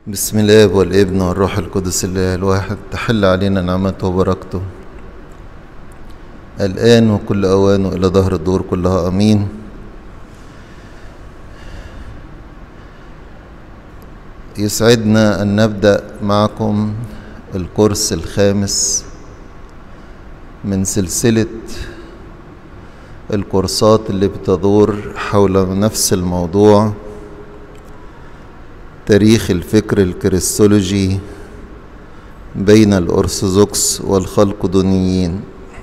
بسم الله والابن والروح القدس الله الواحد، تحل علينا نعمته وبركته الآن وكل أوان وإلى ظهر الدور كلها، أمين. يسعدنا أن نبدأ معكم الكورس الخامس من سلسلة الكورسات اللي بتدور حول نفس الموضوع: تاريخ الفكر الكريستولوجي بين الأرثوذكس والخلقدونيين.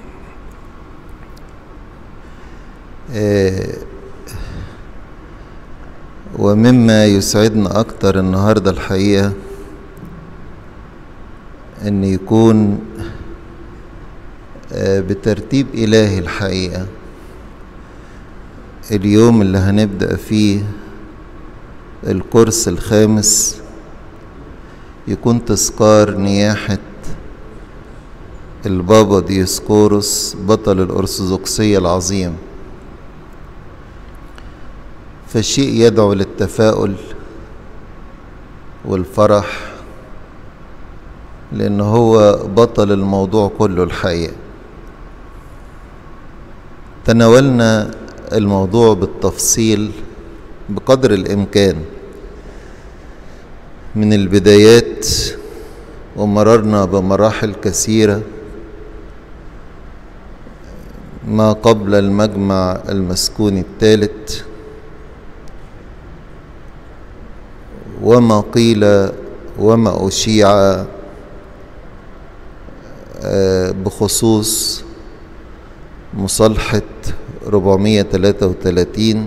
ومما يسعدنا أكتر النهاردة الحقيقة أن يكون بترتيب إلهي الحقيقة اليوم اللي هنبدأ فيه الكورس الخامس يكون تذكار نياحة البابا ديوسكوروس بطل الأرثوذكسية العظيم، فالشيء يدعو للتفاؤل والفرح لأنه هو بطل الموضوع كله الحقيقة. تناولنا الموضوع بالتفصيل بقدر الإمكان من البدايات، ومررنا بمراحل كثيرة ما قبل المجمع المسكوني الثالث، وما قيل وما أشيع بخصوص مصالحة 433،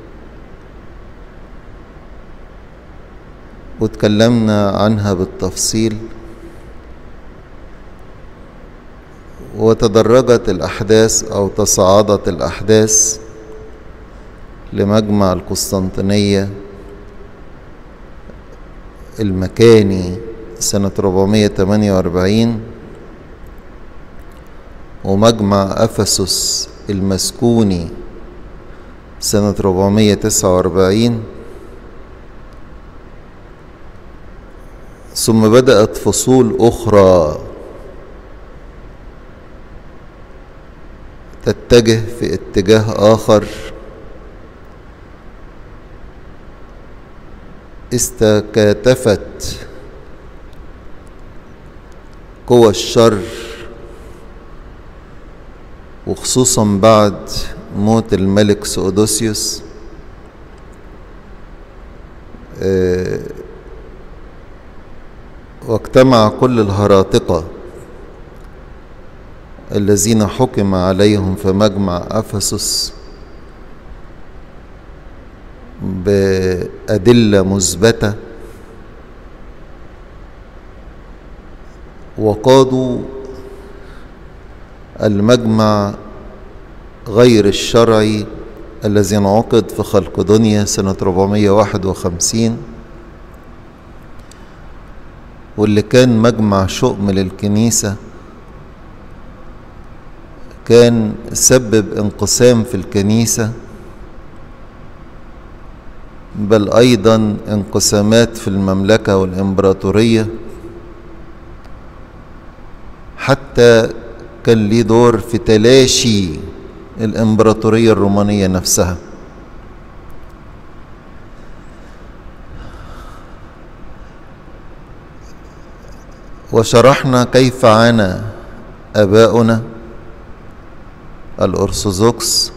وتكلمنا عنها بالتفصيل. وتدرجت الأحداث أو تصاعدت الأحداث لمجمع القسطنطينية المكاني سنة 448، ومجمع أفسس المسكوني سنة 449، ثم بدأت فصول أخرى تتجه في اتجاه آخر، استكاتفت قوى الشر، وخصوصا بعد موت الملك سؤدوسيوس واجتمع كل الهراطقة الذين حكم عليهم في مجمع أفسس بأدلة مثبتة، وقادوا المجمع غير الشرعي الذي انعقد في خلقدونيا سنة 451، واللي كان مجمع شؤم للكنيسة، كان سبب انقسام في الكنيسة، بل أيضا انقسامات في المملكة والإمبراطورية، حتى كان ليه دور في تلاشي الإمبراطورية الرومانية نفسها. وشرحنا كيف عانى آباؤنا الأرثوذكس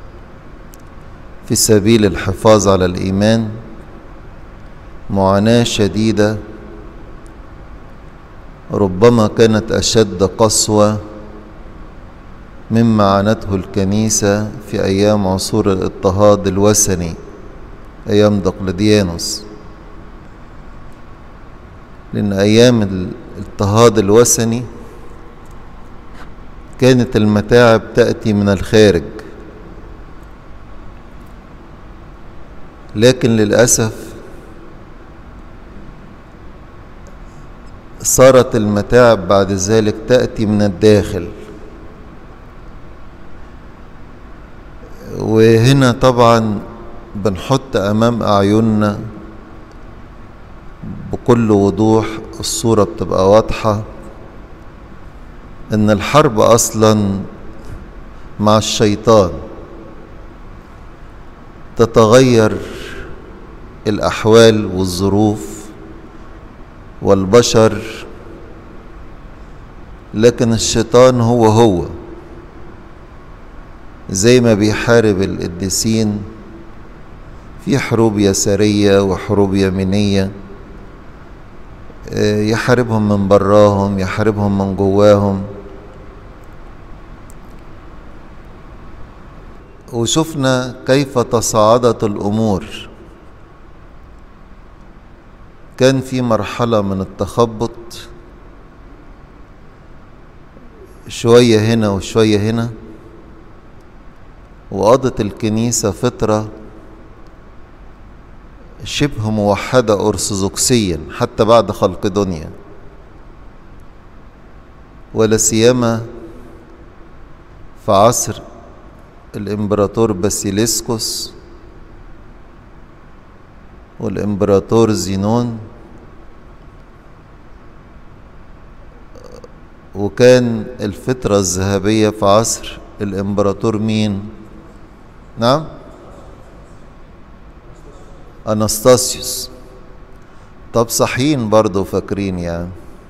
في سبيل الحفاظ على الإيمان معاناة شديدة، ربما كانت أشد قسوة مما عانته الكنيسة في أيام عصور الاضطهاد الوثني أيام دقلديانوس، لأن أيام الاضطهاد الوثني كانت المتاعب تأتي من الخارج، لكن للأسف صارت المتاعب بعد ذلك تأتي من الداخل. وهنا طبعا بنحط أمام أعيننا بكل وضوح، الصورة بتبقى واضحة ان الحرب اصلا مع الشيطان. تتغير الاحوال والظروف والبشر، لكن الشيطان هو زي ما بيحارب القديسين في حروب يسارية وحروب يمينية، يحاربهم من براهم يحاربهم من جواهم. وشفنا كيف تصاعدت الأمور. كان في مرحلة من التخبط، شوية هنا وشوية هنا، وقضت الكنيسة فترة شبه موحدة أرثوذكسيا حتى بعد خلق دنيا، ولا سيما في عصر الإمبراطور باسيليسكوس والإمبراطور زينون. وكان الفترة الذهبية في عصر الإمبراطور مين؟ نعم؟ أناستاسيوس. طب صحيين برضو فاكرين يعني،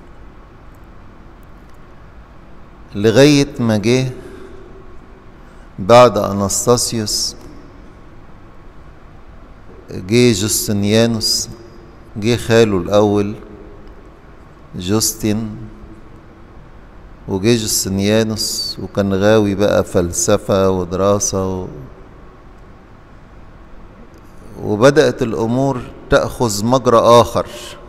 لغاية ما جه بعد أناستاسيوس جه جوستنيانوس، جه خاله الأول جوستين، وجه جوستنيانوس وكان غاوي بقى فلسفة ودراسة وبدأت الأمور تأخذ مجرى آخر،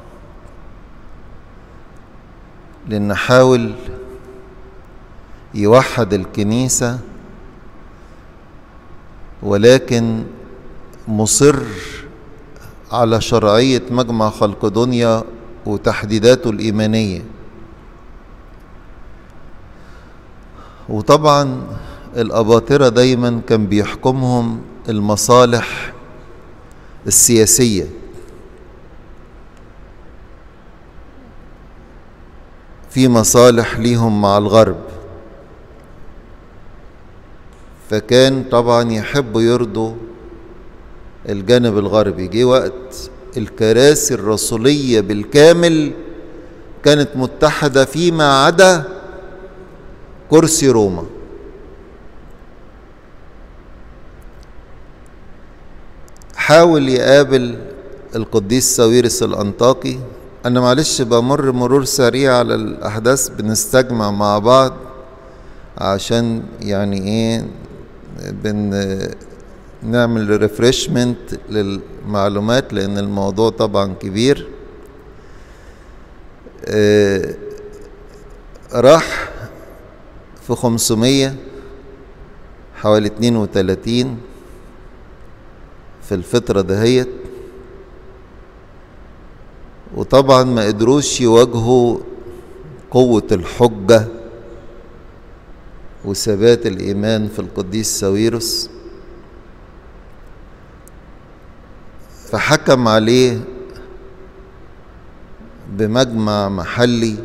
لأن حاول يوحد الكنيسة، ولكن مصر على شرعية مجمع خلقدونيا وتحديداته الإيمانية. وطبعا الأباطرة دايما كان بيحكمهم المصالح السياسية، في مصالح ليهم مع الغرب، فكان طبعا يحبوا يرضوا الجانب الغربي. جه وقت الكراسي الرسولية بالكامل كانت متحدة فيما عدا كرسي روما. حاول يقابل القديس ساويرس الأنطاكي. أنا معلش بمر مرور سريع على الأحداث، بنستجمع مع بعض عشان يعني إيه نعمل ريفريشمنت للمعلومات، لأن الموضوع طبعا كبير. راح في 500 حوالي 32 في الفترة دهيت، وطبعا ما قدروش يواجهوا قوة الحجة وثبات الإيمان في القديس ساويرس، فحكم عليه بمجمع محلي.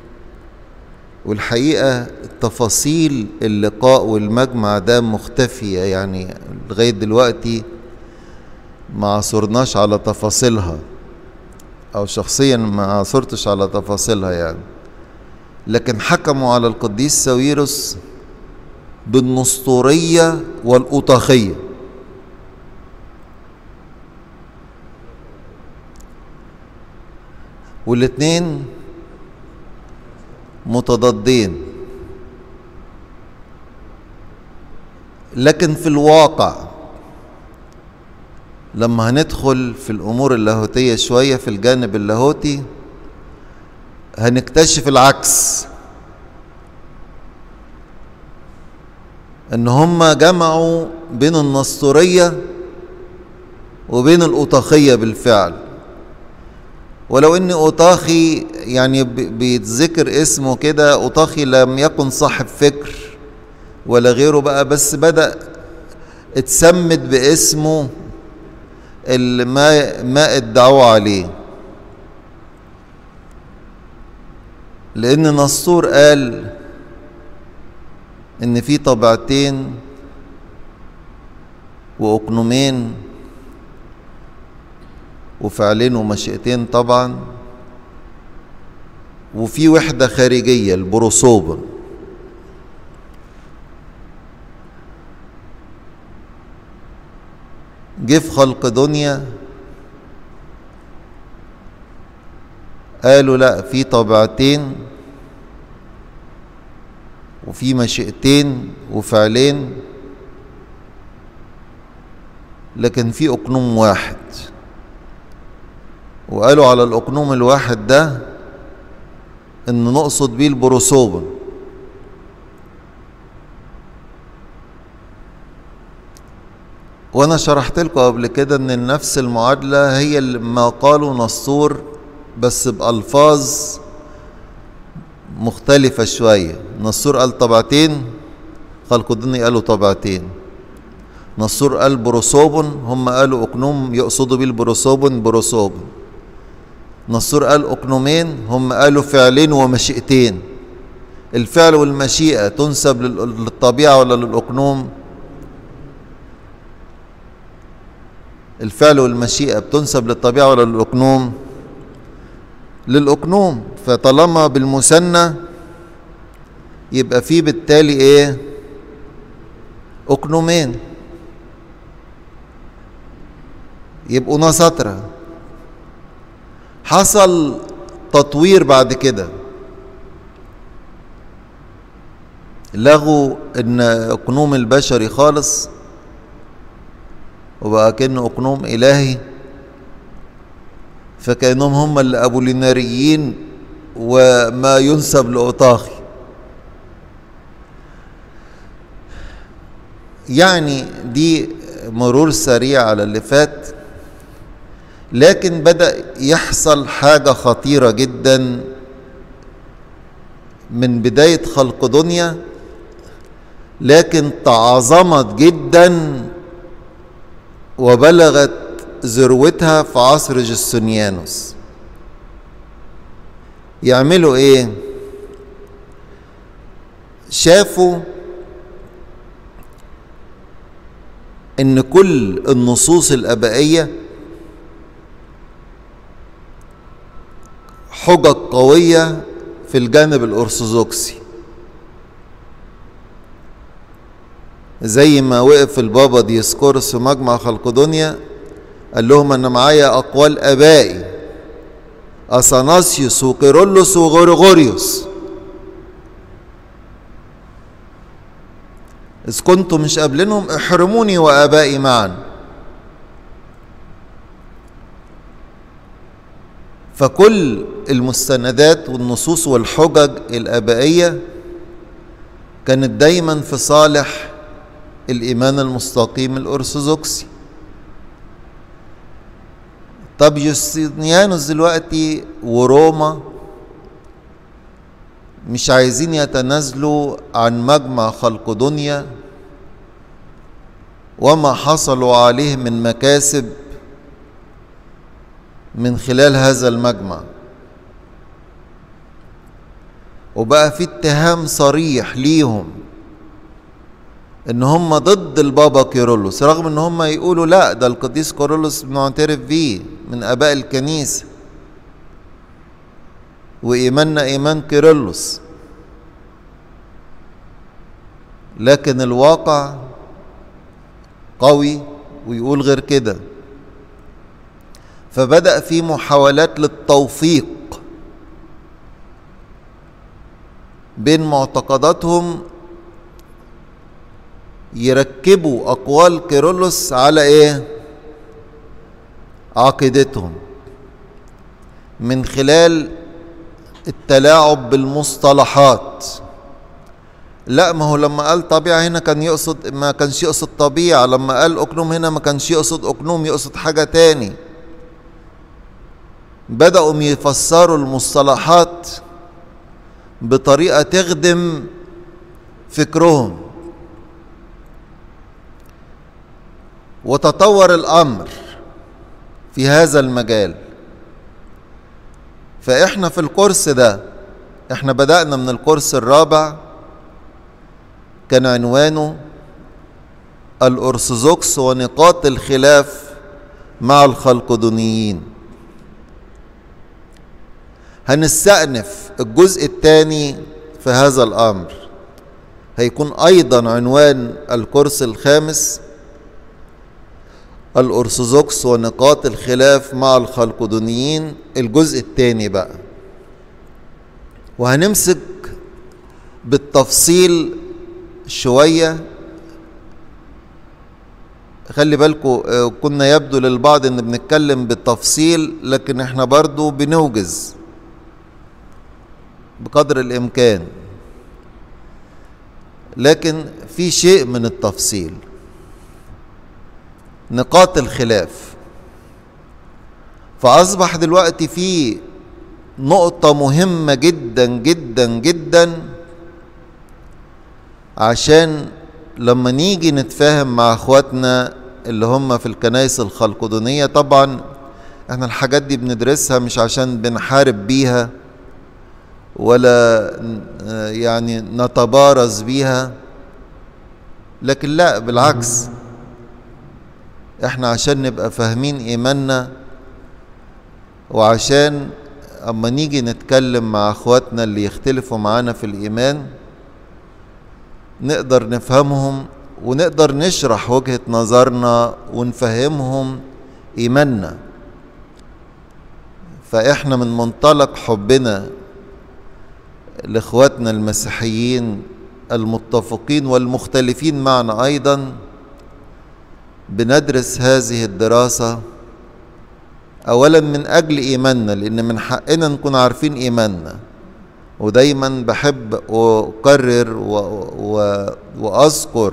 والحقيقة تفاصيل اللقاء والمجمع ده مختفية، يعني لغاية دلوقتي ما عثرناش على تفاصيلها، أو شخصيا ما عثرتش على تفاصيلها يعني. لكن حكموا على القديس ساويرس بالنسطورية والأوطاخية، والاتنين متضادين. لكن في الواقع لما هندخل في الأمور اللاهوتية شوية في الجانب اللاهوتي هنكتشف العكس، ان هم جمعوا بين النسطورية وبين الأوطاخية بالفعل. ولو ان أوطاخي يعني بيتذكر اسمه كده، أوطاخي لم يكن صاحب فكر ولا غيره بقى، بس بدأ اتسمت باسمه ما ادعوه عليه. لأن نسطور قال إن في طبيعتين وأقنومين وفعلين ومشيئتين طبعا، وفي وحدة خارجية البروسوبون. جه في خلق دنيا قالوا لا، في طبيعتين وفي مشيئتين وفعلين، لكن في أقنوم واحد. وقالوا على الأقنوم الواحد ده إن نقصد بيه البروسوبون. وأنا شرحت لكم قبل كده إن نفس المعادلة هي ما قالوا نسطور بس بألفاظ مختلفة شوية. نسطور قال طبيعتين، خلقدوني قالوا طبيعتين. نسطور قال بروسوبون، هم قالوا أقنوم يقصدوا بيه البروسوبون بروسوبون. نسطور قال أقنومين، هم قالوا فعلين ومشيئتين. الفعل والمشيئة تنسب للطبيعة ولا للأقنوم؟ الفعل والمشيئة بتنسب للطبيعة ولا للأقنوم؟ للأقنوم. فطالما بالمثنى يبقى فيه بالتالي ايه؟ أقنومين، يبقوا نسطرة. حصل تطوير بعد كده، لغوا ان أقنوم البشري خالص وبقى كأنه أقنوم إلهي، فكأنهم هم اللي أبوليناريين وما ينسب لأوطاخي. يعني دي مرور سريع على اللي فات، لكن بدأ يحصل حاجة خطيرة جدا من بداية خلق دنيا، لكن تعظمت جدا وبلغت ذروتها في عصر جستنيانوس. يعملوا ايه؟ شافوا ان كل النصوص الابائية حجج قوية في الجانب الأرثوذكسي، زي ما وقف البابا ديسكورس في مجمع خلقدونيا قال لهم أنا معايا أقوال آبائي أثناسيوس وكيرلس وغريغوريوس، إذ كنتم مش قابلينهم احرموني وآبائي معا. فكل المستندات والنصوص والحجج الآبائية كانت دايما في صالح الإيمان المستقيم الأرثوذكسي. طب جستنيانوس دلوقتي وروما مش عايزين يتنازلوا عن مجمع خلقدونيا وما حصلوا عليه من مكاسب من خلال هذا المجمع، وبقى في اتهام صريح ليهم ان هم ضد البابا كيرلس، رغم ان هم يقولوا لا، ده القديس كيرلس بنعترف بيه من اباء الكنيسة وايماننا ايمان كيرلس، لكن الواقع قوي ويقول غير كده. فبدأ في محاولات للتوفيق بين معتقداتهم، يركبوا أقوال كيرلس على إيه؟ عقيدتهم، من خلال التلاعب بالمصطلحات. لا، ما هو لما قال طبيعة هنا كان يقصد، ما كانش يقصد طبيعة. لما قال أقنوم هنا ما كانش يقصد أقنوم، يقصد حاجة تاني. بدأوا يفسروا المصطلحات بطريقة تخدم فكرهم، وتطور الأمر في هذا المجال. فإحنا في الكورس ده احنا بدأنا من الكورس الرابع كان عنوانه الأرثوذكس ونقاط الخلاف مع الخلقدونيين. هنستأنف الجزء الثاني في هذا الأمر، هيكون أيضا عنوان الكورس الخامس الأرثوذكس ونقاط الخلاف مع الخلقدونيين، الجزء الثاني بقى. وهنمسك بالتفصيل شوية. خلي بالكم كنا يبدو للبعض ان بنتكلم بالتفصيل، لكن احنا برضو بنوجز بقدر الامكان، لكن في شيء من التفصيل. نقاط الخلاف، فأصبح دلوقتي في نقطة مهمة جدا جدا جدا، عشان لما نيجي نتفاهم مع اخواتنا اللي هم في الكنائس الخلقدونية. طبعا احنا الحاجات دي بندرسها مش عشان بنحارب بيها ولا يعني نتبارز بيها، لكن لا، بالعكس، احنا عشان نبقى فاهمين ايماننا، وعشان اما نيجي نتكلم مع اخواتنا اللي يختلفوا معانا في الايمان نقدر نفهمهم، ونقدر نشرح وجهة نظرنا ونفهمهم ايماننا. فاحنا من منطلق حبنا لاخواتنا المسيحيين المتفقين والمختلفين معنا ايضا بندرس هذه الدراسة اولا من اجل ايماننا، لان من حقنا نكون عارفين ايماننا. ودايما بحب اكرر واذكر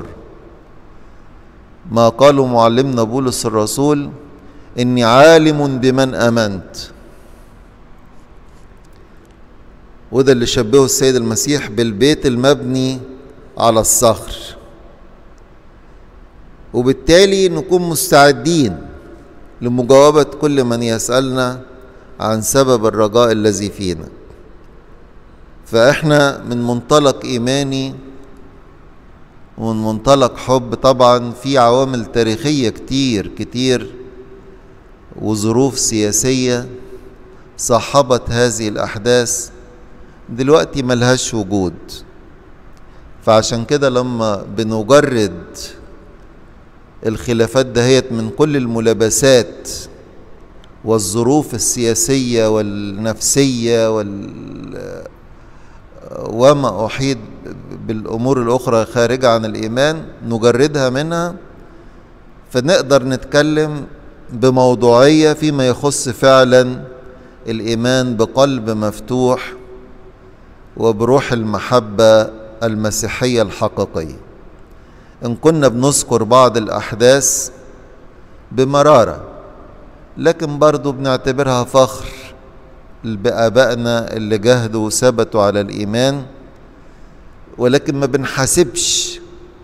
ما قاله معلمنا بولس الرسول: اني عالم بمن امنت. وده اللي شبهه السيد المسيح بالبيت المبني على الصخر. وبالتالي نكون مستعدين لمجاوبة كل من يسألنا عن سبب الرجاء الذي فينا. فإحنا من منطلق إيماني ومن منطلق حب، طبعا في عوامل تاريخية كتير كتير وظروف سياسية صاحبت هذه الأحداث دلوقتي ملهاش وجود. فعشان كده لما بنجرد الخلافات دهيت من كل الملابسات والظروف السياسية والنفسية وما أحيط بالأمور الأخرى خارجة عن الإيمان، نجردها منها، فنقدر نتكلم بموضوعية فيما يخص فعلا الإيمان بقلب مفتوح وبروح المحبة المسيحية الحقيقية. إن كنا بنذكر بعض الأحداث بمرارة، لكن برضو بنعتبرها فخر بآبائنا اللي جاهدوا وثبتوا على الإيمان، ولكن ما بنحاسبش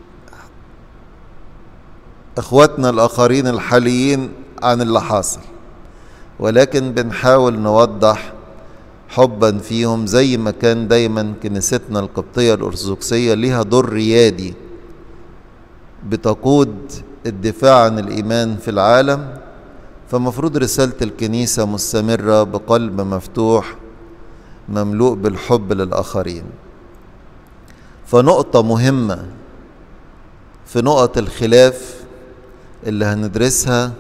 إخواتنا الآخرين الحاليين عن اللي حاصل، ولكن بنحاول نوضح حبا فيهم، زي ما كان دايما كنيستنا القبطية الأرثوذكسية ليها دور ريادي بتقود الدفاع عن الإيمان في العالم. فمفروض رسالة الكنيسة مستمرة بقلب مفتوح مملوء بالحب للآخرين. فنقطة مهمة في نقط الخلاف اللي هندرسها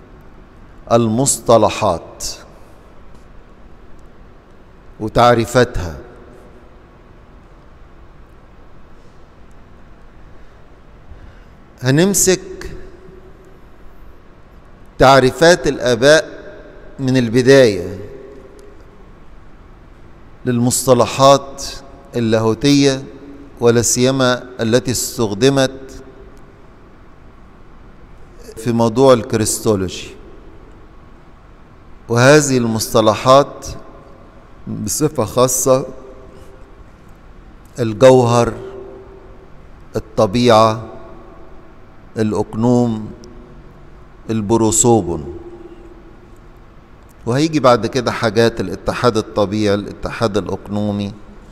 المصطلحات وتعريفاتها. هنمسك تعريفات الآباء من البداية للمصطلحات اللاهوتية، ولا سيما التي استخدمت في موضوع الكريستولوجي. وهذه المصطلحات بصفة خاصة الجوهر، الطبيعة، الأقنوم، البروسوبون، وهيجي بعد كده حاجات الاتحاد الطبيعي، الاتحاد الأقنومي،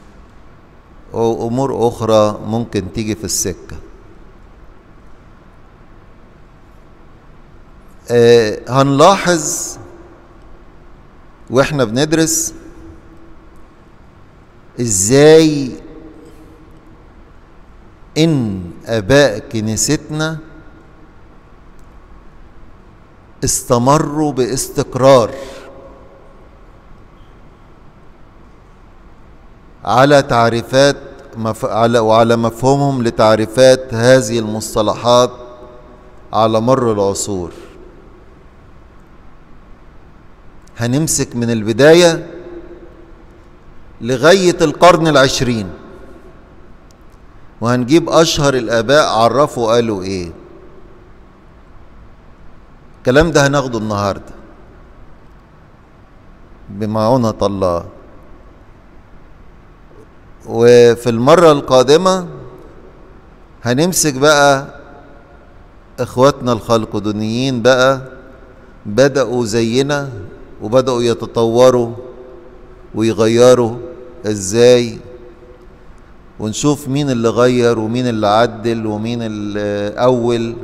وأمور أخرى ممكن تيجي في السكة. هنلاحظ واحنا بندرس ازاي ان اباء كنيستنا استمروا باستقرار على تعريفات وعلى مفهومهم لتعريفات هذه المصطلحات على مر العصور. هنمسك من البداية لغاية القرن العشرين، وهنجيب أشهر الآباء عرفوا قالوا إيه. الكلام ده هناخده النهاردة بمعونة الله، وفي المرة القادمة هنمسك بقى إخواتنا الخلقدونيين بقى بدأوا زينا وبدأوا يتطوروا ويغيروا ازاي، ونشوف مين اللي غير ومين اللي عدل ومين اللي أول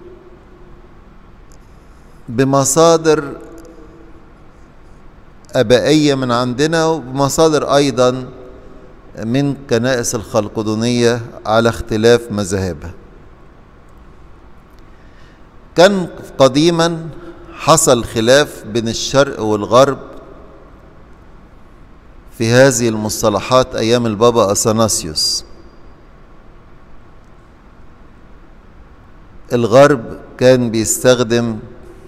بمصادر أبائية من عندنا وبمصادر أيضا من كنائس الخلقدونية على اختلاف مذاهبها. كان قديما حصل خلاف بين الشرق والغرب في هذه المصطلحات أيام البابا أثناسيوس. الغرب كان بيستخدم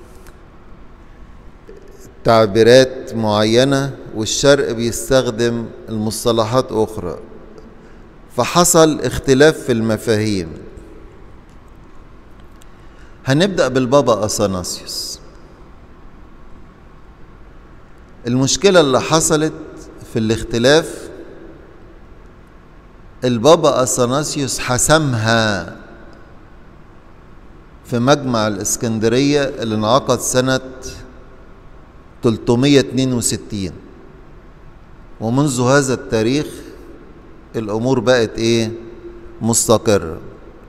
تعبيرات معينة والشرق بيستخدم المصطلحات أخرى، فحصل اختلاف في المفاهيم. هنبدأ بالبابا أثناسيوس. المشكلة اللي حصلت في الاختلاف البابا أثناسيوس حسمها في مجمع الإسكندرية اللي انعقد سنة 362، ومنذ هذا التاريخ الأمور بقت مستقرة.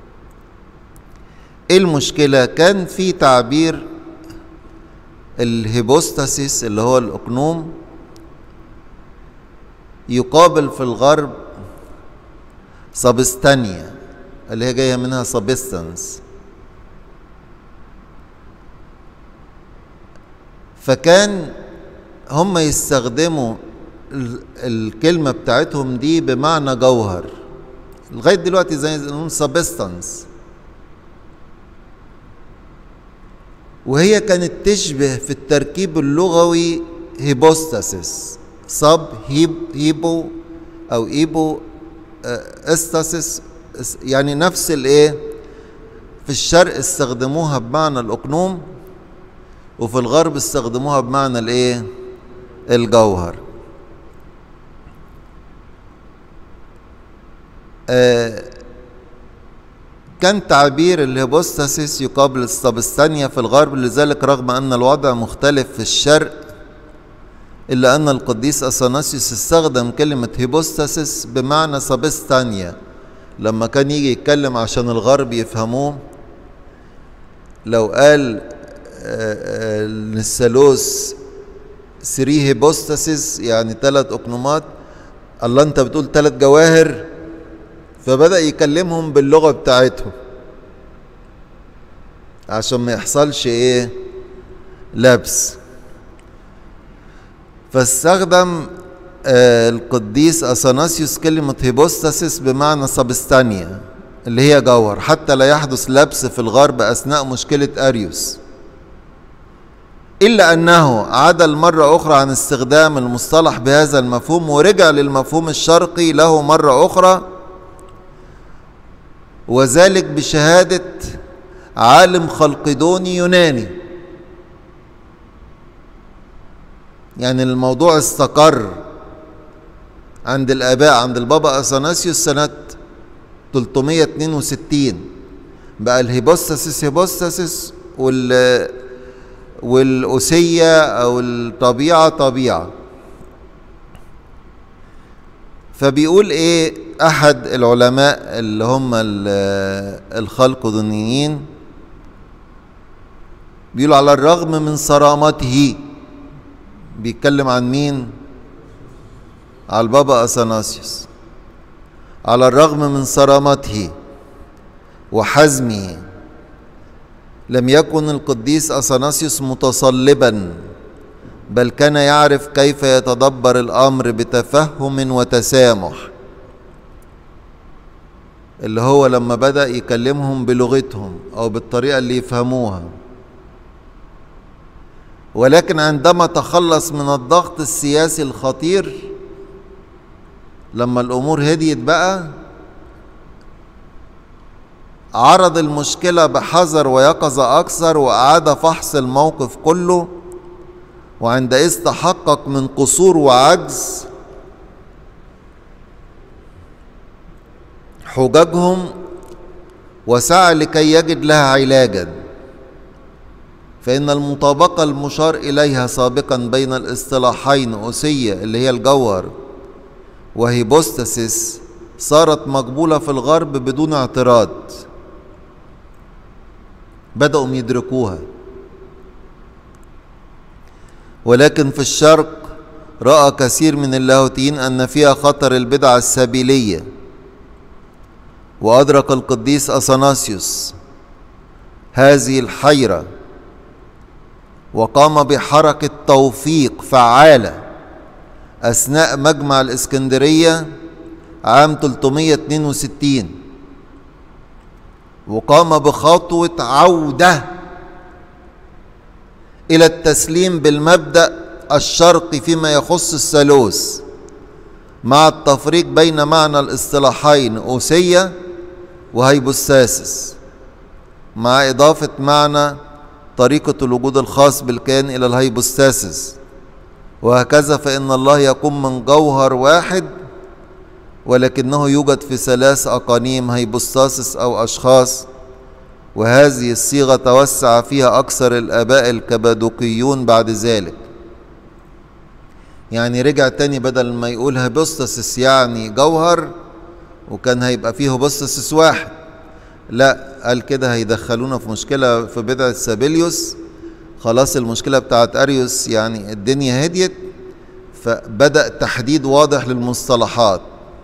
ايه المشكلة؟ كان في تعبير الهيبوستاسيس اللي هو الأقنوم يقابل في الغرب سبستانيا اللي هي جاية منها سبستانس، فكان هم يستخدموا الكلمة بتاعتهم دي بمعنى جوهر لغاية دلوقتي زي نقول سبستانس، وهي كانت تشبه في التركيب اللغوي هيبوستاسيس، صب هيبو او ايبو استاسيس، يعني نفس في الشرق استخدموها بمعنى الأقنوم وفي الغرب استخدموها بمعنى الجوهر. كان تعبير الهيبوستاسيس يقابل السبستانيا في الغرب، لذلك رغم أن الوضع مختلف في الشرق إلا أن القديس أثناسيوس استخدم كلمة هيبوستاسيس بمعنى سبستانيا لما كان يجي يتكلم عشان الغرب يفهموه. لو قال الثالوث 3 هيبوستاسيس يعني 3 أقنومات، الله أنت بتقول 3 جواهر، فبدأ يكلمهم باللغة بتاعتهم عشان ما يحصلش لبس. فاستخدم القديس أثناسيوس كلمة هيبوستاسيس بمعنى سبستانيا اللي هي جوهر، حتى لا يحدث لبس في الغرب أثناء مشكلة أريوس، إلا أنه عدل مرة أخرى عن استخدام المصطلح بهذا المفهوم ورجع للمفهوم الشرقي له مرة أخرى، وذلك بشهادة عالم خلقدوني يوناني. يعني الموضوع استقر عند الآباء، عند البابا أثناسيوس سنة 362 بقى الهيبوستاسيس هيبوستاسيس والأسية أو الطبيعة طبيعة. فبيقول أحد العلماء اللي هم الخلقدونيين بيقولوا على الرغم من صرامته، بيتكلم عن مين؟ على البابا أثناسيوس. على الرغم من صرامته وحزمه لم يكن القديس أثناسيوس متصلبا، بل كان يعرف كيف يتدبر الأمر بتفهم وتسامح، اللي هو لما بدأ يكلمهم بلغتهم أو بالطريقة اللي يفهموها. ولكن عندما تخلص من الضغط السياسي الخطير، لما الأمور هديت بقى، عرض المشكلة بحذر ويقظة أكثر وأعاد فحص الموقف كله، وعندئذ تحقق من قصور وعجز حججهم وسعى لكي يجد لها علاجا. فإن المطابقة المشار إليها سابقا بين الاصطلاحين أوسية اللي هي الجوهر وهيبوستاسيس صارت مقبولة في الغرب بدون اعتراض، بدأوا يدركوها. ولكن في الشرق رأى كثير من اللاهوتيين أن فيها خطر البدعة السبيلية، وأدرك القديس أثناسيوس هذه الحيرة وقام بحركة توفيق فعالة أثناء مجمع الإسكندرية عام 362، وقام بخطوة عودة إلى التسليم بالمبدأ الشرقي فيما يخص الثالوث، مع التفريق بين معنى الاصطلاحين أوسية وهيبوستاسيس، مع إضافة معنى طريقة الوجود الخاص بالكيان إلى الهيبوستاسيس. وهكذا فإن الله يقوم من جوهر واحد، ولكنه يوجد في 3 أقانيم هيبوستاسيس أو أشخاص. وهذه الصيغة توسع فيها أكثر الآباء الكبادوكيون بعد ذلك. يعني رجع تاني، بدل ما يقول هيبوستاسيس يعني جوهر وكان هيبقى فيه هيبوستاسيس واحد، لا، قال كده هيدخلونا في مشكلة في بدعة سابيليوس. خلاص المشكلة بتاعت أريوس يعني الدنيا هديت، فبدأ تحديد واضح للمصطلحات.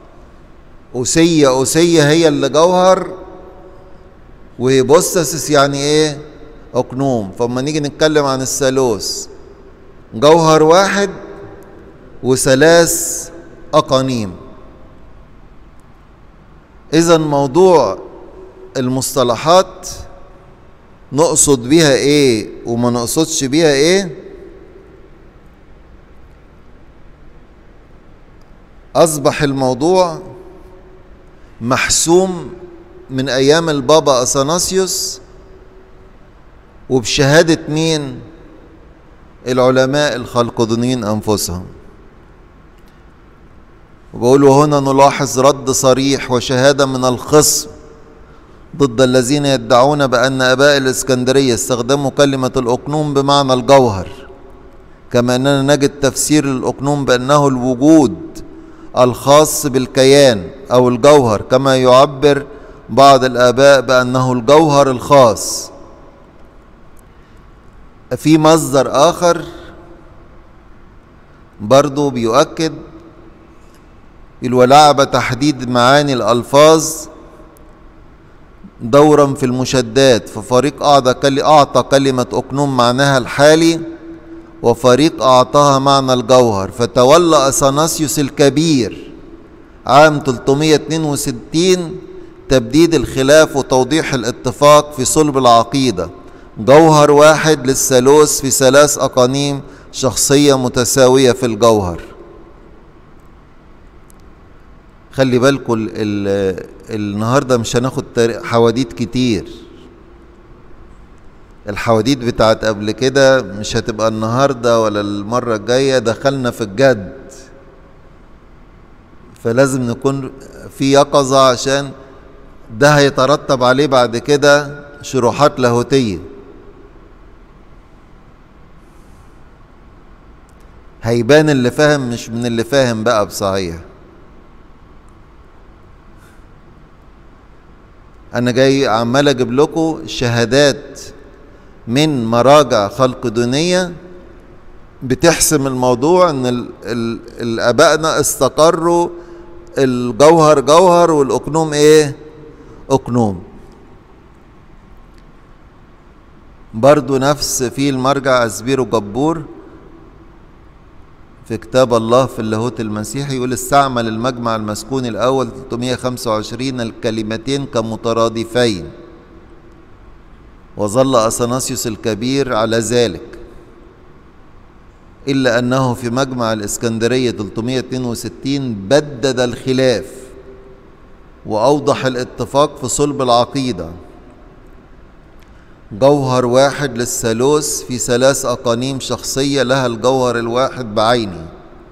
أوسية هي اللي جوهر، وهيبوستاسيس يعني ايه؟ أقنوم. فما نيجي نتكلم عن الثالوث، جوهر واحد و3 أقانيم. إذن موضوع المصطلحات نقصد بيها ايه وما نقصدش بيها ايه، أصبح الموضوع محسوم من أيام البابا أثناسيوس، وبشهادة مين؟ العلماء الخلقدونيين أنفسهم. وبقولوا هنا نلاحظ رد صريح وشهادة من الخصم ضد الذين يدعون بأن آباء الإسكندرية استخدموا كلمة الأقنوم بمعنى الجوهر، كما أننا نجد تفسير للأقنوم بأنه الوجود الخاص بالكيان أو الجوهر، كما يعبر بعض الآباء بأنه الجوهر الخاص. في مصدر آخر برضو بيؤكد ولعب تحديد معاني الألفاظ دورا في المشدات، ففريق أعطى كلمة أقنوم معناها الحالي، وفريق أعطاها معنى الجوهر. فتولى أثناسيوس الكبير عام 362 تبديد الخلاف وتوضيح الاتفاق في صلب العقيدة، جوهر واحد للثالوث في 3 أقانيم شخصية متساوية في الجوهر. خلي بالكم النهاردة مش هناخد حواديت كتير، الحواديت بتاعت قبل كده مش هتبقى النهاردة ولا المرة الجاية، دخلنا في الجد، فلازم نكون في يقظة، عشان ده هيترتب عليه بعد كده شروحات لاهوتية. هيبان اللي فاهم مش من اللي فاهم بقى بصحيح. أنا جاي عمال أجيب لكم شهادات من مراجع خلقدونية بتحسم الموضوع، إن الآبائنا استقروا الجوهر جوهر والأقنوم إيه؟ أقنوم. برضو نفس في المرجع أسبيرو جبور في كتاب الله في اللاهوت المسيحي يقول: استعمل المجمع المسكون الأول 325 الكلمتين كمترادفين، وظل أثناسيوس الكبير على ذلك، إلا أنه في مجمع الإسكندرية 362 بدد الخلاف وأوضح الاتفاق في صلب العقيدة: جوهر واحد للثالوث في 3 أقانيم شخصية لها الجوهر الواحد بعينه،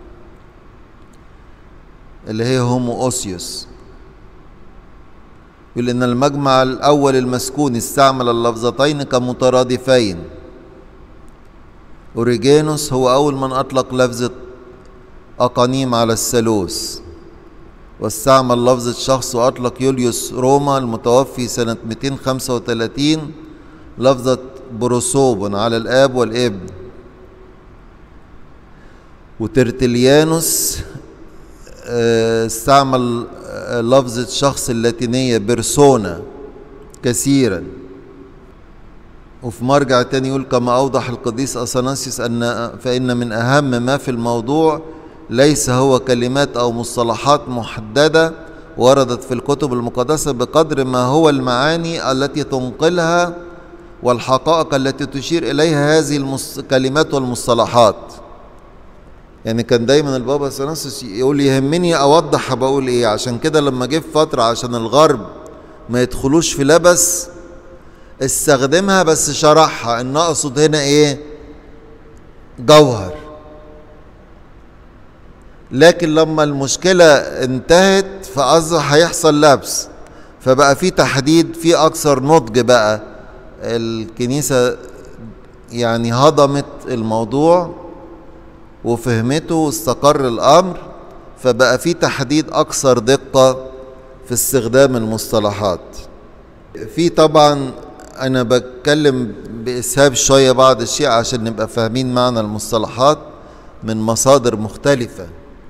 اللي هي هوموأوسيوس. يقول إن المجمع الأول المسكون استعمل اللفظتين كمترادفين. أوريجينوس هو أول من أطلق لفظة أقانيم على الثالوث، واستعمل لفظة شخص، وأطلق يوليوس روما المتوفي سنة 235 لفظة بروسوبون على الآب والابن. وترتليانوس استعمل لفظة شخص اللاتينية بيرسونا كثيرا. وفي مرجع تاني يقول: كما أوضح القديس أثناسيوس فإن من أهم ما في الموضوع ليس هو كلمات أو مصطلحات محددة وردت في الكتب المقدسة، بقدر ما هو المعاني التي تنقلها والحقائق التي تشير إليها هذه الكلمات والمصطلحات. يعني كان دايما البابا أثناسيوس يقول: يهمني أوضح بقول إيه. عشان كده لما جه في فترة عشان الغرب ما يدخلوش في لبس استخدمها، بس شرحها إن أقصد هنا إيه؟ جوهر. لكن لما المشكلة انتهت فأصبح هيحصل لبس، فبقى في تحديد، في أكثر نضج. بقى الكنيسة يعني هضمت الموضوع وفهمته واستقر الأمر، فبقى في تحديد أكثر دقة في استخدام المصطلحات. في طبعا أنا بتكلم بإسهاب شوية بعض الشيء عشان نبقى فاهمين معنى المصطلحات من مصادر مختلفة.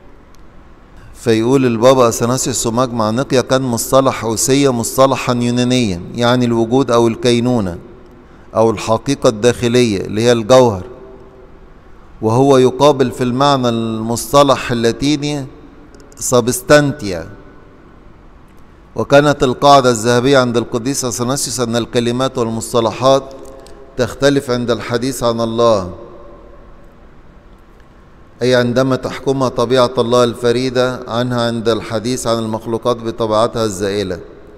فيقول البابا أثناسيوس: مجمع نقيا كان مصطلح أوسية مصطلحا يونانيا، يعني الوجود أو الكينونة أو الحقيقة الداخلية اللي هي الجوهر، وهو يقابل في المعنى المصطلح اللاتيني سبستانتيا. وكانت القاعدة الذهبية عند القديس أثناسيوس أن الكلمات والمصطلحات تختلف عند الحديث عن الله، أي عندما تحكمها طبيعة الله الفريدة عنها عند الحديث عن المخلوقات بطبيعتها الزائلة.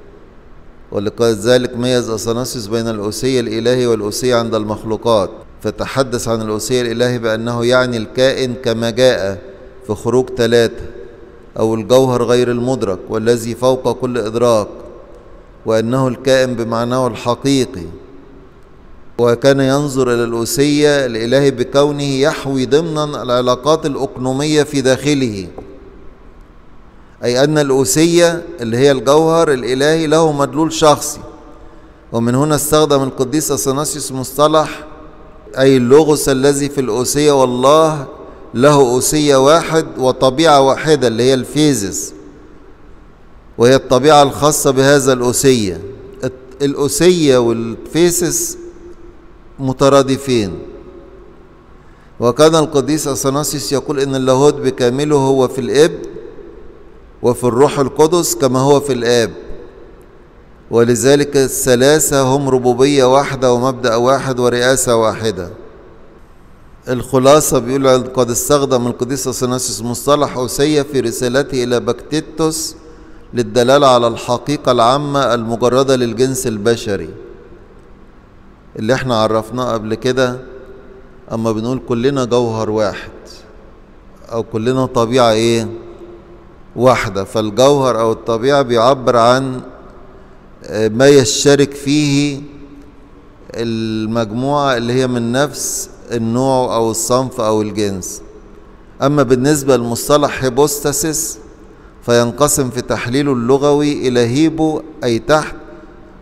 ولذلك ميز أثناسيوس بين الأوسية الإلهي والأوسية عند المخلوقات، فتحدث عن الأوسية الإلهي بأنه يعني الكائن كما جاء في خروج 3، أو الجوهر غير المدرك والذي فوق كل إدراك، وأنه الكائن بمعناه الحقيقي. وكان ينظر إلى الأوسية الإلهي بكونه يحوي ضمنا العلاقات الأقنومية في داخله، أي أن الأوسية اللي هي الجوهر الإلهي له مدلول شخصي. ومن هنا استخدم القديس أثناسيوس مصطلح أي اللوغوس الذي في الأوسية، والله له أوسية واحد وطبيعة واحدة اللي هي الفيزيس، وهي الطبيعة الخاصة بهذا الأوسية. الأوسية والفيزيس مترادفين. وكان القديس أثناسيوس يقول إن اللاهوت بكامله هو في الإب وفي الروح القدس كما هو في الآب، ولذلك الثلاثة هم ربوبية واحدة ومبدأ واحد ورئاسة واحدة. الخلاصة بيقول: قد استخدم القديس أثناسيوس مصطلح أوسية في رسالته إلى بكتيتوس للدلالة على الحقيقة العامة المجردة للجنس البشري، اللي احنا عرفناه قبل كده أما بنقول كلنا جوهر واحد أو كلنا طبيعة إيه؟ واحدة. فالجوهر أو الطبيعة بيعبر عن ما يشترك فيه المجموعة اللي هي من نفس النوع أو الصنف أو الجنس. أما بالنسبة للمصطلح هيبوستاسيس فينقسم في تحليله اللغوي إلى هيبو أي تحت،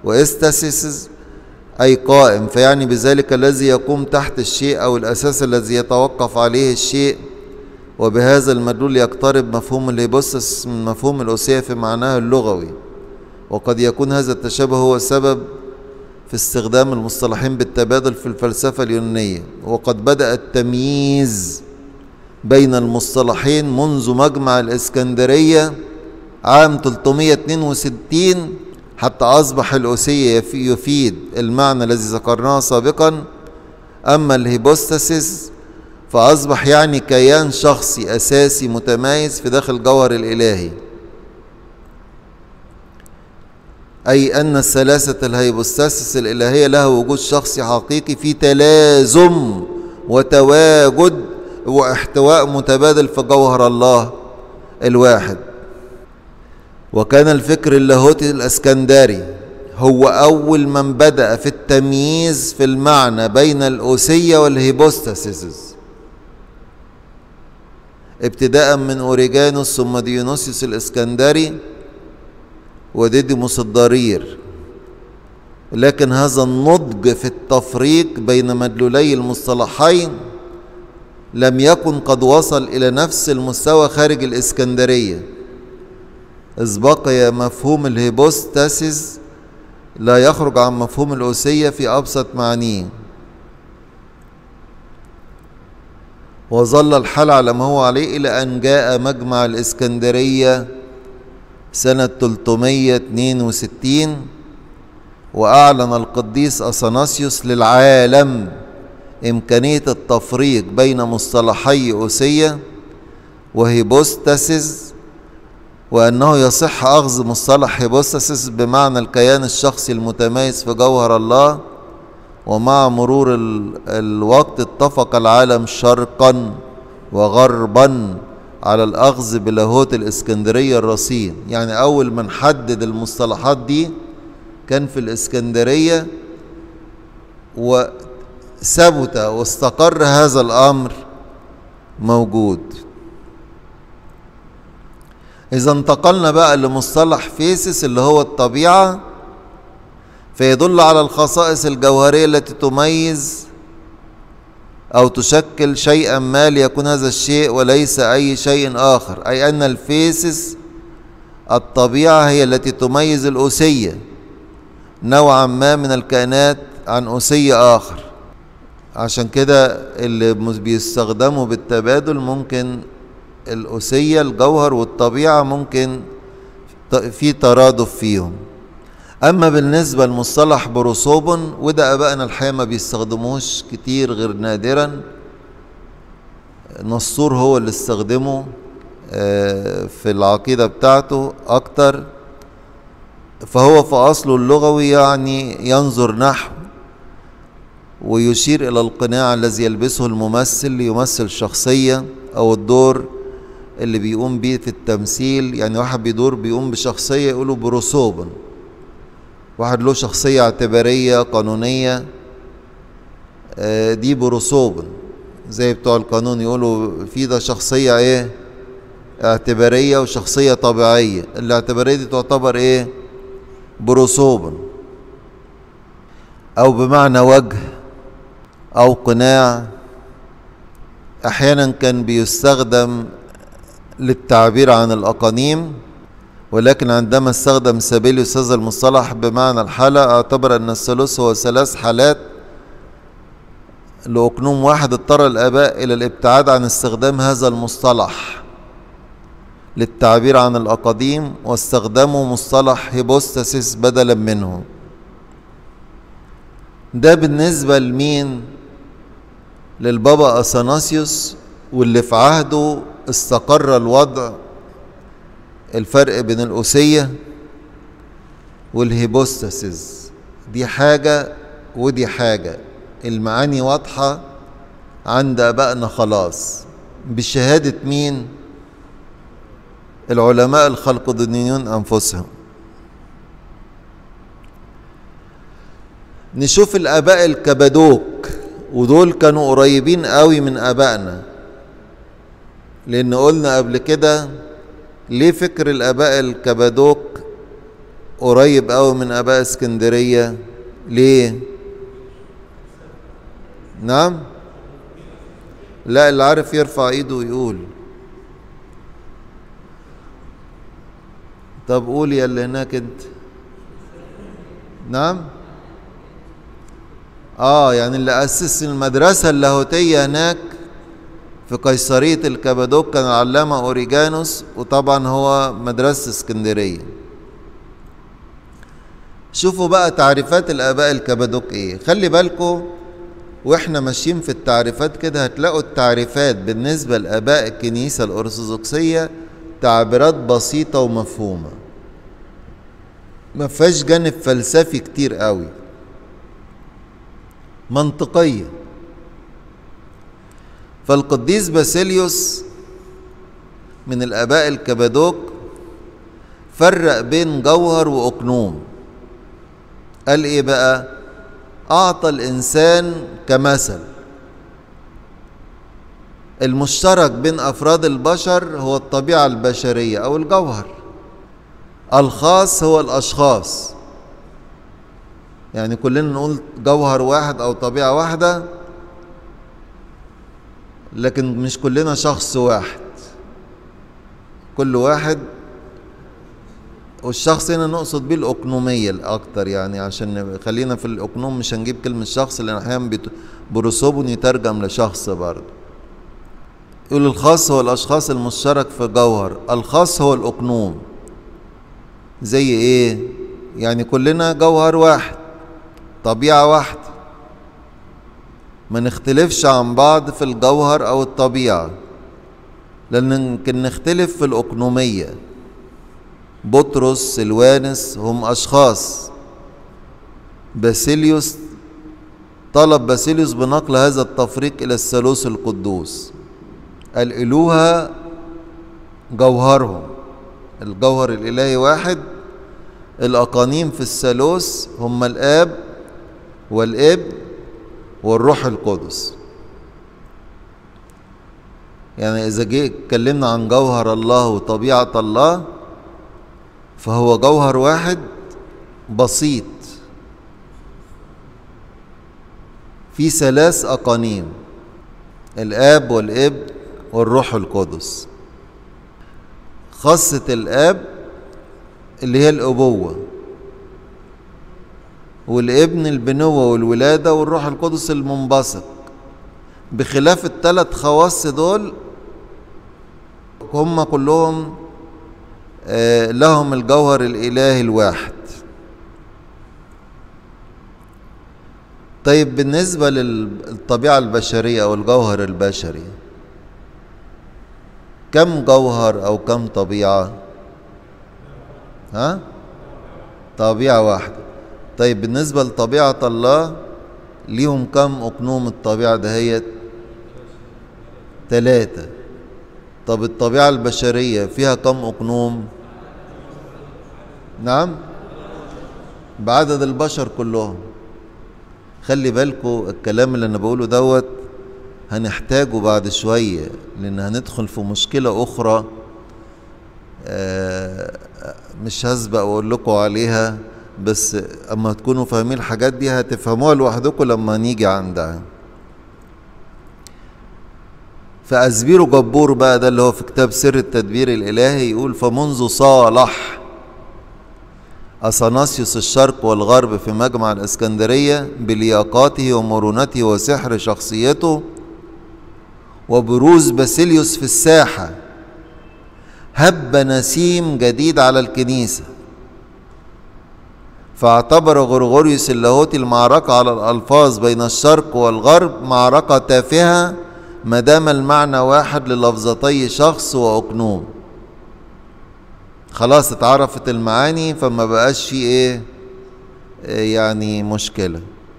واستاسيس أي قائم، فيعني بذلك الذي يقوم تحت الشيء أو الأساس الذي يتوقف عليه الشيء. وبهذا المدلول يقترب مفهوم الهيبوستاسيس من مفهوم الأوسية في معناه اللغوي، وقد يكون هذا التشابه هو السبب في استخدام المصطلحين بالتبادل في الفلسفة اليونانية. وقد بدأ التمييز بين المصطلحين منذ مجمع الإسكندرية عام 362 حتى أصبح الأوسية يفيد المعنى الذي ذكرناه سابقا. أما الهيبوستاسيس فأصبح يعني كيان شخصي أساسي متميز في داخل جوهر الإلهي، أي أن الثلاثة الهيبوستاسيس الإلهية لها وجود شخصي حقيقي في تلازم وتواجد واحتواء متبادل في جوهر الله الواحد. وكان الفكر اللاهوتي الاسكندري هو أول من بدأ في التمييز في المعنى بين الأوسية والهيبوستاسيس، ابتداء من أوريجانوس ثم ديونيسيوس الإسكندري وديديموس الضرير. لكن هذا النضج في التفريق بين مدلولي المصطلحين لم يكن قد وصل إلى نفس المستوى خارج الإسكندرية، إذ بقي مفهوم الهيبوستاسيس لا يخرج عن مفهوم الأوسية في أبسط معانيه، وظل الحال على ما هو عليه إلى أن جاء مجمع الإسكندرية سنة 362 وأعلن القديس أثناسيوس للعالم إمكانية التفريق بين مصطلحي أوسية وهيبوستاسيس، وأنه يصح أخذ مصطلح هيبوستاسيس بمعنى الكيان الشخصي المتميز في جوهر الله. ومع مرور الوقت اتفق العالم شرقا وغربا على الأخذ بلاهوت الإسكندرية الرصين. يعني أول من حدد المصطلحات دي كان في الإسكندرية، وثبت واستقر هذا الأمر موجود. إذا انتقلنا بقى لمصطلح فيسس اللي هو الطبيعة، فيدل على الخصائص الجوهرية التي تميز أو تشكل شيئا ما ليكون هذا الشيء وليس أي شيء آخر، أي أن الفيسس الطبيعة هي التي تميز الأوسية نوعا ما من الكائنات عن أوسية آخر. عشان كده اللي بيستخدموا بالتبادل ممكن الأوسية الجوهر والطبيعة ممكن في ترادف فيهم. أما بالنسبة لمصطلح بروسوبون، وده أبائنا الحقيقة ما بيستخدموش كتير غير نادرا، نسطور هو اللي استخدمه في العقيدة بتاعته أكتر، فهو في أصله اللغوي يعني ينظر نحو ويشير إلى القناع الذي يلبسه الممثل ليمثل شخصية أو الدور اللي بيقوم بيه في التمثيل. يعني واحد بيقوم بشخصية يقولوا بروسوبون، واحد له شخصية اعتبارية قانونية دي بروسوبون، زي بتوع القانون يقولوا في ده شخصية ايه اعتبارية وشخصية طبيعية. الاعتبارية دي تعتبر ايه بروسوبون، او بمعنى وجه او قناع. احيانا كان بيستخدم للتعبير عن الأقانيم، ولكن عندما استخدم سابيليوس هذا المصطلح بمعنى الحالة اعتبر أن الثالوث هو 3 حالات لأقنوم واحد. اضطر الآباء إلى الابتعاد عن استخدام هذا المصطلح للتعبير عن الأقاديم، واستخدموا مصطلح هيبوستاسيس بدلا منه. ده بالنسبة لمين؟ للبابا أثناسيوس، واللي في عهده استقر الوضع الفرق بين الأوسية والهيبوستاسيس. دي حاجة ودي حاجة، المعاني واضحة عند آبائنا خلاص. بشهادة مين؟ العلماء الخلقدونيون أنفسهم. نشوف الآباء الكبادوك، ودول كانوا قريبين قوي من آبائنا، لأن قلنا قبل كده ليه فكر الآباء الكبادوك قريب قوي من اباء اسكندرية. ليه؟ نعم؟ لا، اللي عارف يرفع ايده ويقول. طب قول يا اللي هناك انت. نعم؟ يعني اللي اسس المدرسة اللاهوتية هناك في قيصرية الكبادوك كان العلامة اوريجانوس، وطبعا هو مدرسة اسكندرية. شوفوا بقى تعريفات الاباء الكبادوك ايه. خلي بالكم واحنا ماشيين في التعريفات كده هتلاقوا التعريفات بالنسبة لآباء الكنيسة الأرثوذكسية تعبيرات بسيطة ومفهومة، ما فيهاش جانب فلسفي كتير قوي، منطقية. فالقديس باسيليوس من الآباء الكبادوك فرق بين جوهر وأقنوم. قال ايه بقى؟ أعطى الإنسان كمثل. المشترك بين أفراد البشر هو الطبيعة البشرية أو الجوهر. الخاص هو الأشخاص، يعني كلنا نقول جوهر واحد أو طبيعة واحدة، لكن مش كلنا شخص واحد، كل واحد. والشخص هنا نقصد بيه الأقنومية الأكتر، يعني عشان خلينا في الأقنوم، مش هنجيب كلمة شخص لأن أحيانا بروسوبون يترجم لشخص برضه. يقول الخاص هو الأشخاص المشترك في جوهر، الخاص هو الأقنوم. زي إيه؟ يعني كلنا جوهر واحد، طبيعة واحدة، ما نختلفش عن بعض في الجوهر أو الطبيعة، لأن يمكن نختلف في الأقنومية. بطرس، سلوانس هم أشخاص. باسيليوس طلب باسيليوس بنقل هذا التفريق إلى الثالوث القدوس. الإلوهة جوهرهم، الجوهر الإلهي واحد. الأقانيم في الثالوث هم الآب والابن والروح القدس. يعني إذا اتكلمنا عن جوهر الله وطبيعة الله فهو جوهر واحد بسيط في ثلاث أقانيم، الآب والابن والروح القدس. خاصة الآب اللي هي الأبوة، والابن البنوة والولادة، والروح القدس المنبثق. بخلاف الثلاث خواص دول هم كلهم لهم الجوهر الإلهي الواحد. طيب بالنسبة للطبيعة البشرية أو الجوهر البشري، كم جوهر أو كم طبيعة؟ طبيعة واحدة. طيب بالنسبة لطبيعة الله ليهم كم أقنوم الطبيعة دهيت؟ 3. طب الطبيعة البشرية فيها كم أقنوم؟ نعم، بعدد البشر كلهم. خلي بالكوا الكلام اللي أنا بقوله دوت هنحتاجه بعد شوية، لأن هندخل في مشكلة أخرى مش هسبق وأقول لكم عليها، بس أما تكونوا فاهمين الحاجات دي هتفهموها لوحدكم لما نيجي عندها. فأزبيرو جبور بقى ده اللي هو في كتاب سر التدبير الإلهي يقول: فمنذ صالح أثناسيوس الشرق والغرب في مجمع الإسكندرية بلياقاته ومرونته وسحر شخصيته وبروز باسيليوس في الساحة، هب نسيم جديد على الكنيسة، فاعتبر غرغوريوس اللاهوتي المعركة على الألفاظ بين الشرق والغرب معركة تافهة ما دام المعنى واحد للفظتي شخص وأقنوم. خلاص اتعرفت المعاني فما بقاش في يعني مشكلة.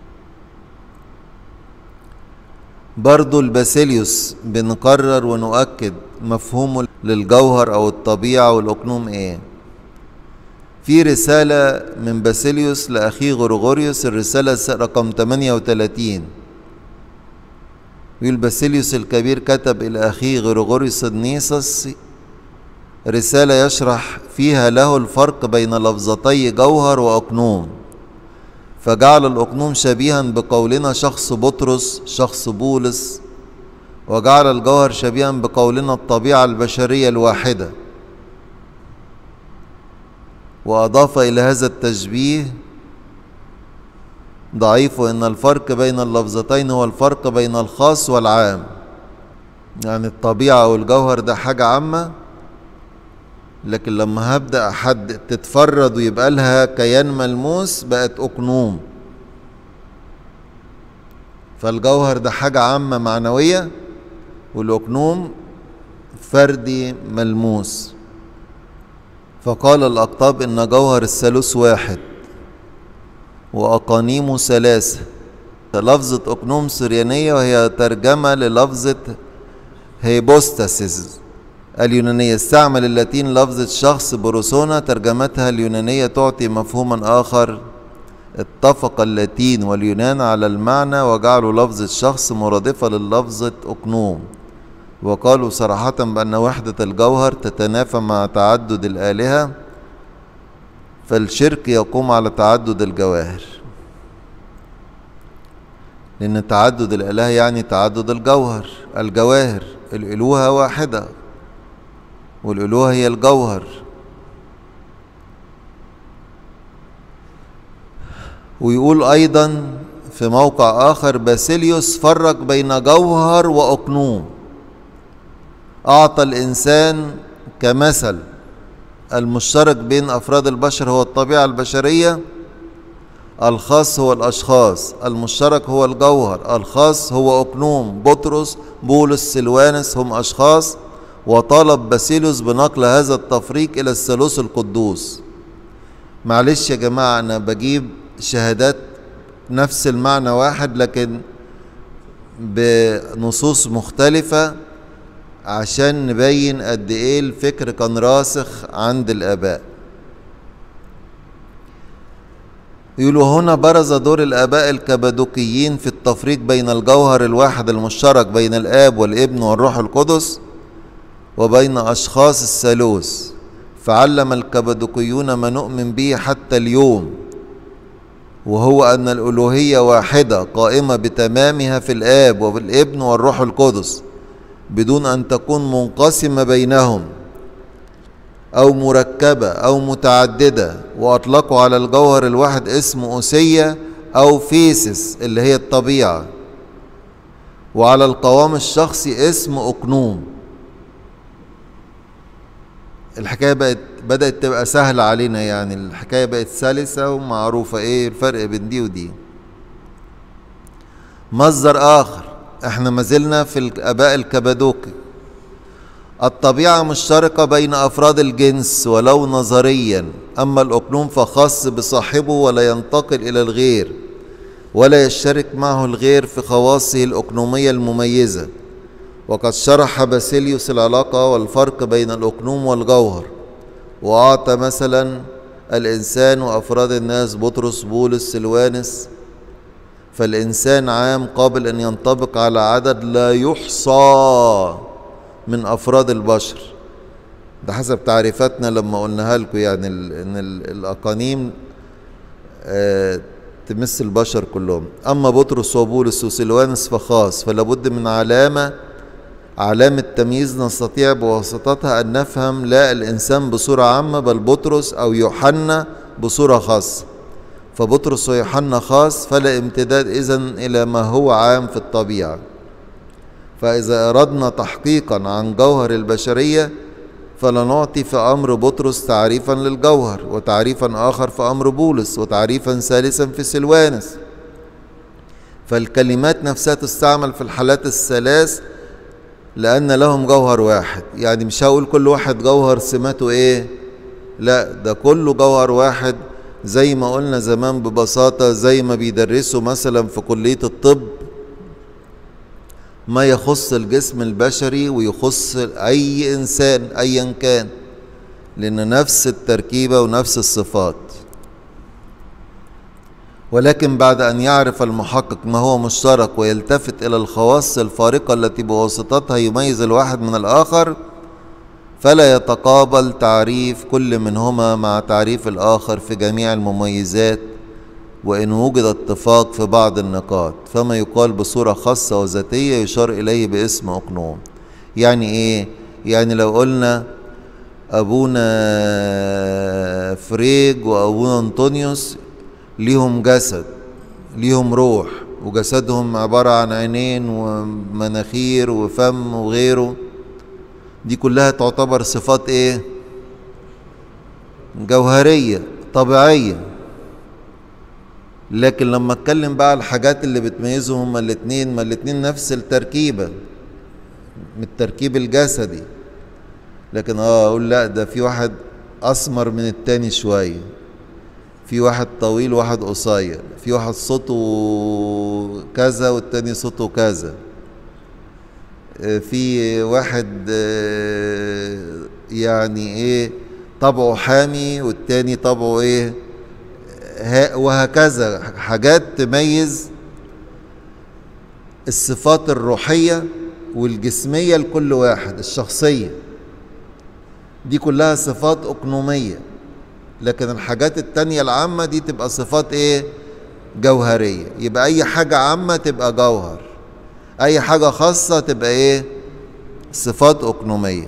برضو الباسيليوس بنقرر ونؤكد مفهومه للجوهر أو الطبيعة والأقنوم في رسالة من باسيليوس لأخيه غرغوريوس، الرسالة رقم 38. يقول: باسيليوس الكبير كتب إلى أخيه غرغوريوس النيسوس رسالة يشرح فيها له الفرق بين لفظتي جوهر وأقنوم، فجعل الأقنوم شبيها بقولنا شخص بطرس شخص بولس، وجعل الجوهر شبيها بقولنا الطبيعة البشرية الواحدة. وأضاف إلى هذا التشبيه ضعيف إن الفرق بين اللفظتين هو الفرق بين الخاص والعام. يعني الطبيعة والجوهر ده حاجة عامة، لكن لما هبدأ حد تتفرد ويبقى لها كيان ملموس بقت أقنوم. فالجوهر ده حاجة عامة معنوية، والأقنوم فردي ملموس. فقال الأقطاب إن جوهر الثالوث واحد وأقانيمه ثلاثة. لفظة أقنوم سريانية، وهي ترجمة للفظة هيبوستاسيس اليونانية. استعمل اللاتين لفظة شخص بروسونا، ترجمتها اليونانية تعطي مفهوما آخر. اتفق اللاتين واليونان على المعنى وجعلوا لفظة شخص مرادفة للفظة أقنوم، وقالوا صراحة بأن وحدة الجوهر تتنافى مع تعدد الآلهة، فالشرك يقوم على تعدد الجواهر، لأن تعدد الآلهة يعني تعدد الجواهر. الألوهة واحدة، والألوهة هي الجوهر. ويقول أيضا في موقع آخر باسيليوس فرق بين جوهر وأقنوم، أعطى الإنسان كمثل المشترك بين أفراد البشر هو الطبيعة البشرية، الخاص هو الأشخاص، المشترك هو الجوهر، الخاص هو أقنوم. بطرس بولس سلوانس هم أشخاص، وطالب باسيليوس بنقل هذا التفريق إلى الثالوث القدوس. معلش يا جماعة، أنا بجيب شهادات نفس المعنى واحد لكن بنصوص مختلفة عشان نبين قد ايه الفكر كان راسخ عند الآباء. يقولوا هنا برز دور الآباء الكبادوكيين في التفريق بين الجوهر الواحد المشترك بين الآب والابن والروح القدس وبين أشخاص الثالوث، فعلم الكبادوكيون ما نؤمن به حتى اليوم، وهو أن الألوهية واحدة قائمة بتمامها في الآب وبالابن والروح القدس، بدون أن تكون منقسمة بينهم أو مركبة أو متعددة. وأطلقوا على الجوهر الواحد اسم أوسية أو فيسس اللي هي الطبيعة، وعلى القوام الشخصي اسم أقنوم. الحكاية بدأت تبقى سهلة علينا، يعني الحكاية بقت سلسة ومعروفة ايه الفرق بين دي ودي. مصدر آخر، احنا ما زلنا في الآباء الكبادوكي. الطبيعة مشتركة بين أفراد الجنس ولو نظريا، أما الأقنوم فخاص بصاحبه ولا ينتقل إلى الغير، ولا يشترك معه الغير في خواصه الأقنومية المميزة. وقد شرح باسيليوس العلاقة والفرق بين الأقنوم والجوهر، وأعطى مثلا الإنسان وأفراد الناس بطرس بولس سلوانس. فالإنسان عام قابل أن ينطبق على عدد لا يحصى من أفراد البشر، ده حسب تعريفاتنا لما قلناها لكم، يعني إن الأقانيم تمس البشر كلهم. أما بطرس وبولس وسلوانس فخاص، فلابد من علامة تمييز نستطيع بواسطتها أن نفهم لا الإنسان بصورة عامة، بل بطرس أو يوحنا بصورة خاصة. فبطرس ويوحنا خاص، فلا امتداد إذن إلى ما هو عام في الطبيعة. فإذا أردنا تحقيقا عن جوهر البشرية فلا نعطي في أمر بطرس تعريفا للجوهر، وتعريفا آخر في أمر بولس، وتعريفا ثالثا في سلوانس. فالكلمات نفسها تستعمل في الحالات الثلاث لأن لهم جوهر واحد. يعني مش هقول كل واحد جوهر سماته ايه، لا، ده كله جوهر واحد. زي ما قلنا زمان ببساطة، زي ما بيدرسوا مثلا في كلية الطب ما يخص الجسم البشري ويخص أي إنسان أيا كان، لأن نفس التركيبة ونفس الصفات. ولكن بعد أن يعرف المحقق ما هو مشترك ويلتفت إلى الخواص الفارقة التي بواسطتها يميز الواحد من الآخر، فلا يتقابل تعريف كل منهما مع تعريف الآخر في جميع المميزات، وإن وجد اتفاق في بعض النقاط، فما يقال بصورة خاصة وذاتية يشار إليه باسم أقنوم. يعني إيه؟ يعني لو قلنا أبونا فريج وأبونا أنطونيوس ليهم جسد، ليهم روح، وجسدهم عبارة عن عينين ومناخير وفم وغيره، دي كلها تعتبر صفات ايه؟ جوهرية طبيعية. لكن لما اتكلم بقى على الحاجات اللي بتميزهم هما الاتنين، ما الاتنين نفس التركيبة من التركيب الجسدي، لكن اقول لا ده في واحد اسمر من التاني شوية، في واحد طويل وواحد قصير، في واحد صوته كذا والتاني صوته كذا، في واحد يعني ايه طبعه حامي والتاني طبعه ايه، وهكذا. حاجات تميز الصفات الروحية والجسمية لكل واحد، الشخصية دي كلها صفات أقنومية. لكن الحاجات التانية العامة دي تبقى صفات ايه؟ جوهرية. يبقى اي حاجة عامة تبقى جوهر، اي حاجة خاصة تبقى ايه؟ صفات أقنومية.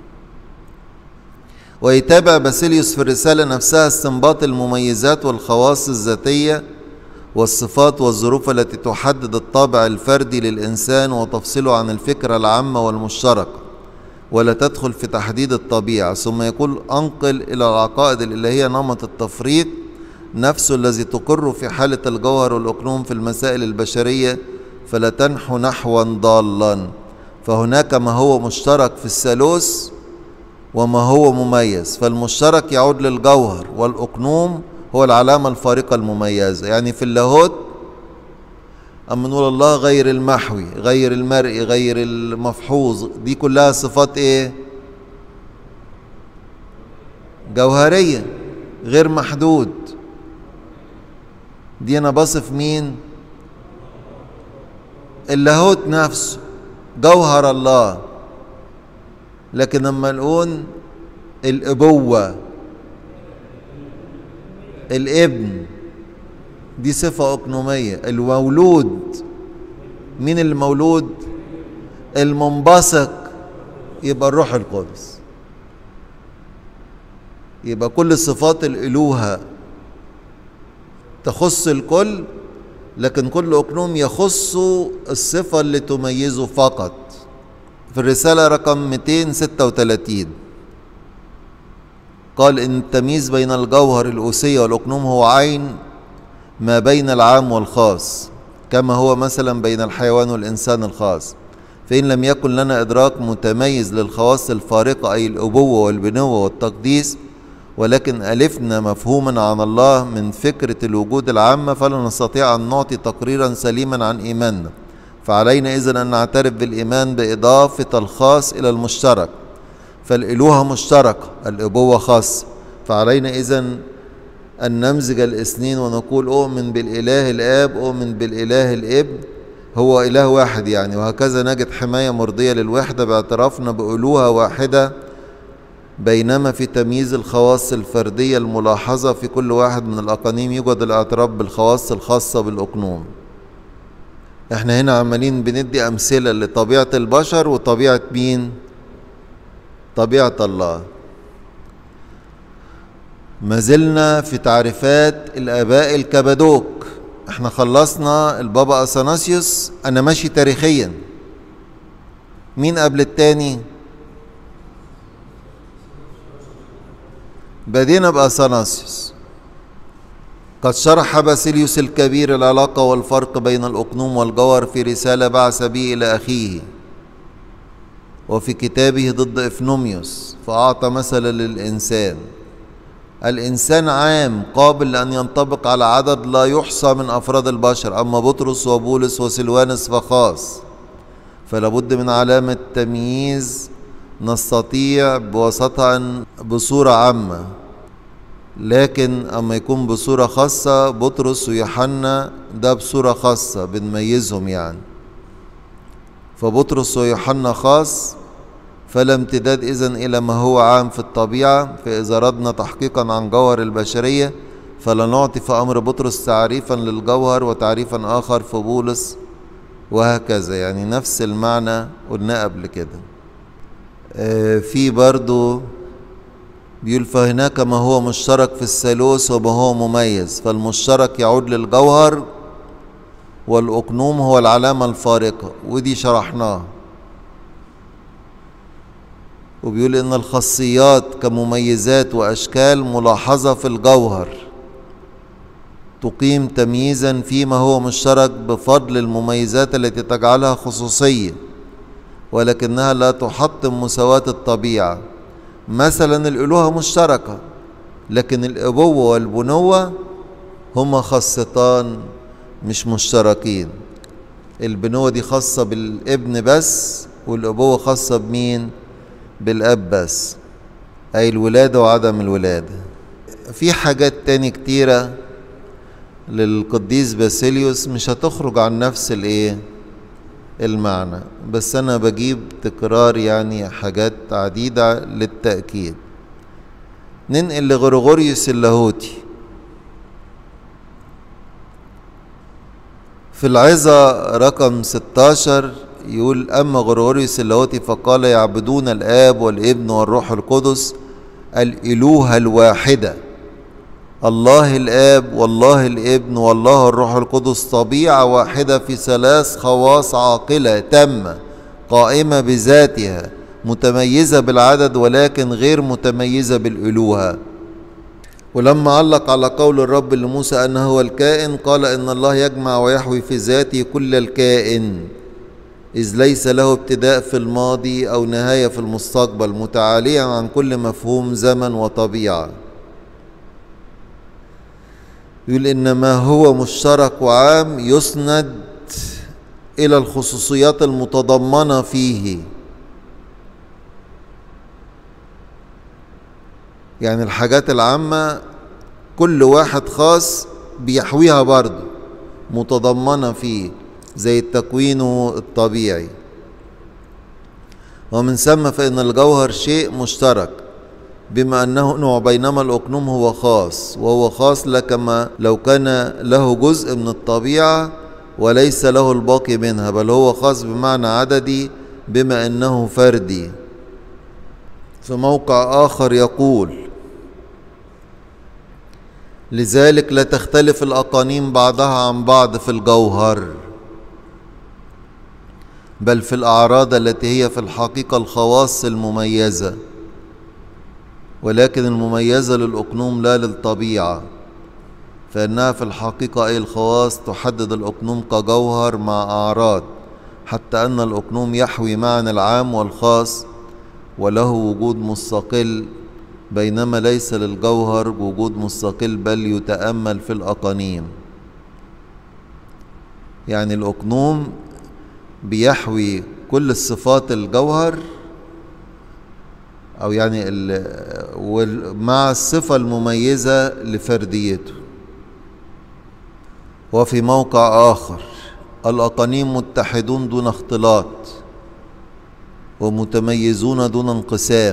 ويتابع باسيليوس في الرسالة نفسها استنباط المميزات والخواص الذاتية والصفات والظروف التي تحدد الطابع الفردي للإنسان وتفصله عن الفكرة العامة والمشتركة، ولا تدخل في تحديد الطبيعة. ثم يقول أنقل إلى العقائد الإلهية نمط التفريق نفسه الذي تقر في حالة الجوهر والأقنوم في المسائل البشرية، فلا تنحو نحوا ضالا. فهناك ما هو مشترك في الثالوث وما هو مميز، فالمشترك يعود للجوهر، والأقنوم هو العلامة الفارقة المميزة. يعني في اللاهوت أما نقول الله غير المحوي، غير المرئي، غير المفحوظ، دي كلها صفات ايه؟ جوهرية، غير محدود. دي أنا بصف مين؟ اللاهوت نفسه، جوهر الله. لكن لما نقول الأبوة، الابن، دي صفة أقنومية. المولود، مين المولود؟ المنبثق، يبقى الروح القدس. يبقى كل صفات الألوهة تخص الكل، لكن كل أقنوم يخص الصفة اللي تميزه فقط. في الرسالة رقم 236 قال إن التمييز بين الجوهر الأوسية والأقنوم هو عين ما بين العام والخاص، كما هو مثلا بين الحيوان والإنسان الخاص. فإن لم يكن لنا إدراك متميز للخواص الفارقة أي الأبوة والبنوة والتقديس، ولكن ألفنا مفهوما عن الله من فكرة الوجود العامة، فلا نستطيع أن نعطي تقريرا سليما عن إيماننا. فعلينا إذن أن نعترف بالإيمان بإضافة الخاص إلى المشترك، فالإلوهة مشتركة، الأبوة خاصة. فعلينا إذن أن نمزج الاثنين ونقول أؤمن بالإله الآب، أؤمن بالإله الابن، هو إله واحد يعني. وهكذا نجد حماية مرضية للوحدة باعترافنا بألوهة واحدة، بينما في تمييز الخواص الفردية الملاحظة في كل واحد من الأقانيم يوجد الاعتراف بالخواص الخاصة بالأقنوم. احنا هنا عمالين بندي أمثلة لطبيعة البشر وطبيعة مين؟ طبيعة الله. ما زلنا في تعريفات الآباء الكبادوك. احنا خلصنا البابا أثناسيوس، أنا ماشي تاريخيا. مين قبل التاني؟ بدينا بأثناسيوس. قد شرح باسيليوس الكبير العلاقة والفرق بين الأقنوم والجوهر في رسالة بعث به إلى أخيه، وفي كتابه ضد إفنوميوس، فأعطى مثلا للإنسان. الإنسان عام قابل لأن ينطبق على عدد لا يحصى من أفراد البشر، أما بطرس وبولس وسلوانس فخاص، فلا بد من علامة تمييز نستطيع بواسطة بصورة عامة. لكن أما يكون بصورة خاصة، بطرس ويوحنا ده بصورة خاصة بنميزهم يعني. فبطرس ويوحنا خاص، فلا امتداد إذن إلى ما هو عام في الطبيعة. فإذا أردنا تحقيقا عن جوهر البشرية فلا نعطي في أمر بطرس تعريفا للجوهر وتعريفا آخر في بولس، وهكذا. يعني نفس المعنى قلنا قبل كده. في برضو بيقول فهناك ما هو مشترك في الثالوث وما هو مميز، فالمشترك يعود للجوهر والأقنوم هو العلامة الفارقة، ودي شرحناها. وبيقول إن الخاصيات كمميزات وأشكال ملاحظة في الجوهر تقيم تمييزا فيما هو مشترك بفضل المميزات التي تجعلها خصوصية، ولكنها لا تحطم مساواة الطبيعة. مثلا الألوهة مشتركة، لكن الأبوة والبنوة هما خاصتان مش مشتركين. البنوة دي خاصة بالابن بس، والأبوة خاصة بمين؟ بالأب بس، أي الولادة وعدم الولادة. في حاجات تاني كتيرة للقديس باسيليوس مش هتخرج عن نفس المعنى، بس أنا بجيب تكرار يعني حاجات عديدة للتأكيد. ننقل لغرغوريوس اللاهوتي في العظة رقم 16 يقول أما غرغوريوس اللاهوتي فقال يعبدون الآب والابن والروح القدس الإلوهة الواحدة، الله الآب والله الابن والله الروح القدس طبيعة واحدة في ثلاث خواص عاقلة تامة قائمة بذاتها متميزة بالعدد ولكن غير متميزة بالألوهة. ولما علق على قول الرب لموسى أنه هو الكائن قال إن الله يجمع ويحوي في ذاته كل الكائن، إذ ليس له ابتداء في الماضي أو نهاية في المستقبل، متعاليا عن كل مفهوم زمن وطبيعة. يقول إن ما هو مشترك وعام يسند إلى الخصوصيات المتضمنة فيه. يعني الحاجات العامة كل واحد خاص بيحويها برضه متضمنة فيه، زي التكوين الطبيعي. ومن ثم فإن الجوهر شيء مشترك بما أنه نوع، بينما الأقنوم هو خاص، وهو خاص كما لو كان له جزء من الطبيعة وليس له الباقي منها، بل هو خاص بمعنى عددي بما أنه فردي. في موقع آخر يقول لذلك لا تختلف الأقانيم بعضها عن بعض في الجوهر، بل في الأعراض التي هي في الحقيقة الخواص المميزة، ولكن المميزة للأقنوم لا للطبيعة، فإنها في الحقيقة أي الخواص تحدد الأقنوم كجوهر مع أعراض، حتى أن الأقنوم يحوي معنى العام والخاص وله وجود مستقل، بينما ليس للجوهر وجود مستقل بل يتأمل في الأقانيم. يعني الأقنوم بيحوي كل الصفات الجوهر، أو يعني مع الصفة المميزة لفرديته. وفي موقع آخر الأقانيم متحدون دون اختلاط ومتميزون دون انقسام،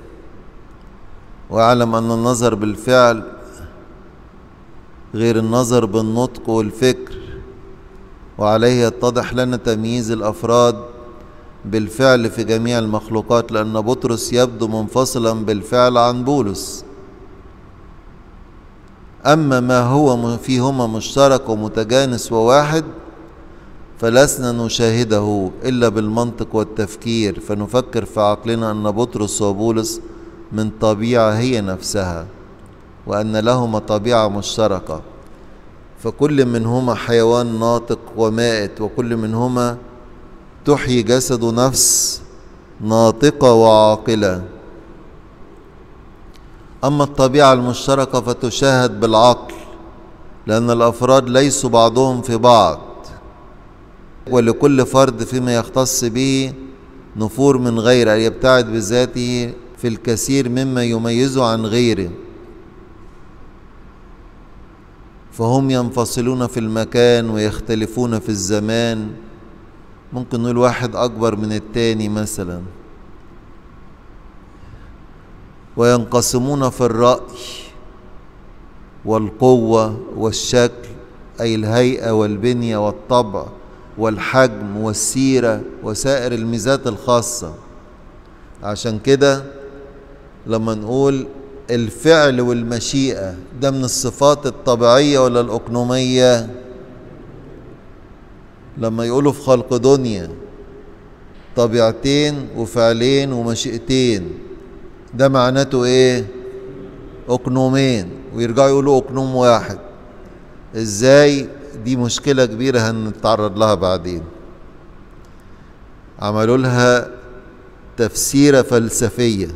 واعلم أن النظر بالفعل غير النظر بالنطق والفكر، وعليه يتضح لنا تمييز الأفراد بالفعل في جميع المخلوقات، لأن بطرس يبدو منفصلا بالفعل عن بولس. أما ما هو فيهما مشترك ومتجانس وواحد فلسنا نشاهده إلا بالمنطق والتفكير، فنفكر في عقلنا أن بطرس وبولس من طبيعة هي نفسها، وأن لهما طبيعة مشتركة، فكل منهما حيوان ناطق ومائت، وكل منهما تحيي جسد نفس ناطقة وعاقلة. أما الطبيعة المشتركة فتشاهد بالعقل، لأن الأفراد ليسوا بعضهم في بعض، ولكل فرد فيما يختص به نفور من غيره، أن يبتعد بذاته في الكثير مما يميزه عن غيره، فهم ينفصلون في المكان ويختلفون في الزمان. ممكن نقول واحد أكبر من التاني مثلا، وينقسمون في الرأي والقوة والشكل، أي الهيئة والبنية والطبع والحجم والسيرة وسائر الميزات الخاصة. عشان كده لما نقول الفعل والمشيئة ده من الصفات الطبيعية ولا الأقنومية؟ لما يقولوا في خلق دنيا طبيعتين وفعلين ومشيئتين، ده معناته ايه؟ أقنومين، ويرجعوا يقولوا أقنوم واحد. ازاي؟ دي مشكلة كبيرة هنتعرض لها بعدين. عملوا لها تفسيرة فلسفية.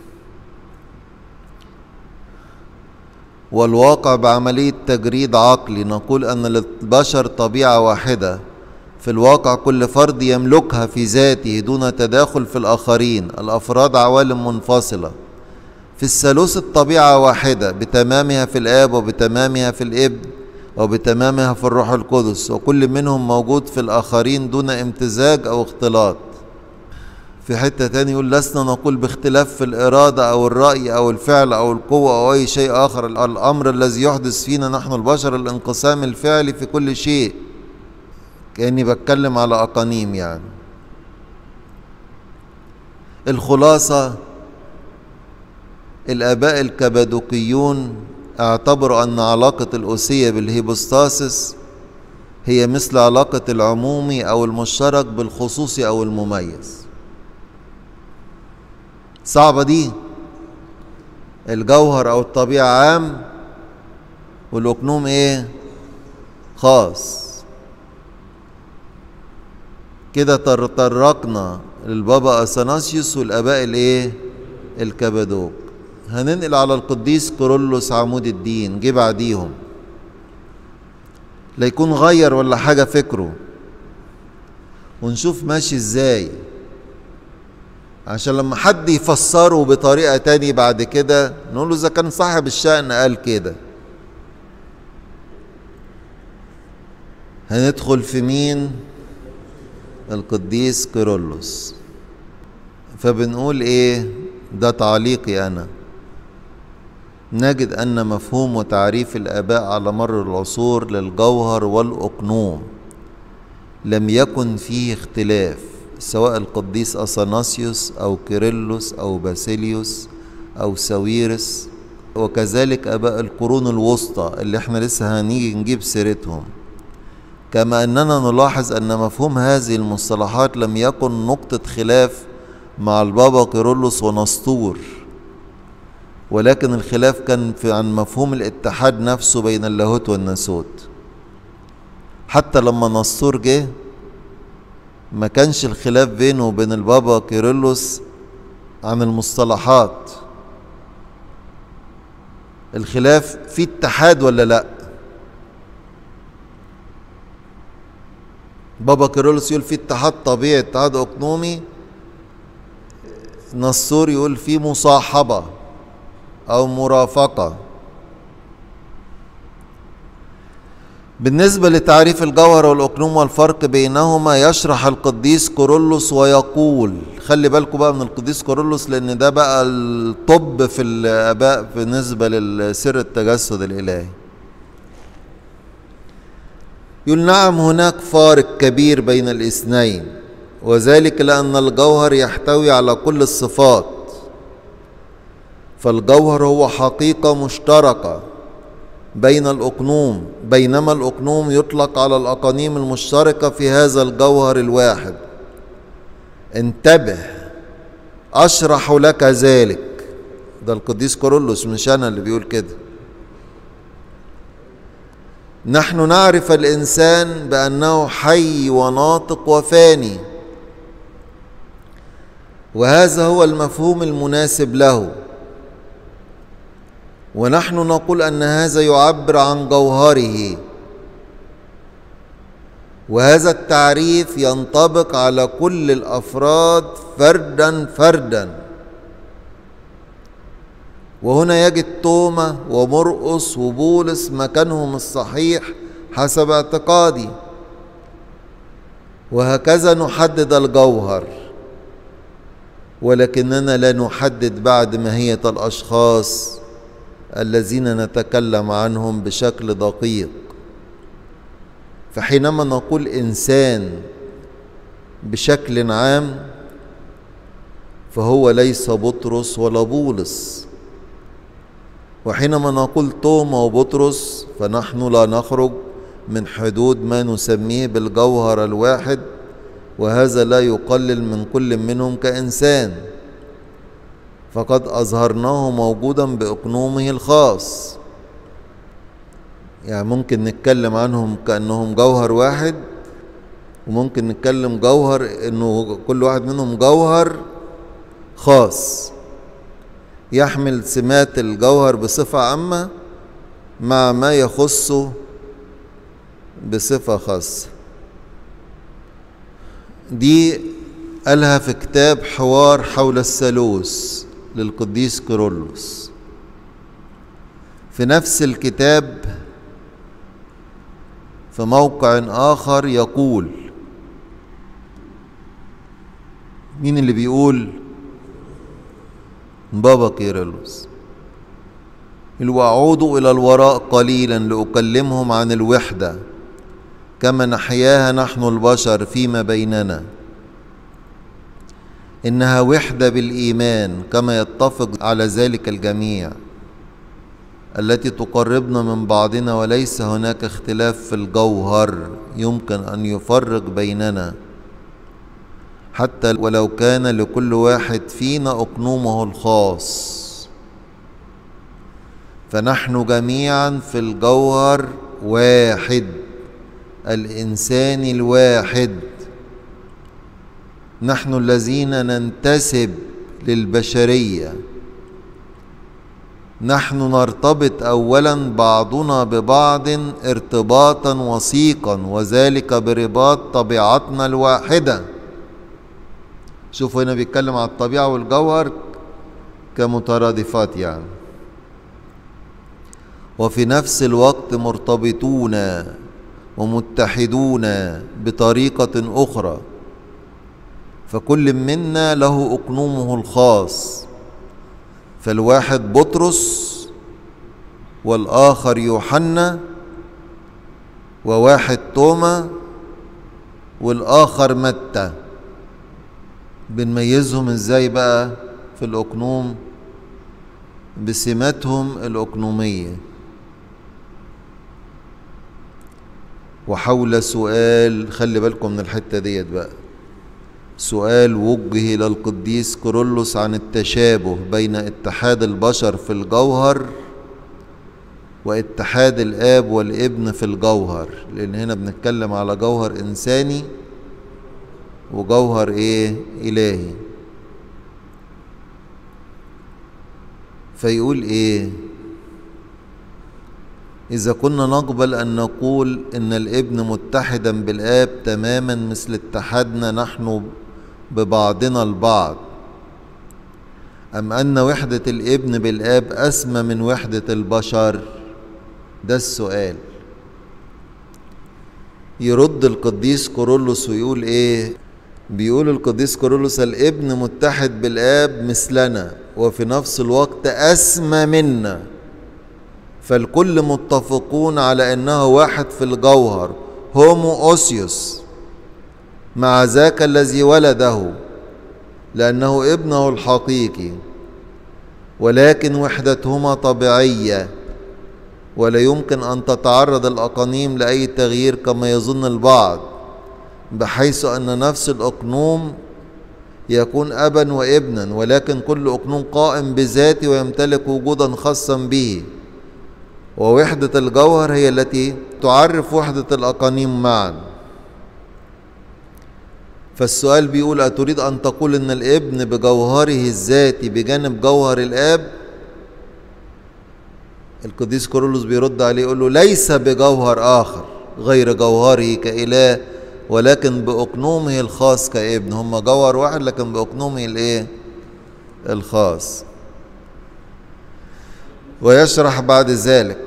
والواقع بعملية تجريد عقلي نقول أن للبشر طبيعة واحدة في الواقع، كل فرد يملكها في ذاته دون تداخل في الآخرين. الأفراد عوالم منفصلة. في الثالوث الطبيعة واحدة بتمامها في الآب وبتمامها في الابن وبتمامها في الروح القدس، وكل منهم موجود في الآخرين دون امتزاج أو اختلاط. في حتة تاني يقول لسنا نقول باختلاف في الإرادة أو الرأي أو الفعل أو القوة أو أي شيء آخر. الأمر الذي يحدث فينا نحن البشر الانقسام الفعلي في كل شيء. كأني بتكلم على أقانيم يعني. الخلاصة، الآباء الكبادوكيون اعتبروا أن علاقة الأوسية بالهيبوستاسيس هي مثل علاقة العمومي أو المشترك بالخصوصي أو المميز. صعبة دي. الجوهر أو الطبيعة عام والأقنوم إيه؟ خاص. كده تطرقنا للبابا أثناسيوس والآباء الإيه؟ الكبادوك. هننقل على القديس كيرلس عمود الدين، جه بعديهم، لا يكون غير ولا حاجة فكره، ونشوف ماشي ازاي، عشان لما حد يفسره بطريقة تاني بعد كده نقول له إذا كان صاحب الشأن قال كده. هندخل في مين؟ القديس كيرلس. فبنقول ايه؟ ده تعليقي أنا. نجد أن مفهوم وتعريف الآباء على مر العصور للجوهر والأقنوم لم يكن فيه اختلاف، سواء القديس أثناسيوس أو كيرلس أو باسيليوس أو ساويرس، وكذلك آباء القرون الوسطى اللي احنا لسه هنيجي نجيب سيرتهم. كما أننا نلاحظ أن مفهوم هذه المصطلحات لم يكن نقطة خلاف مع البابا كيرلس ونسطور، ولكن الخلاف كان عن مفهوم الاتحاد نفسه بين اللاهوت والناسوت. حتى لما نسطور جه ما كانش الخلاف بينه وبين البابا كيرلس عن المصطلحات، الخلاف في اتحاد ولا لا. بابا كيرلس يقول في اتحاد طبيعي، اتحاد اقنومي. نسطور يقول في مصاحبة أو مرافقة. بالنسبة لتعريف الجوهر والأقنوم والفرق بينهما يشرح القديس كيرلس ويقول، خلي بالكم بقى من القديس كيرلس لأن ده بقى الطب في الآباء بالنسبة لسر التجسد الإلهي. يقول نعم هناك فارق كبير بين الاثنين، وذلك لأن الجوهر يحتوي على كل الصفات، فالجوهر هو حقيقة مشتركة بين الأقنوم، بينما الأقنوم يطلق على الأقانيم المشتركة في هذا الجوهر الواحد. انتبه، أشرح لك ذلك. ده القديس كيرلس مش أنا اللي بيقول كده. نحن نعرف الإنسان بأنه حي وناطق وفاني، وهذا هو المفهوم المناسب له، ونحن نقول أن هذا يعبر عن جوهره، وهذا التعريف ينطبق على كل الأفراد فردا فردا. وهنا يجد توما ومرقس وبولس مكانهم الصحيح حسب اعتقادي، وهكذا نحدد الجوهر. ولكننا لا نحدد بعد ماهية الأشخاص الذين نتكلم عنهم بشكل دقيق. فحينما نقول إنسان بشكل عام فهو ليس بطرس ولا بولس، وحينما نقول توما وبطرس فنحن لا نخرج من حدود ما نسميه بالجوهر الواحد، وهذا لا يقلل من كل منهم كإنسان، فقد أظهرناه موجودا بأقنومه الخاص. يعني ممكن نتكلم عنهم كأنهم جوهر واحد، وممكن نتكلم جوهر إنه كل واحد منهم جوهر خاص يحمل سمات الجوهر بصفة عامة مع ما يخصه بصفة خاصة. دي قالها في كتاب حوار حول الثالوث للقديس كيرلس. في نفس الكتاب في موقع آخر يقول، مين اللي بيقول؟ بابا كيرلس. وأعود إلى الوراء قليلا لأكلمهم عن الوحدة كما نحياها نحن البشر فيما بيننا. إنها وحدة بالإيمان كما يتفق على ذلك الجميع، التي تقربنا من بعضنا، وليس هناك اختلاف في الجوهر يمكن أن يفرق بيننا، حتى ولو كان لكل واحد فينا أقنومه الخاص. فنحن جميعا في الجوهر واحد، الإنسان الواحد. نحن الذين ننتسب للبشرية، نحن نرتبط أولا بعضنا ببعض ارتباطا وثيقا، وذلك برباط طبيعتنا الواحدة. شوفوا هنا بيتكلم عن الطبيعة والجوهر كمترادفات يعني. وفي نفس الوقت مرتبطون ومتحدون بطريقة أخرى، فكل منا له أقنومه الخاص. فالواحد بطرس، والآخر يوحنا، وواحد توما، والآخر متى. بنميزهم ازاي بقى في الأقنوم؟ بسماتهم الأقنومية. وحول سؤال، خلي بالكم من الحتة ديت بقى، سؤال وجه للقديس كيرلس عن التشابه بين اتحاد البشر في الجوهر واتحاد الآب والابن في الجوهر، لأن هنا بنتكلم على جوهر إنساني وجوهر إلهي. فيقول إذا كنا نقبل أن نقول إن الابن متحدا بالآب تماما مثل اتحادنا نحن ببعضنا البعض، أم أن وحدة الابن بالآب أسمى من وحدة البشر؟ ده السؤال. يرد القديس كيرلس ويقول بيقول القديس كيرلس الابن متحد بالآب مثلنا، وفي نفس الوقت أسمى منا، فالكل متفقون على أنه واحد في الجوهر، هومو أوسيوس، مع ذاك الذي ولده، لأنه ابنه الحقيقي، ولكن وحدتهما طبيعية، ولا يمكن أن تتعرض الأقانيم لأي تغيير كما يظن البعض، بحيث أن نفس الأقنوم يكون أبا وابنا، ولكن كل أقنوم قائم بذاته ويمتلك وجودا خاصا به، ووحدة الجوهر هي التي تعرف وحدة الأقانيم معا. فالسؤال بيقول أتريد أن تقول أن الابن بجوهره الذاتي بجانب جوهر الآب؟ القديس كيرلس بيرد عليه يقول له ليس بجوهر آخر غير جوهره كإله، ولكن بأقنومه الخاص كابن. هم جوهر واحد لكن بأقنومه الخاص. ويشرح بعد ذلك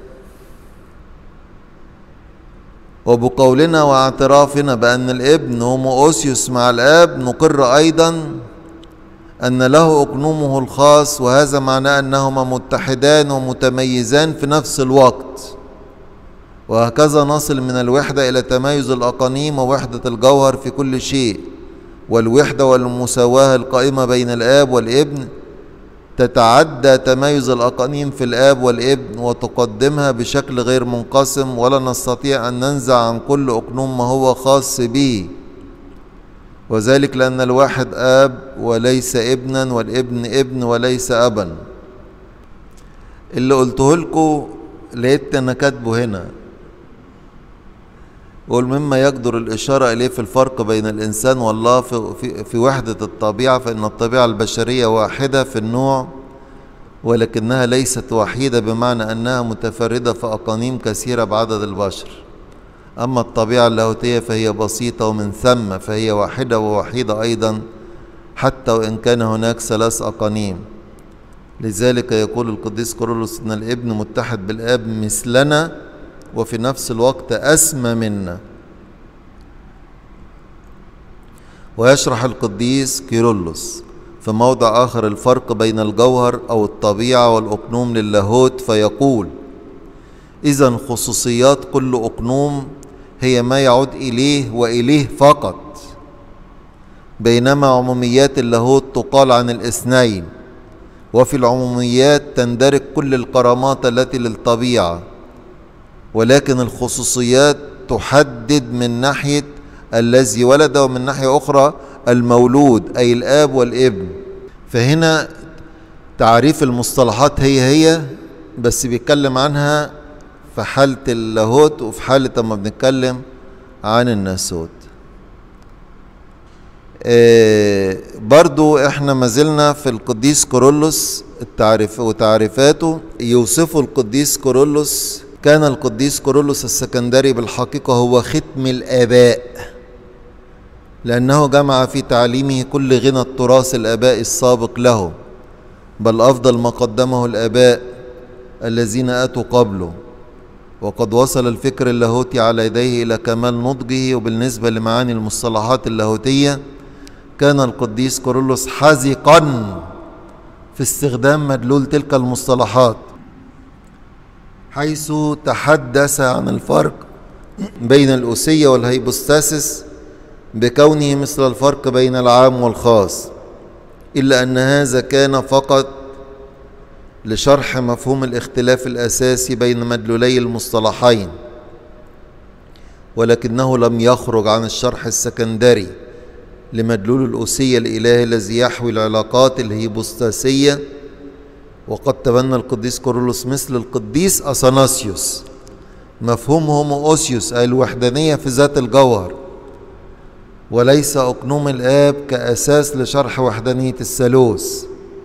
وبقولنا واعترافنا بأن الابن هومو أوسيوس مع الآب، نقر أيضا أن له أقنومه الخاص، وهذا معناه أنهما متحدان ومتميزان في نفس الوقت. وهكذا نصل من الوحدة إلى تميز الأقانيم ووحدة الجوهر في كل شيء. والوحدة والمساواة القائمة بين الآب والابن تتعدى تميز الأقانيم في الآب والابن وتقدمها بشكل غير منقسم، ولا نستطيع أن ننزع عن كل أقنوم ما هو خاص به، وذلك لأن الواحد آب وليس ابنا، والابن ابن وليس أبا. اللي قلته لكم لقيت أنا كاتبه هنا، قول مما يقدر الإشارة إليه في الفرق بين الإنسان والله في وحدة الطبيعة، فإن الطبيعة البشرية واحدة في النوع، ولكنها ليست وحيدة بمعنى أنها متفردة في أقانيم كثيرة بعدد البشر. أما الطبيعة اللاهوتية فهي بسيطة، ومن ثم فهي واحدة ووحيدة أيضا، حتى وإن كان هناك 3 أقانيم. لذلك يقول القديس كيرلس إن الابن متحد بالآب مثلنا، وفي نفس الوقت أسمى منا. ويشرح القديس كيرلس في موضع آخر الفرق بين الجوهر أو الطبيعة والأقنوم للاهوت، فيقول: إذن خصوصيات كل أقنوم هي ما يعود إليه وإليه فقط، بينما عموميات اللاهوت تقال عن الاثنين، وفي العموميات تندرج كل الكرامات التي للطبيعة، ولكن الخصوصيات تحدد من ناحية الذي ولد، ومن ناحية أخرى المولود، أي الآب والابن. فهنا تعريف المصطلحات هي بس بيتكلم عنها في حالة اللاهوت وفي حالة ما بنتكلم عن الناسوت. برضو احنا ما زلنا في القديس كيرلس وتعريفاته. يوصف القديس كيرلس: كان القديس كيرلس السكندري بالحقيقة هو ختم الآباء، لأنه جمع في تعليمه كل غنى التراث الآباء السابق له، بل أفضل ما قدمه الآباء الذين أتوا قبله. وقد وصل الفكر اللاهوتي على يديه إلى كمال نضجه. وبالنسبة لمعاني المصطلحات اللاهوتية كان القديس كيرلس حذقا في استخدام مدلول تلك المصطلحات، حيث تحدث عن الفرق بين الأوسية والهيبوستاسيس بكونه مثل الفرق بين العام والخاص، إلا أن هذا كان فقط لشرح مفهوم الاختلاف الأساسي بين مدلولي المصطلحين، ولكنه لم يخرج عن الشرح السكندري لمدلول الأوسية الإلهي الذي يحوي العلاقات الهيبوستاسية. وقد تبنى القديس كيرلس مثل القديس أثناسيوس مفهوم هوموأوسيوس، أي الوحدانية في ذات الجوهر، وليس أقنوم الآب كأساس لشرح وحدانية الثالوث.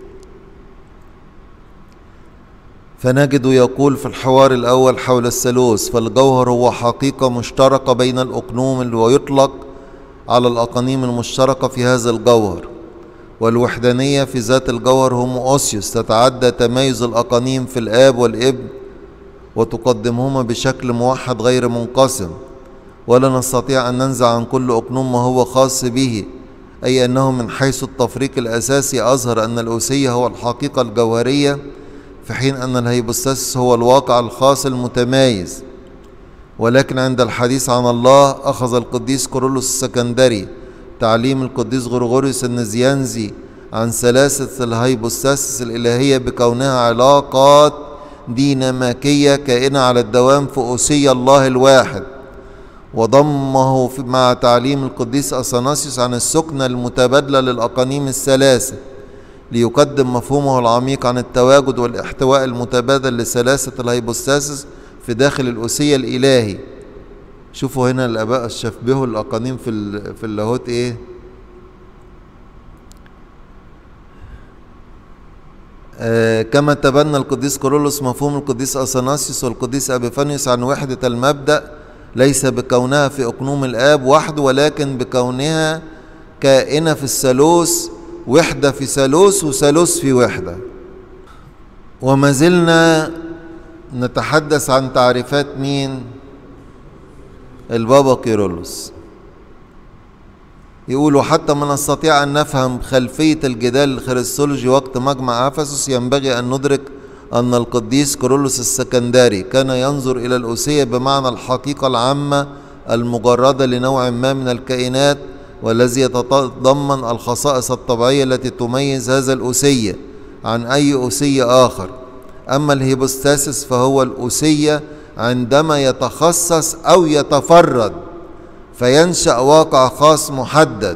فنجد يقول في الحوار الأول حول الثالوث: فالجوهر هو حقيقة مشتركة بين الأقنوم، ويطلق على الأقانيم المشتركة في هذا الجوهر. والوحدانية في ذات الجوهر هوموأوسيوس تتعدى تميز الأقانيم في الآب والابن وتقدمهما بشكل موحد غير منقسم، ولا نستطيع أن ننزع عن كل أقنوم ما هو خاص به، أي أنه من حيث التفريق الأساسي أظهر أن الأوسية هو الحقيقة الجوهرية، في حين أن الهيبوستاسيس هو الواقع الخاص المتمايز. ولكن عند الحديث عن الله أخذ القديس كيرلس السكندري تعليم القديس غرغوريوس النزيانزي عن ثلاثة الهيبوستاسيس الإلهية بكونها علاقات ديناميكية كائنة على الدوام في أوسية الله الواحد، وضمه مع تعليم القديس أثناسيوس عن السكنة المتبادلة للأقانيم الثلاثة، ليقدم مفهومه العميق عن التواجد والاحتواء المتبادل لثلاثة الهيبوستاسيس في داخل الأوسية الإلهي. شوفوا هنا الآباء شبهوا الأقانيم في اللاهوت إيه؟ كما تبنى القديس كيرلس مفهوم القديس أثناسيوس والقديس أبيفانيوس عن وحدة المبدأ، ليس بكونها في أقنوم الآب وحده، ولكن بكونها كائنة في الثالوث، وحدة في ثالوث وثالوث في وحدة. وما زلنا نتحدث عن تعريفات مين؟ البابا كيرلس. يقولوا حتى ما نستطيع أن نفهم خلفية الجدال الخريستولوجي وقت مجمع أفسس، ينبغي أن ندرك أن القديس كيرلس السكندري كان ينظر إلى الأوسية بمعنى الحقيقة العامة المجردة لنوع ما من الكائنات، والذي يتضمن الخصائص الطبيعية التي تميز هذا الأوسية عن أي أوسية آخر. أما الهيبوستاسيس فهو الأوسية عندما يتخصص أو يتفرد فينشأ واقع خاص محدد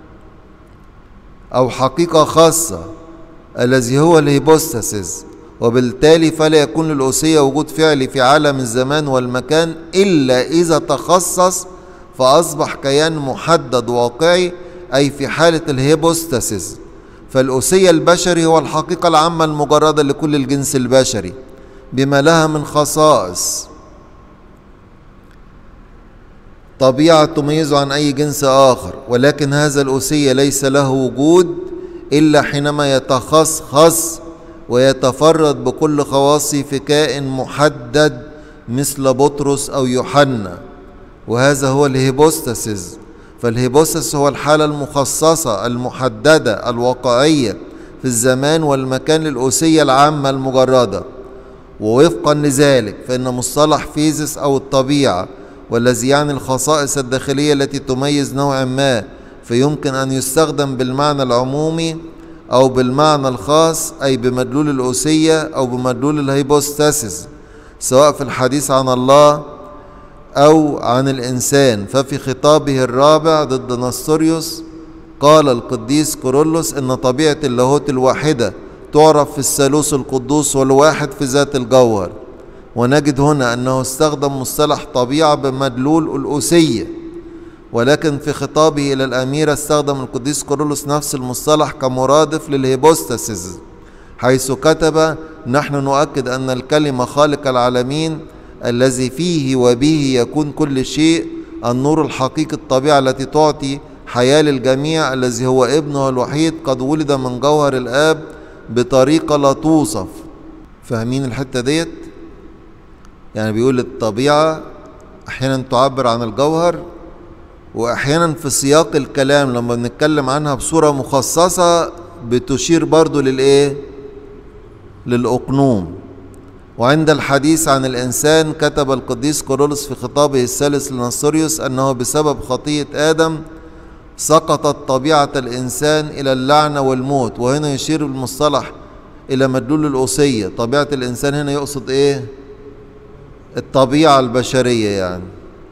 أو حقيقة خاصة الذي هو الهيبوستاسيس، وبالتالي فلا يكون للأوسية وجود فعلي في عالم الزمان والمكان إلا إذا تخصص فأصبح كيان محدد واقعي، أي في حالة الهيبوستاسيس. فالأوسية البشري هو الحقيقة العامة المجردة لكل الجنس البشري بما لها من خصائص طبيعة تميزه عن أي جنس آخر، ولكن هذا الأوسية ليس له وجود إلا حينما يتخصص ويتفرد بكل خواصه في كائن محدد مثل بطرس أو يوحنا، وهذا هو الهيبوستاسيس. فالهيبوستاسيس هو الحالة المخصصة المحددة الواقعية في الزمان والمكان للأوسية العامة المجردة. ووفقا لذلك فإن مصطلح فيزيس أو الطبيعة، والذي يعني الخصائص الداخلية التي تميز نوع ما، فيمكن أن يستخدم بالمعنى العمومي أو بالمعنى الخاص، أي بمدلول الأوسية أو بمدلول الهيبوستاسيس، سواء في الحديث عن الله أو عن الإنسان. ففي خطابه الرابع ضد نستوريوس قال القديس كيرلس إن طبيعة اللاهوت الواحدة تعرف في الثالوث القدوس والواحد في ذات الجوهر. ونجد هنا أنه استخدم مصطلح طبيعة بمدلول الأوسية، ولكن في خطابه إلى الأميرة استخدم القديس كيرلس نفس المصطلح كمرادف للهيبوستاسيس، حيث كتب: نحن نؤكد أن الكلمة خالق العالمين الذي فيه وبه يكون كل شيء، النور الحقيقي الطبيعة التي تعطي حياة للجميع، الذي هو ابنه الوحيد قد ولد من جوهر الآب بطريقة لا توصف. فاهمين الحتة ديت؟ يعني بيقول الطبيعة أحيانا تعبر عن الجوهر، وأحيانا في سياق الكلام لما بنتكلم عنها بصورة مخصصة بتشير برضو للإيه؟ للأقنوم. وعند الحديث عن الإنسان كتب القديس كيرلس في خطابه الثالث لنستوريوس أنه بسبب خطية آدم سقطت طبيعة الإنسان إلى اللعنة والموت. وهنا يشير المصطلح إلى مدلول الأوسية. طبيعة الإنسان هنا يقصد إيه؟ الطبيعة البشرية يعني.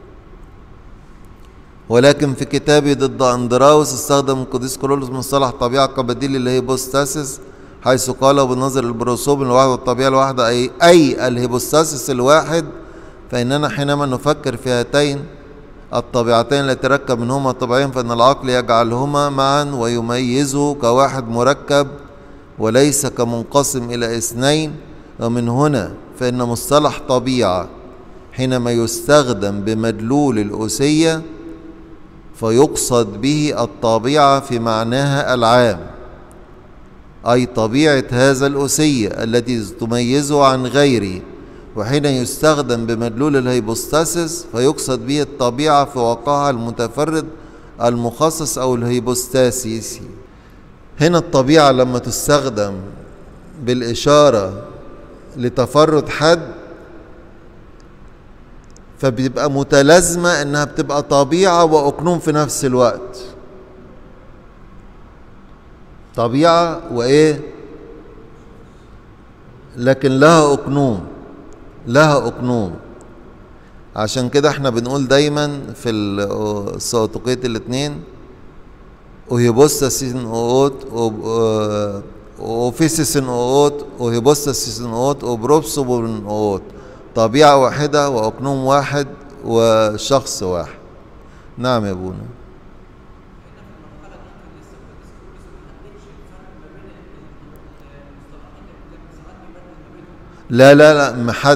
ولكن في كتابه ضد أندراوس استخدم القديس كيرلس مصطلح طبيعة كبديل للهيبوستاسيس، حيث قال بالنظر البروسوم الواحد والطبيعة الواحدة أي الهيبوستاسيس الواحد، فإننا حينما نفكر في هاتين الطبيعتين التي تركب منهما الطبيعين فإن العقل يجعلهما معا ويميزه كواحد مركب وليس كمنقسم إلى اثنين. ومن هنا فإن مصطلح طبيعة حينما يستخدم بمدلول الأوسية فيقصد به الطبيعة في معناها العام، أي طبيعة هذا الأوسية التي تميزه عن غيره. وحين يستخدم بمدلول الهيبوستاسيس فيقصد به الطبيعة في واقعها المتفرد المخصص أو الهيبوستاسيسي. هنا الطبيعة لما تستخدم بالإشارة لتفرد حد فبتبقى متلازمة إنها بتبقى طبيعة وأقنوم في نفس الوقت. طبيعة وإيه؟ لكن لها أقنوم، لها أقنوم. عشان كده احنا بنقول دايما في السوتوقية الاتنين وهيبوستاسيسن اوت وفيسيسن اوت وهيبوستاسيسن اوت وبروبسوبون اوت، طبيعة واحدة وأقنوم واحد وشخص واحد. نعم يا ابونا. لا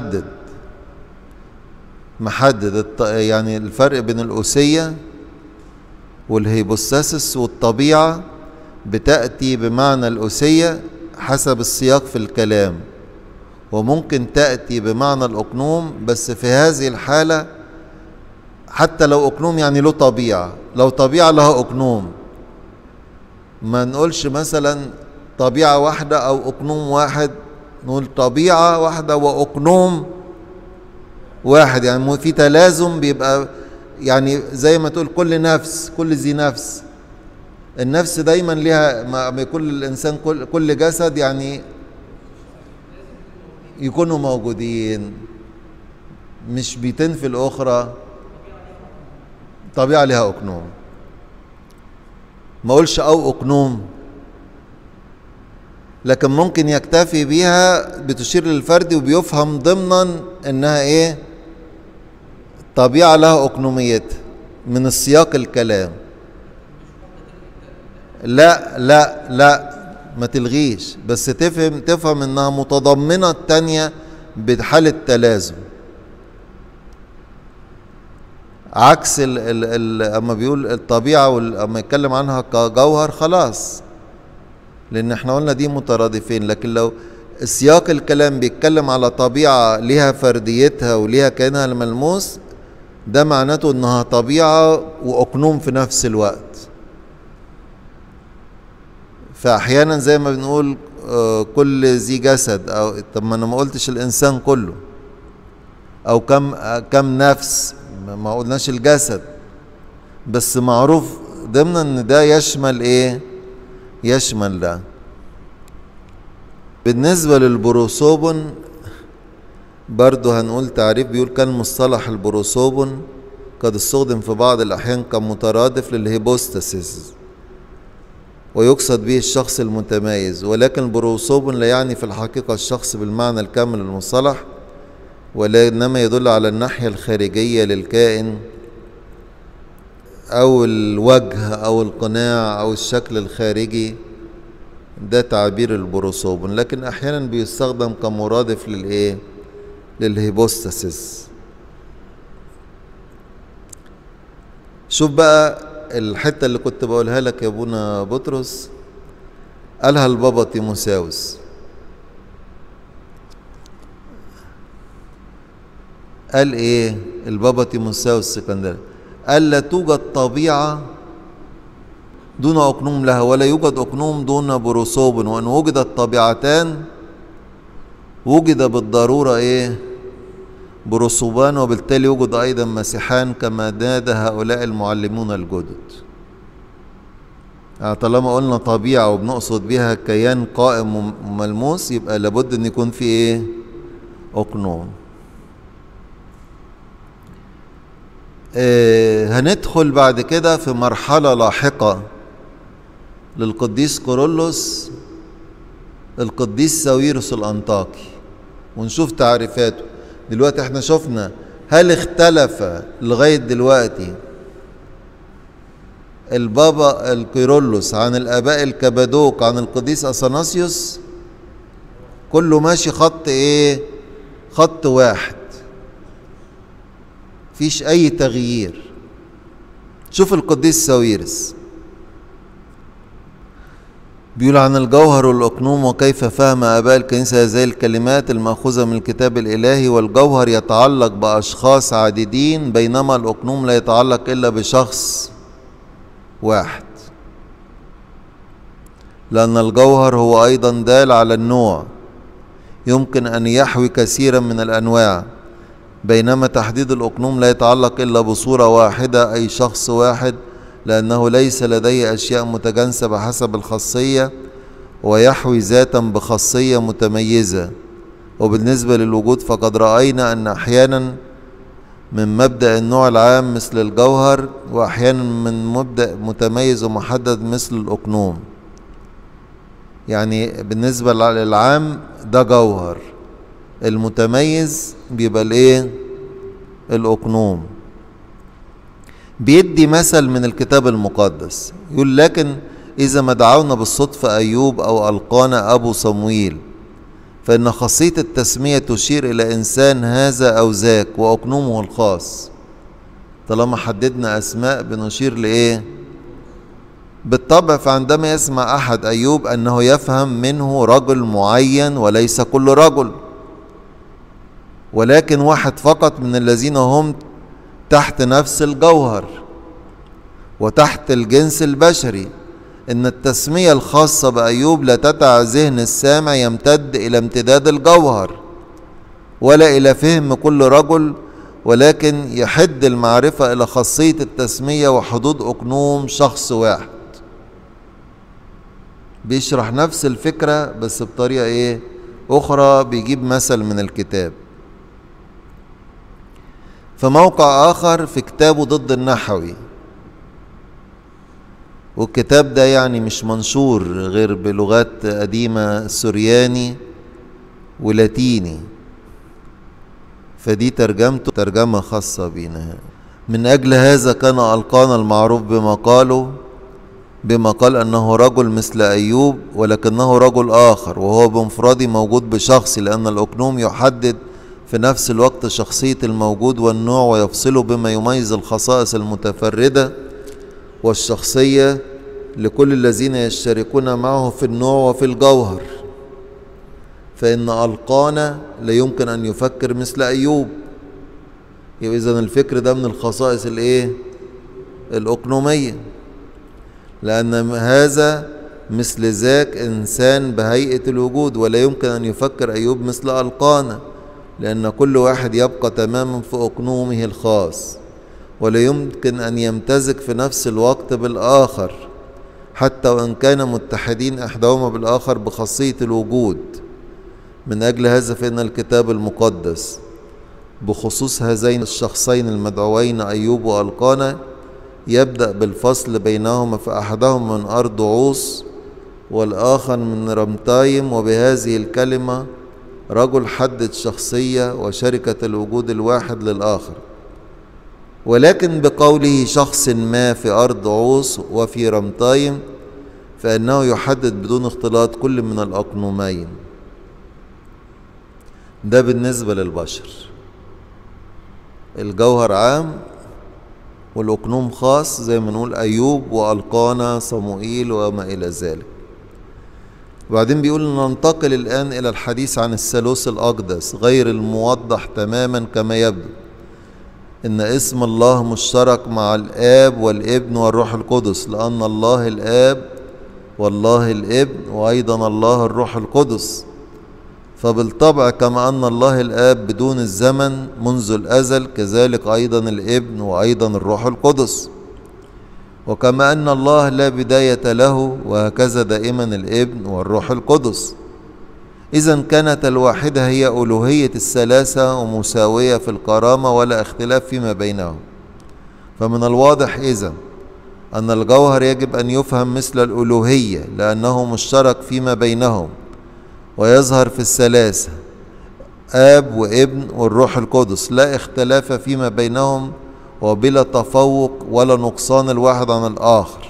محدد يعني الفرق بين الأوسية والهيبوستاسيس والطبيعة بتأتي بمعنى الأوسية حسب السياق في الكلام، وممكن تأتي بمعنى الأقنوم، بس في هذه الحالة حتى لو أقنوم يعني له طبيعة، لو طبيعة لها أقنوم، ما نقولش مثلا طبيعة واحدة أو أقنوم واحد، نقول طبيعة واحدة وأقنوم واحد، يعني في تلازم، بيبقى يعني زي ما تقول كل نفس، كل ذي نفس. النفس دايما لها، ما يكون الإنسان كل جسد يعني يكونوا موجودين، مش بتنفي الأخرى. طبيعة لها أقنوم، ما أقولش أو أقنوم، لكن ممكن يكتفي بيها بتشير للفرد وبيفهم ضمنا إنها إيه؟ طبيعة لها أقنوميتها من السياق الكلام. لا لا لا، ما تلغيش، بس تفهم إنها متضمنة التانية بحالة تلازم. عكس اما بيقول الطبيعة اما يتكلم عنها كجوهر خلاص، لان احنا قلنا دي مترادفين. لكن لو سياق الكلام بيتكلم على طبيعة ليها فرديتها وليها كيانها الملموس، ده معناته انها طبيعة واقنوم في نفس الوقت. فاحيانا زي ما بنقول كل ذي جسد، او طب ما انا ما قلتش الانسان كله، او كم نفس، ما قلناش الجسد، بس معروف ضمن ان ده يشمل ايه؟ يشمل ده. بالنسبة للبروسوبون برضو هنقول تعريف، بيقول كان مصطلح البروسوبون قد استخدم في بعض الأحيان كمترادف للهيبوستاسيس، ويقصد به الشخص المتميز، ولكن البروسوبون لا يعني في الحقيقة الشخص بالمعنى الكامل للمصطلح، وإنما يدل على الناحية الخارجية للكائن، أو الوجه أو القناع أو الشكل الخارجي، ده تعبير البروسوبون. لكن أحيانا بيستخدم كمرادف للإيه؟ للهيبوستاسيس. شوف بقى الحتة اللي كنت بقولها لك يا ابونا بطرس، قالها البابا تيموساوس، قال ايه البابا تيموساوس السكندري؟ قال لا توجد طبيعة دون أقنوم لها، ولا يوجد أقنوم دون بروسوبون، وإن وجدت طبيعتان وجد بالضرورة ايه؟ بروسوبان، وبالتالي يوجد أيضا مسيحان كما نادى هؤلاء المعلمون الجدد. يعني طالما قلنا طبيعة وبنقصد بها كيان قائم وملموس، يبقى لابد أن يكون في ايه؟ أقنوم. هندخل بعد كده في مرحلة لاحقة للقديس كورولوس، القديس ساويرس الأنطاكي، ونشوف تعريفاته. دلوقتي احنا شفنا هل اختلف لغاية دلوقتي البابا الكيرلس عن الآباء الكبادوك عن القديس أثناسيوس؟ كله ماشي خط ايه؟ خط واحد، فيش أي تغيير. شوف القديس ساويرس بيقول عن الجوهر والأقنوم وكيف فهم آباء الكنيسة هذه الكلمات المأخوذة من الكتاب الإلهي: والجوهر يتعلق بأشخاص عديدين، بينما الأقنوم لا يتعلق إلا بشخص واحد، لأن الجوهر هو أيضا دال على النوع، يمكن أن يحوي كثيرا من الأنواع، بينما تحديد الأقنوم لا يتعلق إلا بصورة واحدة، أي شخص واحد، لأنه ليس لديه أشياء متجانسة بحسب الخاصية، ويحوي ذاتا بخاصية متميزة. وبالنسبة للوجود فقد رأينا أن أحيانا من مبدأ النوع العام مثل الجوهر، وأحيانا من مبدأ متميز ومحدد مثل الأقنوم. يعني بالنسبة للعام ده جوهر، المتميز بيبقى الايه؟ الأقنوم. بيدي مثل من الكتاب المقدس، يقول: لكن إذا ما دعونا بالصدفة أيوب أو ألقانا أبو صمويل، فإن خاصية التسمية تشير إلى إنسان هذا أو ذاك وأقنومه الخاص. طالما حددنا أسماء بنشير لإيه؟ بالطبع فعندما يسمع أحد أيوب أنه يفهم منه رجل معين، وليس كل رجل، ولكن واحد فقط من الذين هم تحت نفس الجوهر وتحت الجنس البشري، إن التسمية الخاصة بأيوب لا تدع ذهن السامع يمتد إلى امتداد الجوهر ولا إلى فهم كل رجل، ولكن يحد المعرفة إلى خاصية التسمية وحدود أقنوم شخص واحد. بيشرح نفس الفكرة بس بطريقة أخرى، بيجيب مثل من الكتاب. في موقع آخر في كتابه ضد النحوي، والكتاب ده يعني مش منشور غير بلغات قديمة، سورياني ولاتيني، فدي ترجمته ترجمة خاصة بينا. من أجل هذا كان ألقانا المعروف بما قال أنه رجل مثل أيوب، ولكنه رجل آخر وهو بانفراده موجود بشخصي، لأن الأقنوم يحدد في نفس الوقت شخصية الموجود والنوع ويفصله بما يميز الخصائص المتفردة والشخصية لكل الذين يشتركون معه في النوع وفي الجوهر. فإن ألقانا لا يمكن أن يفكر مثل أيوب، يبقى إذن الفكر ده من الخصائص الأقنومية، لأن هذا مثل ذاك إنسان بهيئة الوجود، ولا يمكن أن يفكر أيوب مثل ألقانا، لأن كل واحد يبقى تماما في أقنومه الخاص، ولا يمكن أن يمتزج في نفس الوقت بالآخر حتى وإن كان متحدين أحدهما بالآخر بخاصية الوجود. من أجل هذا فإن الكتاب المقدس بخصوص هذين الشخصين المدعوين أيوب وألقانا يبدأ بالفصل بينهما، فأحدهم من أرض عوص والآخر من رمتايم، وبهذه الكلمة رجل حدد شخصية وشركة الوجود الواحد للآخر. ولكن بقوله شخص ما في أرض عوص وفي رمتايم فإنه يحدد بدون اختلاط كل من الأقنومين. ده بالنسبة للبشر، الجوهر عام والأقنوم خاص، زي ما نقول أيوب وألقانا صموئيل وما إلى ذلك. وبعدين بيقول ننتقل الآن إلى الحديث عن الثالوث الأقدس غير الموضح تماما كما يبدو، إن اسم الله مشترك مع الآب والابن والروح القدس، لأن الله الآب والله الابن وأيضا الله الروح القدس. فبالطبع كما أن الله الآب بدون الزمن منذ الأزل، كذلك أيضا الابن وأيضا الروح القدس. وكما أن الله لا بداية له، وهكذا دائما الابن والروح القدس. إذن كانت الواحدة هي ألوهية الثلاثة ومساوية في الكرامة ولا اختلاف فيما بينهم. فمن الواضح إذن أن الجوهر يجب أن يفهم مثل الألوهية، لأنه مشترك فيما بينهم ويظهر في الثلاثة آب وابن والروح القدس، لا اختلاف فيما بينهم وبلا تفوق ولا نقصان الواحد عن الآخر،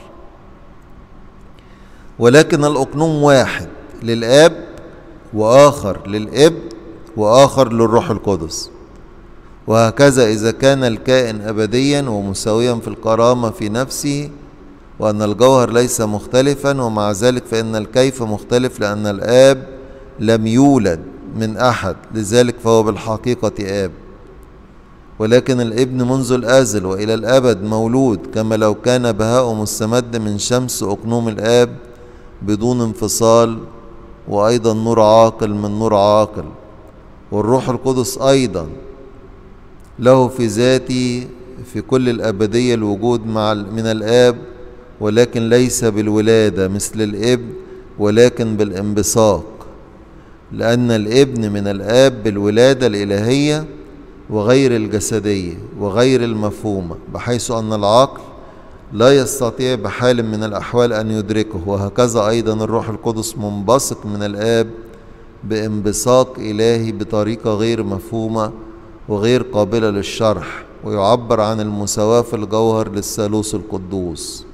ولكن الأقنوم واحد للآب وآخر للابن وآخر للروح القدس. وهكذا إذا كان الكائن أبديا ومساويا في الكرامة في نفسه، وأن الجوهر ليس مختلفا، ومع ذلك فإن الكيف مختلف، لأن الآب لم يولد من أحد، لذلك فهو بالحقيقة آب. ولكن الابن منذ الأزل وإلى الأبد مولود، كما لو كان بهاء مستمد من شمس أقنوم الآب بدون انفصال، وأيضا نور عاقل من نور عاقل. والروح القدس أيضا له في ذاته في كل الأبدية الوجود من الآب، ولكن ليس بالولادة مثل الابن، ولكن بالانبثاق، لأن الابن من الآب بالولادة الإلهية وغير الجسدية وغير المفهومة، بحيث أن العقل لا يستطيع بحال من الأحوال أن يدركه. وهكذا أيضا الروح القدس منبثق من الآب بانبثاق إلهي بطريقة غير مفهومة وغير قابلة للشرح، ويعبر عن المساواة في الجوهر للثالوث القدوس.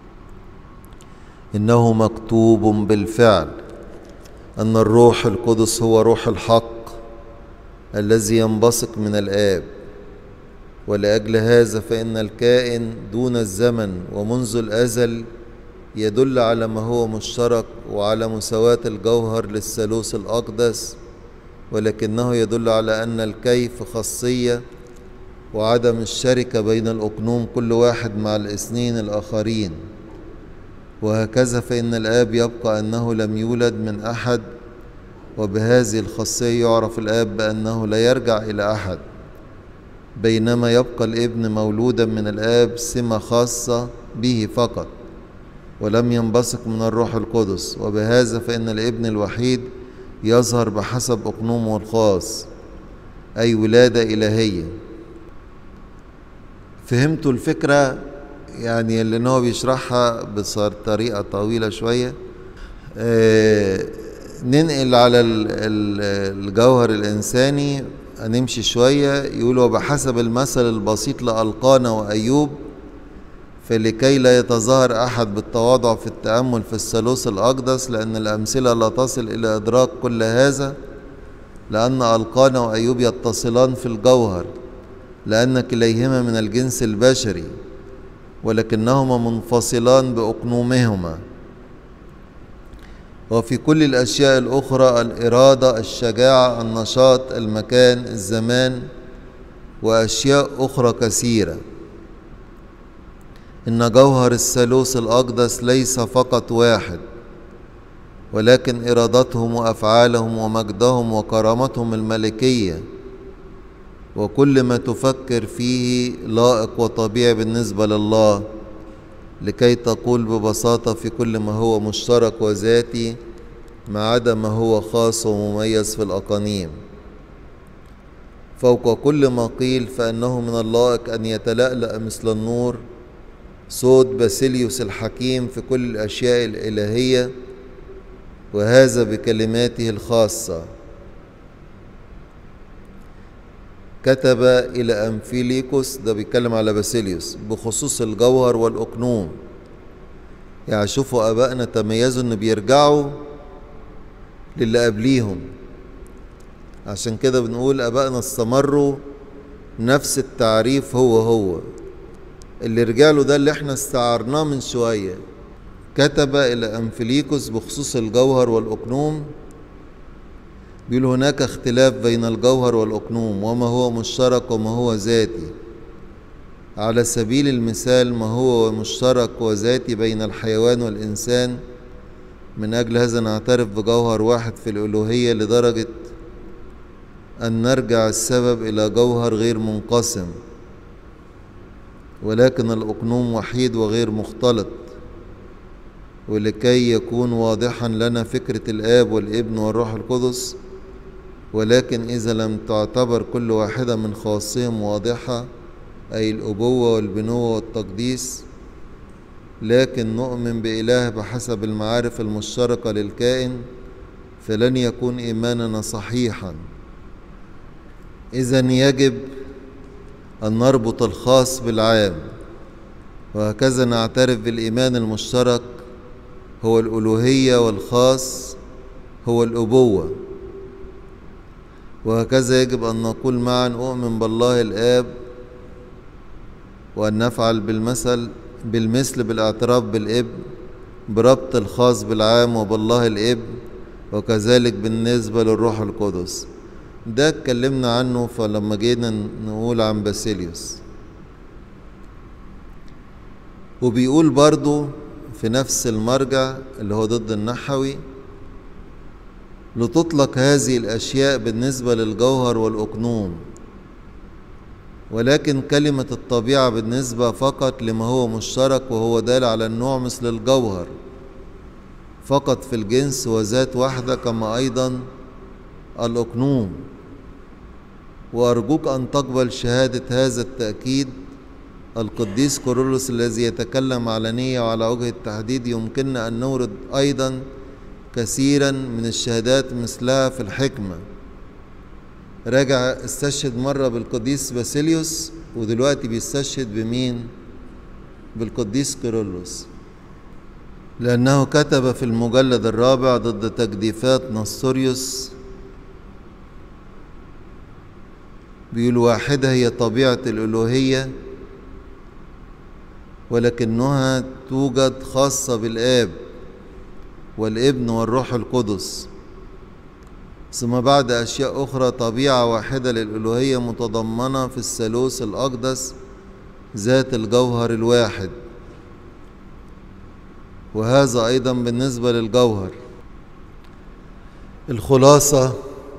إنه مكتوب بالفعل أن الروح القدس هو روح الحق الذي ينبثق من الآب. ولأجل هذا فإن الكائن دون الزمن ومنذ الأزل يدل على ما هو مشترك وعلى مساواة الجوهر للثالوث الأقدس، ولكنه يدل على أن الكيف خاصية وعدم الشركة بين الأقنوم كل واحد مع الاثنين الآخرين. وهكذا فإن الآب يبقى أنه لم يولد من أحد، وبهذه الخاصية يعرف الآب بأنه لا يرجع إلى أحد، بينما يبقى الابن مولودا من الآب سمة خاصة به فقط، ولم ينبثق من الروح القدس. وبهذا فإن الابن الوحيد يظهر بحسب أقنومه الخاص، أي ولادة إلهية. فهمتوا الفكرة؟ يعني اللي هو بيشرحها بطريقة طويلة شوية. ننقل على الجوهر الإنساني، هنمشي شوية. يقول: وبحسب المثل البسيط لألقانا وأيوب، فلكي لا يتظاهر أحد بالتواضع في التأمل في الثالوث الأقدس، لأن الأمثلة لا تصل إلى إدراك كل هذا، لأن ألقانا وأيوب يتصلان في الجوهر، لأن كليهما من الجنس البشري، ولكنهما منفصلان بأقنومهما. وفي كل الأشياء الأخرى، الإرادة، الشجاعة، النشاط، المكان، الزمان، وأشياء أخرى كثيرة، إن جوهر الثالوث الأقدس ليس فقط واحد، ولكن إرادتهم وأفعالهم ومجدهم وكرامتهم الملكية وكل ما تفكر فيه لائق وطبيعي بالنسبة لله، لكي تقول ببساطة في كل ما هو مشترك وذاتي، ما عدا ما هو خاص ومميز في الأقانيم. فوق كل ما قيل، فإنه من اللائق أن يتلألأ مثل النور صوت باسيليوس الحكيم في كل الأشياء الإلهية، وهذا بكلماته الخاصة. كتب إلى أنفيليكوس، ده بيتكلم على باسيليوس، بخصوص الجوهر والأقنوم. يعني شوفوا آبائنا تميزوا إن بيرجعوا للي قبليهم، عشان كده بنقول آبائنا استمروا نفس التعريف هو اللي رجع له، ده اللي احنا استعرناه من شوية. كتب إلى أنفيليكوس بخصوص الجوهر والأقنوم، بيقول: هناك اختلاف بين الجوهر والأقنوم، وما هو مشترك وما هو ذاتي. على سبيل المثال، ما هو مشترك وذاتي بين الحيوان والإنسان، من أجل هذا نعترف بجوهر واحد في الألوهية، لدرجة أن نرجع السبب إلى جوهر غير منقسم، ولكن الأقنوم وحيد وغير مختلط. ولكي يكون واضحا لنا فكرة الآب والابن والروح القدس، ولكن إذا لم تعتبر كل واحدة من خواصهم واضحة، أي الأبوة والبنوة والتقديس، لكن نؤمن بإله بحسب المعارف المشتركة للكائن، فلن يكون إيماننا صحيحا. إذن يجب أن نربط الخاص بالعام، وهكذا نعترف بالإيمان المشترك هو الألوهية، والخاص هو الأبوة. وهكذا يجب أن نقول معا: أؤمن بالله الآب، وأن نفعل بالمثل بالاعتراف بالابن، بربط الخاص بالعام وبالله الابن، وكذلك بالنسبة للروح القدس. ده اتكلمنا عنه فلما جينا نقول عن باسيليوس. وبيقول برضو في نفس المرجع اللي هو ضد النحوي: لتطلق هذه الأشياء بالنسبة للجوهر والأقنوم، ولكن كلمة الطبيعة بالنسبة فقط لما هو مشترك، وهو دال على النوع مثل الجوهر فقط في الجنس وذات واحدة، كما أيضا الأقنوم. وأرجوك أن تقبل شهادة هذا التأكيد. القديس كورولوس الذي يتكلم علنية وعلى وجه التحديد، يمكننا أن نورد أيضا كثيرا من الشهادات مثلها في الحكمة. راجع استشهد مرة بالقديس باسيليوس، ودلوقتي بيستشهد بمين؟ بالقديس كورولوس، لأنه كتب في المجلد الرابع ضد تجديفات نستوريوس، بيقول: واحدة هي طبيعة الألوهية، ولكنها توجد خاصة بالآب والابن والروح القدس، ثم بعد أشياء أخرى طبيعة واحدة للألوهية متضمنة في الثالوث الأقدس ذات الجوهر الواحد. وهذا أيضا بالنسبة للجوهر. الخلاصة،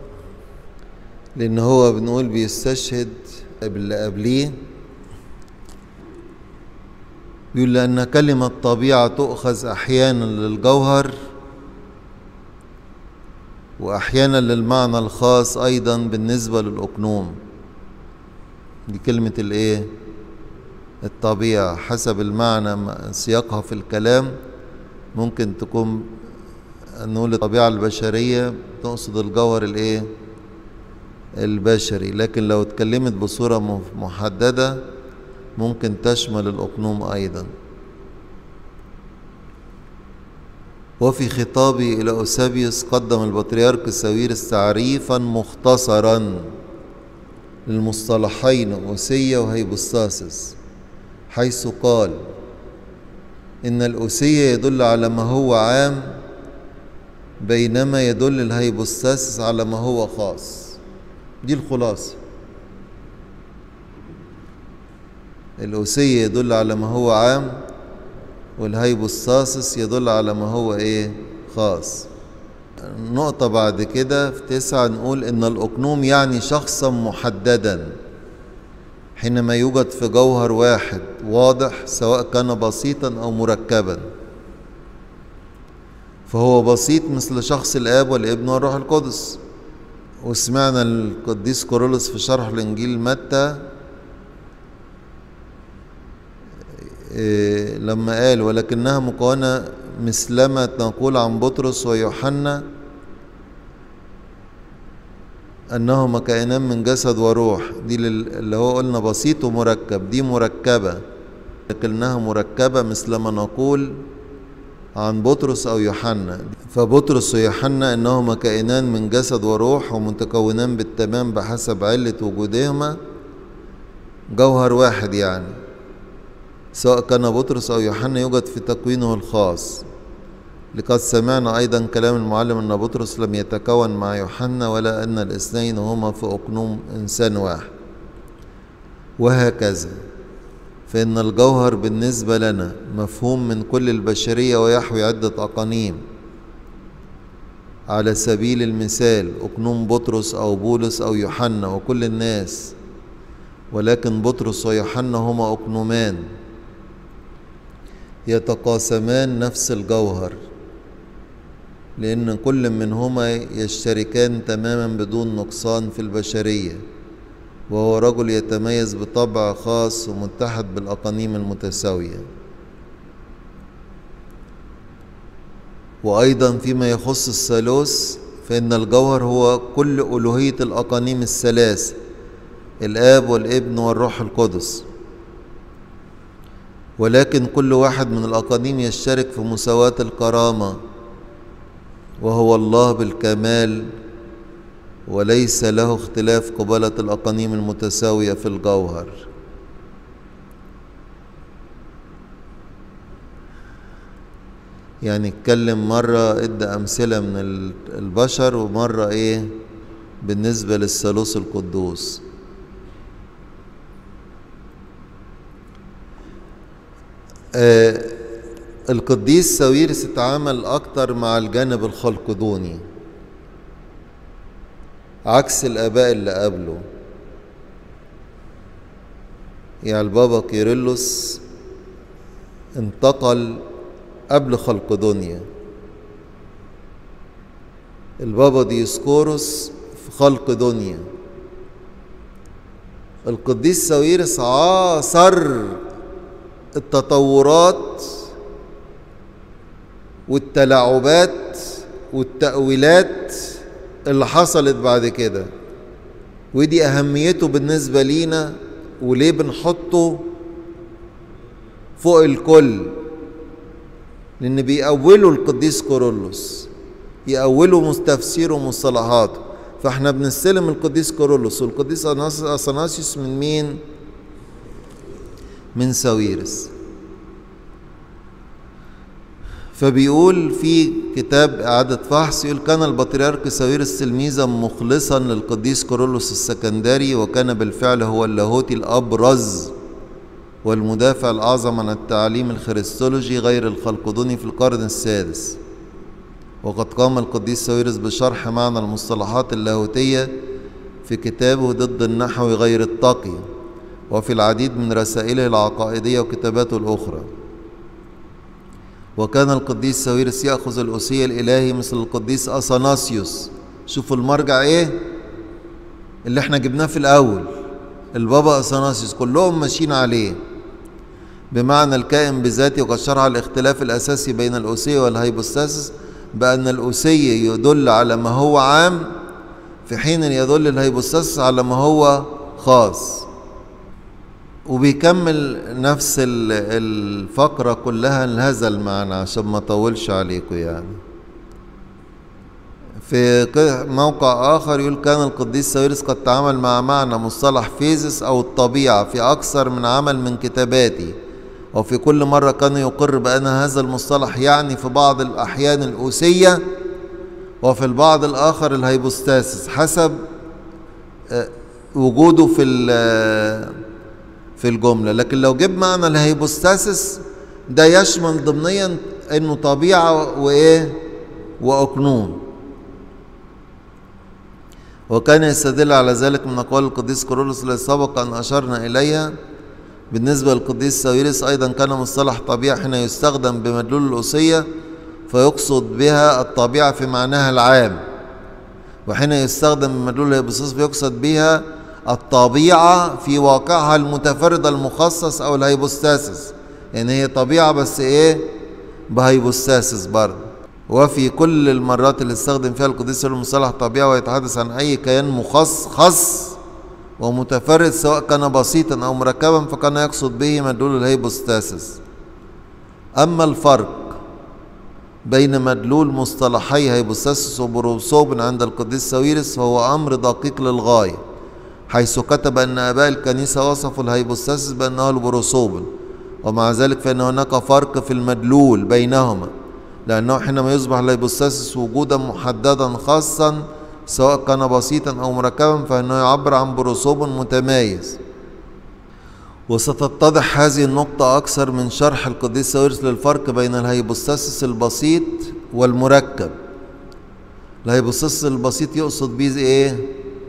لأن هو بنقول بيستشهد باللي قبليه، يقول لأن كلمة طبيعة تؤخذ أحيانا للجوهر وأحيانا للمعنى الخاص أيضا بالنسبة للأقنوم. دي كلمة الإيه؟ الطبيعة حسب المعنى سياقها في الكلام. ممكن تكون نقول الطبيعة البشرية تقصد الجوهر الإيه؟ البشري، لكن لو اتكلمت بصورة محددة ممكن تشمل الأقنوم أيضا. وفي خطابه إلى أوسابيوس قدم البطريرك ساويرس تعريفا مختصرا للمصطلحين أوسية وهيبوستاسيس، حيث قال إن الأوسية يدل على ما هو عام، بينما يدل الهيبوستاسيس على ما هو خاص. دي الخلاصة. الأوسية يدل على ما هو عام، والهيبوستاسيس يدل على ما هو إيه؟ خاص. النقطة بعد كده في 9 نقول إن الأقنوم يعني شخصا محددا حينما يوجد في جوهر واحد واضح، سواء كان بسيطا أو مركبا. فهو بسيط مثل شخص الآب والابن والروح القدس. وسمعنا القديس كورولوس في شرح الإنجيل متى لما قال ولكنها مكونة مثلما نقول عن بطرس ويوحنا أنهما كائنان من جسد وروح. دي اللي هو قلنا بسيط ومركب، دي مركبة، لكنها مركبة مثلما نقول عن بطرس أو يوحنا. فبطرس ويوحنا إنهما كائنان من جسد وروح ومتكونان بالتمام بحسب علة وجودهما، جوهر واحد يعني، سواء كان بطرس أو يوحنا يوجد في تكوينه الخاص. لقد سمعنا أيضا كلام المعلم أن بطرس لم يتكون مع يوحنا، ولا أن الاثنين هما في أقنوم إنسان واحد. وهكذا، فإن الجوهر بالنسبة لنا مفهوم من كل البشرية ويحوي عدة أقانيم. على سبيل المثال أقنوم بطرس أو بولس أو يوحنا وكل الناس، ولكن بطرس ويوحنا هما أقنومان يتقاسمان نفس الجوهر، لأن كل منهما يشتركان تماما بدون نقصان في البشرية، وهو رجل يتميز بطبع خاص ومتحد بالأقانيم المتساوية. وأيضا فيما يخص الثالوث فإن الجوهر هو كل ألوهية الأقانيم الثلاث، الآب والابن والروح القدس، ولكن كل واحد من الأقانيم يشترك في مساواة الكرامة، وهو الله بالكمال، وليس له اختلاف قبالة الأقانيم المتساوية في الجوهر. يعني اتكلم مرة ادى أمثلة من البشر، ومرة ايه بالنسبة للثالوث القدوس. القديس ساويرس اتعامل أكتر مع الجانب الخلقدوني عكس الآباء اللي قبله. يعني البابا كيرلس انتقل قبل خلقدونيا، البابا ديسكوروس في خلقدونيا. القديس ساويرس عاصر التطورات والتلاعبات والتأويلات اللي حصلت بعد كده، ودي أهميته بالنسبة لينا، وليه بنحطه فوق الكل، لأن بيأولوا القديس كورولوس، يأولوا تفسيره ومصطلحاته. فاحنا بنستلم القديس كورولوس والقديس أثناسيوس من مين؟ من ساويرس. فبيقول في كتاب إعادة فحص، يقول كان البطريرك ساويرس تلميذا مخلصا للقديس كيرلس السكندري، وكان بالفعل هو اللاهوتي الأبرز والمدافع الأعظم عن التعليم الخريستولوجي غير الخلقدوني في القرن السادس. وقد قام القديس ساويرس بشرح معنى المصطلحات اللاهوتية في كتابه ضد النحو غير التقي، وفي العديد من رسائله العقائدية وكتاباته الأخرى. وكان القديس ساويرس يأخذ الأوصية الإلهي مثل القديس أثناسيوس. شوفوا المرجع إيه اللي احنا جبناه في الأول، البابا أثناسيوس، كلهم ماشيين عليه، بمعنى الكائن بذاته. وقد شرح الاختلاف الأساسي بين الأوصية والهيبوستاسيس بأن الأوصية يدل على ما هو عام، في حين يدل الهيبوستاسيس على ما هو خاص. وبيكمل نفس الفقرة كلها لهذا المعنى عشان ما اطولش عليكم يعني. في موقع آخر يقول كان القديس ساويرس قد تعامل مع معنى مصطلح فيزيس أو الطبيعة في أكثر من عمل من كتاباته، وفي كل مرة كان يقر بأن هذا المصطلح يعني في بعض الأحيان الأوسية، وفي البعض الآخر الهيبوستاسيس، حسب وجوده في الجملة. لكن لو جيب معنى الهيبوستاسيس ده يشمل ضمنيا انه طبيعة وايه واقنوم. وكان يستدل على ذلك من اقوال القديس كيرلس التي سبق ان اشرنا اليها. بالنسبة للقديس ساويرس ايضا كان مصطلح طبيعة حين يستخدم بمدلول الأوصية فيقصد بها الطبيعة في معناها العام، وحين يستخدم بمدلول الهيبوستاسيس فيقصد بها الطبيعة في واقعها المتفرد المخصص أو الهيبوستاسيس، يعني هي طبيعة بس إيه بهيبوستاسيس برضه. وفي كل المرات اللي استخدم فيها القديس المصطلح طبيعة ويتحدث عن أي كيان مخصص ومتفرد سواء كان بسيطا أو مركبا فكان يقصد به مدلول الهيبوستاسيس. أما الفرق بين مدلول مصطلحي هيبوستاسيس وبروسوبن عند القديس ساويرس فهو أمر دقيق للغاية، حيث كتب أن آباء الكنيسة وصفوا الهيبوستاسيس بأنه البروسوبن، ومع ذلك فإن هناك فرق في المدلول بينهما، لأنه حينما يصبح الهيبوستاسيس وجودا محددا خاصا سواء كان بسيطا أو مركبا فإنه يعبر عن بروسوبن متميز. وستتضح هذه النقطة أكثر من شرح القديس ساويرس للفرق بين الهيبوستاسيس البسيط والمركب. الهيبوستاسيس البسيط يقصد بيه إيه؟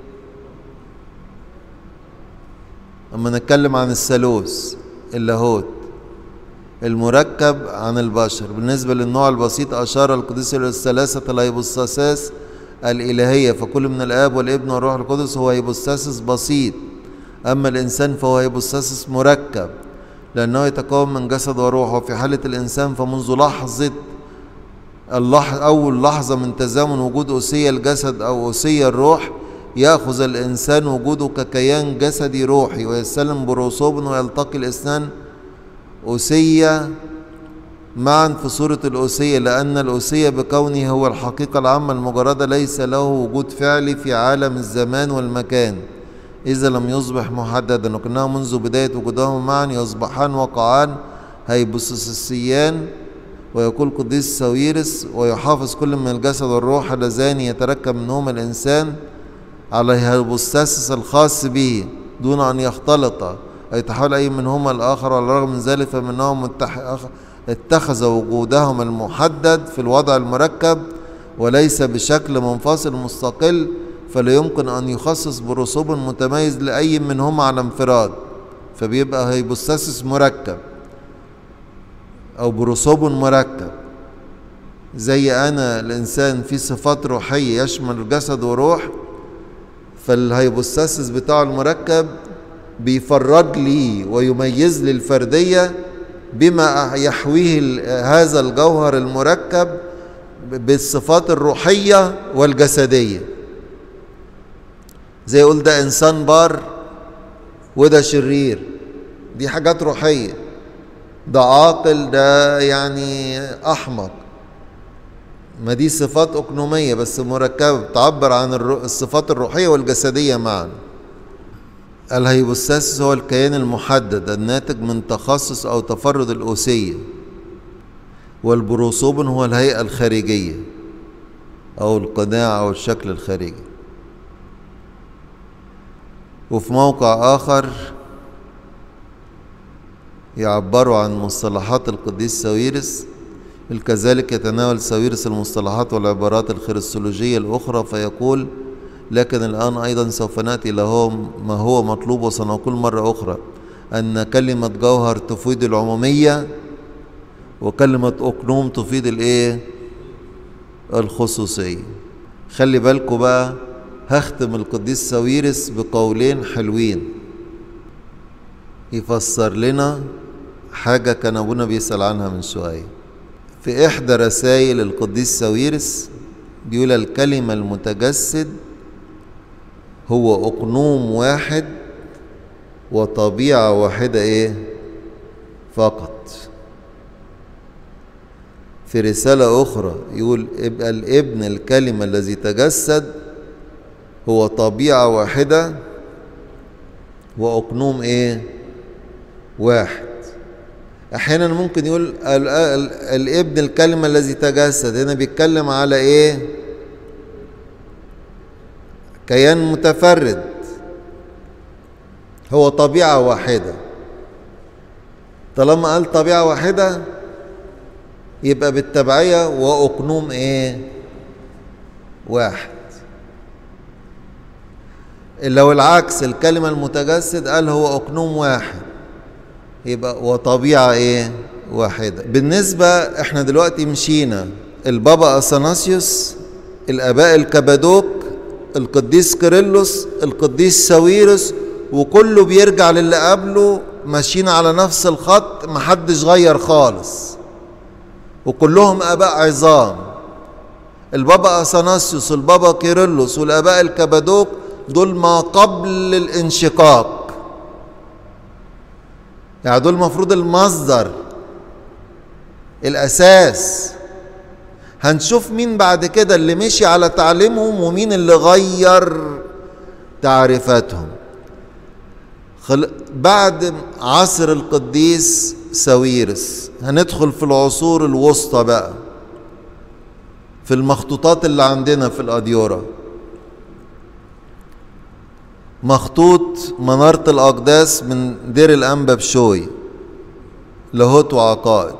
أما نتكلم عن الثالوث اللاهوت. المركب عن البشر. بالنسبة للنوع البسيط أشار القديس إلى الثلاثة الهيبوستاسيس الإلهية، فكل من الآب والابن والروح القدس هو هيبوستاسيس بسيط. أما الإنسان فهو هيبوستاسيس مركب لأنه يتكون من جسد وروح. وفي حالة الإنسان فمنذ لحظة أول لحظة من تزامن وجود أوسية الجسد أو أوسية الروح يأخذ الإنسان وجوده ككيان جسدي روحي ويستلم بروسوبن، ويلتقي الاثنان أوسية معا في صورة الأوسية، لأن الأوسية بكونه هو الحقيقة العامة المجردة ليس له وجود فعلي في عالم الزمان والمكان إذا لم يصبح محددا، وكأنه منذ بداية وجودهما معا يصبحان وقعان هيبوستاسيسيان. ويقول القديس ساويرس ويحافظ كل من الجسد والروح اللذان يتركب منهما الإنسان على الهيبوستاسيس الخاص به دون أن يختلط أو يتحول أي منهما الآخر. على الرغم من ذلك فمنهم اتخذ وجودهم المحدد في الوضع المركب وليس بشكل منفصل مستقل، فلا يمكن أن يخصص بروسوبن متميز لأي منهما على انفراد، فبيبقى هيبوستاسيس مركب أو بروسوبن مركب. زي أنا الإنسان في صفات روحية يشمل جسد وروح، فالهيبوستاسيس بتاع المركب بيفرد لي ويميز لي الفردية بما يحويه هذا الجوهر المركب بالصفات الروحية والجسدية. زي يقول ده إنسان بار وده شرير، دي حاجات روحية. ده عاقل، ده يعني أحمق، ما دي صفات أقنومية بس مركبة تعبر عن الصفات الروحية والجسدية معا. الهيبوستاسيس هو الكيان المحدد الناتج من تخصص أو تفرد الأوسية. والبروسوبون هو الهيئة الخارجية أو القناع أو الشكل الخارجي. وفي موقع آخر يعبروا عن مصطلحات القديس ساويرس، كذلك يتناول ساويرس المصطلحات والعبارات الخريستولوجية الأخرى فيقول: لكن الآن أيضا سوف نأتي له ما هو مطلوب، وسنقول مرة أخرى أن كلمة جوهر تفيد العمومية، وكلمة أقنوم تفيد الخصوصية. خلي بالكوا بقى، هختم القديس ساويرس بقولين حلوين يفسر لنا حاجة كان أبونا بيسأل عنها من شوية. في إحدى رسائل القديس ساويرس بيقول: الكلمة المتجسد هو أقنوم واحد وطبيعة واحدة فقط. في رسالة أخرى يقول: يبقى الابن الكلمة الذي تجسد هو طبيعة واحدة وأقنوم واحد. أحيانا ممكن يقول الابن الكلمة الذي تجسد، هنا بيتكلم على كيان متفرد، هو طبيعة واحدة. طالما قال طبيعة واحدة يبقى بالتبعية وأقنوم واحد. لو العكس، الكلمة المتجسد قال هو أقنوم واحد، يبقى وطبيعة واحدة. بالنسبة احنا دلوقتي مشينا البابا أثناسيوس، الآباء الكبادوك، القديس كيرلس، القديس ساويرس، وكله بيرجع للي قبله، ماشيين على نفس الخط، محدش غير خالص، وكلهم آباء عظام. البابا أثناسيوس والبابا كيرلس والآباء الكبادوك دول ما قبل الانشقاق، يعني دول المفروض المصدر الأساس. هنشوف مين بعد كده اللي مشي على تعليمهم ومين اللي غير تعريفاتهم. بعد عصر القديس ساويرس هندخل في العصور الوسطى بقى، في المخطوطات اللي عندنا في الأديرة. مخطوط منارة الأقداس من دير الأنبا بشوي، لاهوت وعقائد.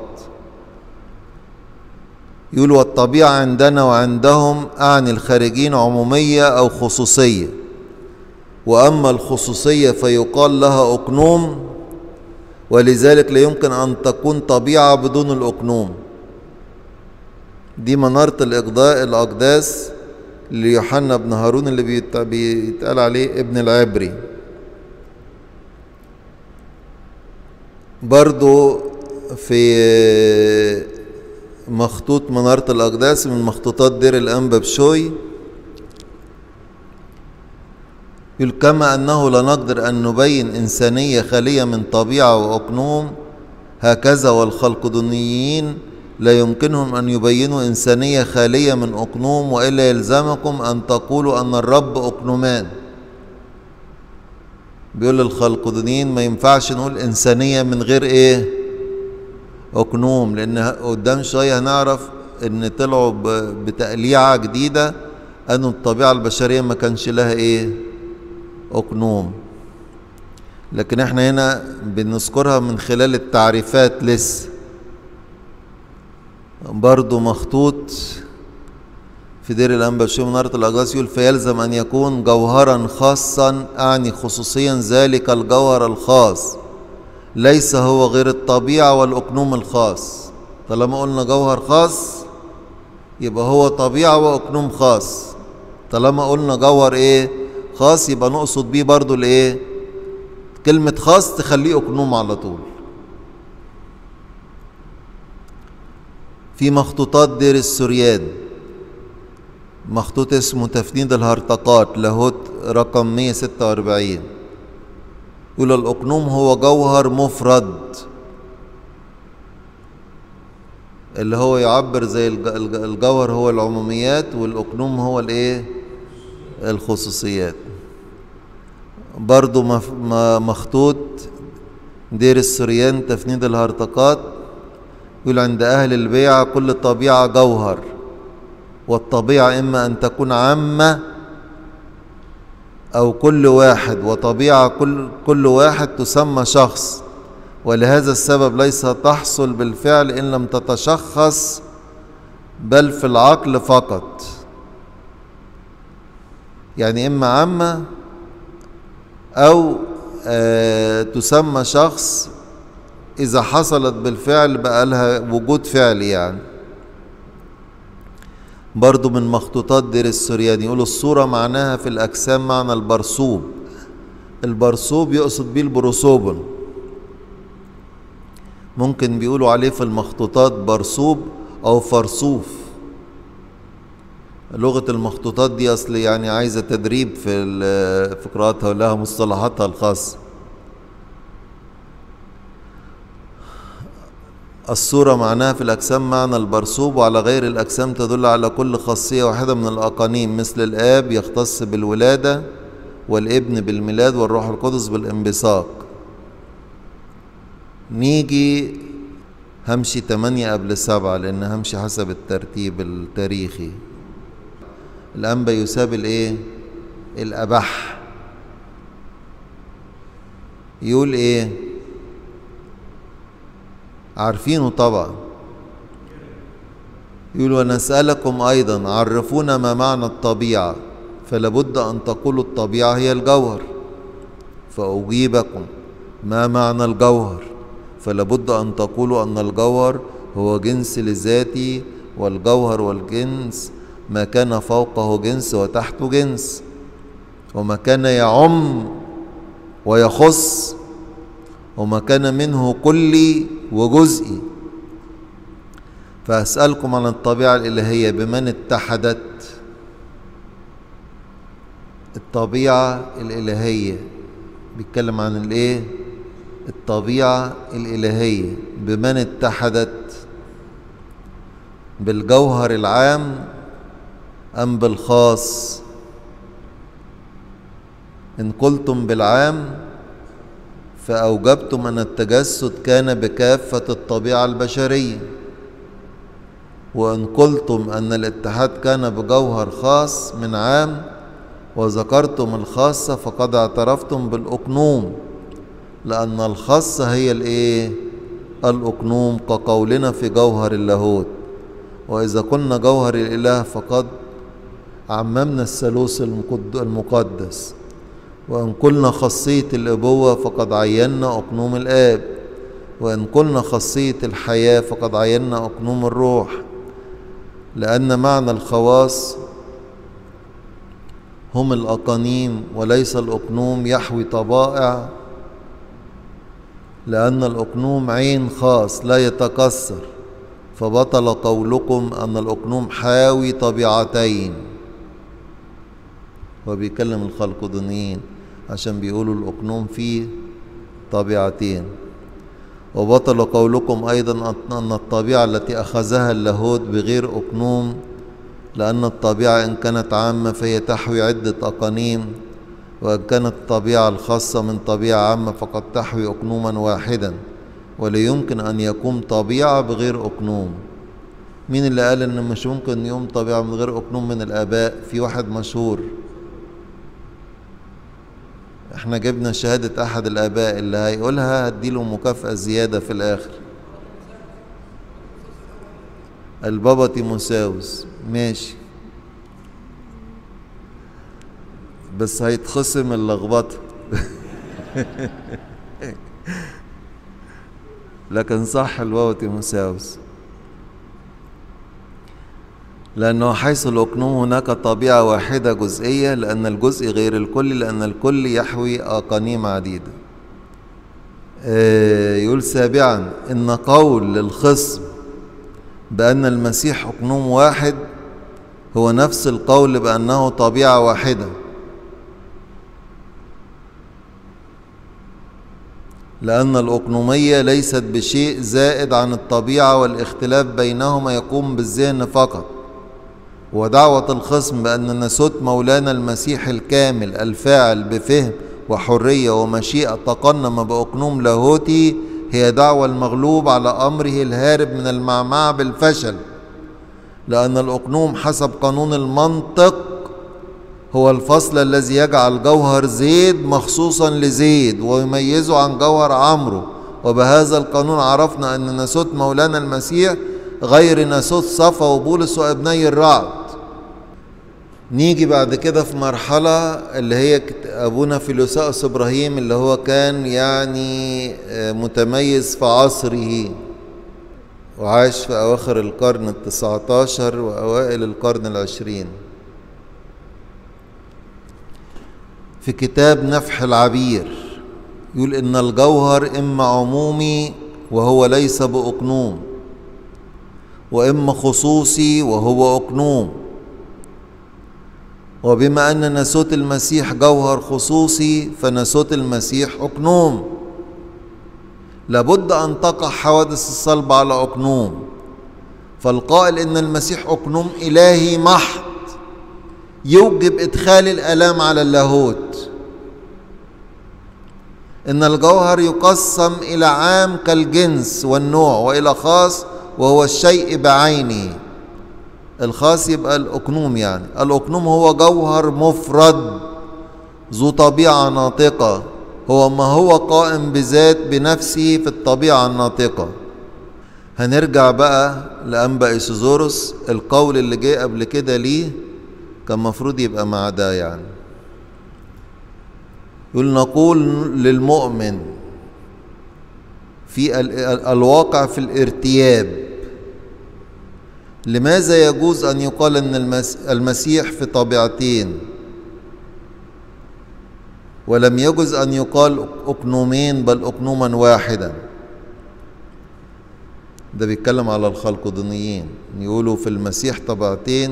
يقول: والطبيعة عندنا وعندهم أعني الخارجين عمومية أو خصوصية، وأما الخصوصية فيقال لها أقنوم، ولذلك لا يمكن أن تكون طبيعة بدون الأقنوم. دي منارة الأقداس ليوحنا بن هارون اللي بيتقال عليه ابن العبري. برضو في مخطوط منارة الأقداس من مخطوطات دير الأنبا بشوي يقول: كما أنه لا نقدر أن نبين إنسانية خالية من طبيعة وأقنوم، هكذا والخلقدونيين لا يمكنهم أن يبينوا إنسانية خالية من أقنوم، وإلا يلزمكم أن تقولوا أن الرب أقنومان. بيقول الخلقدونيين ما ينفعش نقول إنسانية من غير أقنوم، لأن قدام شوية هنعرف إن طلعوا بتقليعة جديدة أن الطبيعة البشرية ما كانش لها أقنوم. لكن احنا هنا بنذكرها من خلال التعريفات لسه. برضو مخطوط في دير الأنبا بشوي منارة الأقداس يقول: فيلزم أن يكون جوهرا خاصا، أعني خصوصيا ذلك الجوهر الخاص ليس هو غير الطبيعة والأقنوم الخاص. طالما قلنا جوهر خاص يبقى هو طبيعة وأقنوم خاص. طالما قلنا جوهر خاص يبقى نقصد بيه برضو كلمة خاص تخليه أقنوم على طول. في مخطوطات دير السوريان مخطوط اسمه تفنيد الهرطقات، لاهوت رقم 146، يقول: الأقنوم هو جوهر مفرد، اللي هو يعبر زي الجوهر هو العموميات، والأقنوم هو الخصوصيات. برضو مخطوط دير السوريان تفنيد الهرطقات يقول عند أهل البيعة كل طبيعة جوهر، والطبيعة إما أن تكون عامة أو كل واحد، وطبيعة كل واحد تسمى شخص، ولهذا السبب ليس تحصل بالفعل إن لم تتشخص بل في العقل فقط. يعني إما عامة أو تسمى شخص إذا حصلت بالفعل بقى لها وجود فعلي. يعني برضو من مخطوطات دير السورياني يقولوا الصورة معناها في الأجسام معنى البرصوب. البرصوب يقصد بيه البروسوبون، ممكن بيقولوا عليه في المخطوطات برصوب أو فرصوف. لغة المخطوطات دي أصل يعني عايزة تدريب في قراءتها ولها مصطلحاتها الخاصة. الصورة معناها في الأجسام معنى البرصوب، وعلى غير الأجسام تدل على كل خاصية واحدة من الأقانيم، مثل الآب يختص بالولادة، والابن بالميلاد، والروح القدس بالانبثاق. نيجي همشي 8 قبل 7، لأن همشي حسب الترتيب التاريخي. الأنبا يساب الإيه؟ الأبح. يقول إيه؟ عارفينه طبعا. يقول ونسألكم أيضا عرفونا ما معنى الطبيعة، فلابد أن تقولوا الطبيعة هي الجوهر، فأجيبكم ما معنى الجوهر، فلابد أن تقولوا أن الجوهر هو جنس لذاتي، والجوهر والجنس ما كان فوقه جنس وتحته جنس، وما كان يعم ويخص، وما كان منه كلي وجزئي. فأسألكم عن الطبيعة الإلهية بمن اتحدت. الطبيعة الإلهية بيتكلم عن الإيه؟ الطبيعة الإلهية بمن اتحدت، بالجوهر العام أم بالخاص؟ إن قلتم بالعام فأوجبتم أن التجسد كان بكافة الطبيعة البشرية، وإن قلتم أن الاتحاد كان بجوهر خاص من عام وذكرتم الخاصة فقد اعترفتم بالأقنوم، لأن الخاصة هي الإيه؟ الأقنوم، كقولنا في جوهر اللاهوت. وإذا قلنا جوهر الإله فقد عممنا الثالوث المقدس، وإن قلنا خاصية الأبوة فقد عينا أقنوم الآب، وإن قلنا خاصية الحياة فقد عينا أقنوم الروح، لأن معنى الخواص هم الأقانيم وليس الأقنوم يحوي طبائع، لأن الأقنوم عين خاص لا يتكسر، فبطل قولكم أن الأقنوم حاوي طبيعتين. وبيكلم الخلقدونيين عشان بيقولوا الأقنوم فيه طبيعتين. وبطل قولكم أيضا أن الطبيعة التي أخذها اللاهوت بغير أقنوم، لأن الطبيعة إن كانت عامة فهي تحوي عدة أقانيم، وإن كانت الطبيعة الخاصة من طبيعة عامة فقد تحوي أقنوما واحدا، ولا يمكن أن يقوم طبيعة بغير أقنوم. مين اللي قال إن مش ممكن يقوم طبيعة من غير أقنوم من الآباء؟ في واحد مشهور، احنا جبنا شهادة أحد الآباء، اللي هيقولها هديله مكافأة زيادة في الآخر. البابا تيموساوس. ماشي، بس هيتخصم اللخبطة. لكن صح البابا تيموساوس، لأنه حيث الأقنوم هناك طبيعة واحدة جزئية، لأن الجزء غير الكل، لأن الكل يحوي أقانيم عديدة. يقول سابعا إن قول الخصم بأن المسيح أقنوم واحد هو نفس القول بأنه طبيعة واحدة، لأن الأقنومية ليست بشيء زائد عن الطبيعة، والاختلاف بينهما يقوم بالذهن فقط. ودعوة الخصم بأن ناسوت مولانا المسيح الكامل الفاعل بفهم وحرية ومشيئة تقنم بأقنوم لاهوتي هي دعوى المغلوب على أمره الهارب من المعمعة بالفشل، لأن الأقنوم حسب قانون المنطق هو الفصل الذي يجعل جوهر زيد مخصوصا لزيد ويميزه عن جوهر عمرو. وبهذا القانون عرفنا أن ناسوت مولانا المسيح غير ناسوت صفا وبولس وابني الرعد. نيجي بعد كده في مرحلة اللي هي أبونا فيلوساوس إبراهيم، اللي هو كان يعني متميز في عصره وعاش في أواخر القرن 19 وأوائل القرن 20. في كتاب نفح العبير يقول إن الجوهر إما عمومي وهو ليس بأقنوم، وإما خصوصي وهو أقنوم. وبما أن ناسوت المسيح جوهر خصوصي فناسوت المسيح أقنوم. لابد أن تقع حوادث الصلب على أقنوم. فالقائل إن المسيح أقنوم إلهي محض يوجب إدخال الآلام على اللاهوت. إن الجوهر يقسم إلى عام كالجنس والنوع، وإلى خاص وهو الشيء بعينه. الخاص يبقى الأقنوم، يعني الأقنوم هو جوهر مفرد ذو طبيعة ناطقة، هو ما هو قائم بذات بنفسه في الطبيعة الناطقة. هنرجع بقى لأنبا إيسوزوروس، القول اللي جاء قبل كده ليه كان مفروض يبقى مع ده. يعني يقول نقول للمؤمن في الواقع في الارتياب، لماذا يجوز أن يقال أن المسيح في طبيعتين ولم يجوز أن يقال أقنومين بل أقنوما واحدا؟ ده بيتكلم على الخلقدونيين، يقولوا في المسيح طبيعتين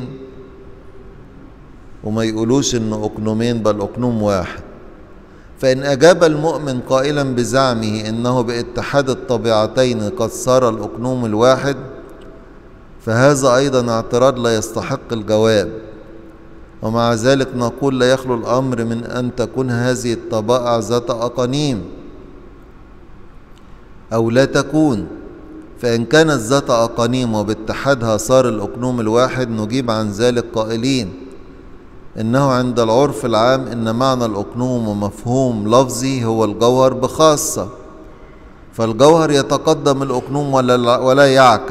وما يقولوش إنه أقنومين بل أقنوم واحد. فإن أجاب المؤمن قائلا بزعمه إنه باتحاد الطبيعتين قد صار الأقنوم الواحد، فهذا أيضا اعتراض لا يستحق الجواب. ومع ذلك نقول لا يخلو الأمر من أن تكون هذه الطبائع ذات أقانيم أو لا تكون. فإن كانت ذات أقانيم وباتحادها صار الأقنوم الواحد، نجيب عن ذلك قائلين إنه عند العرف العام إن معنى الأقنوم ومفهوم لفظي هو الجوهر بخاصة، فالجوهر يتقدم الأقنوم ولا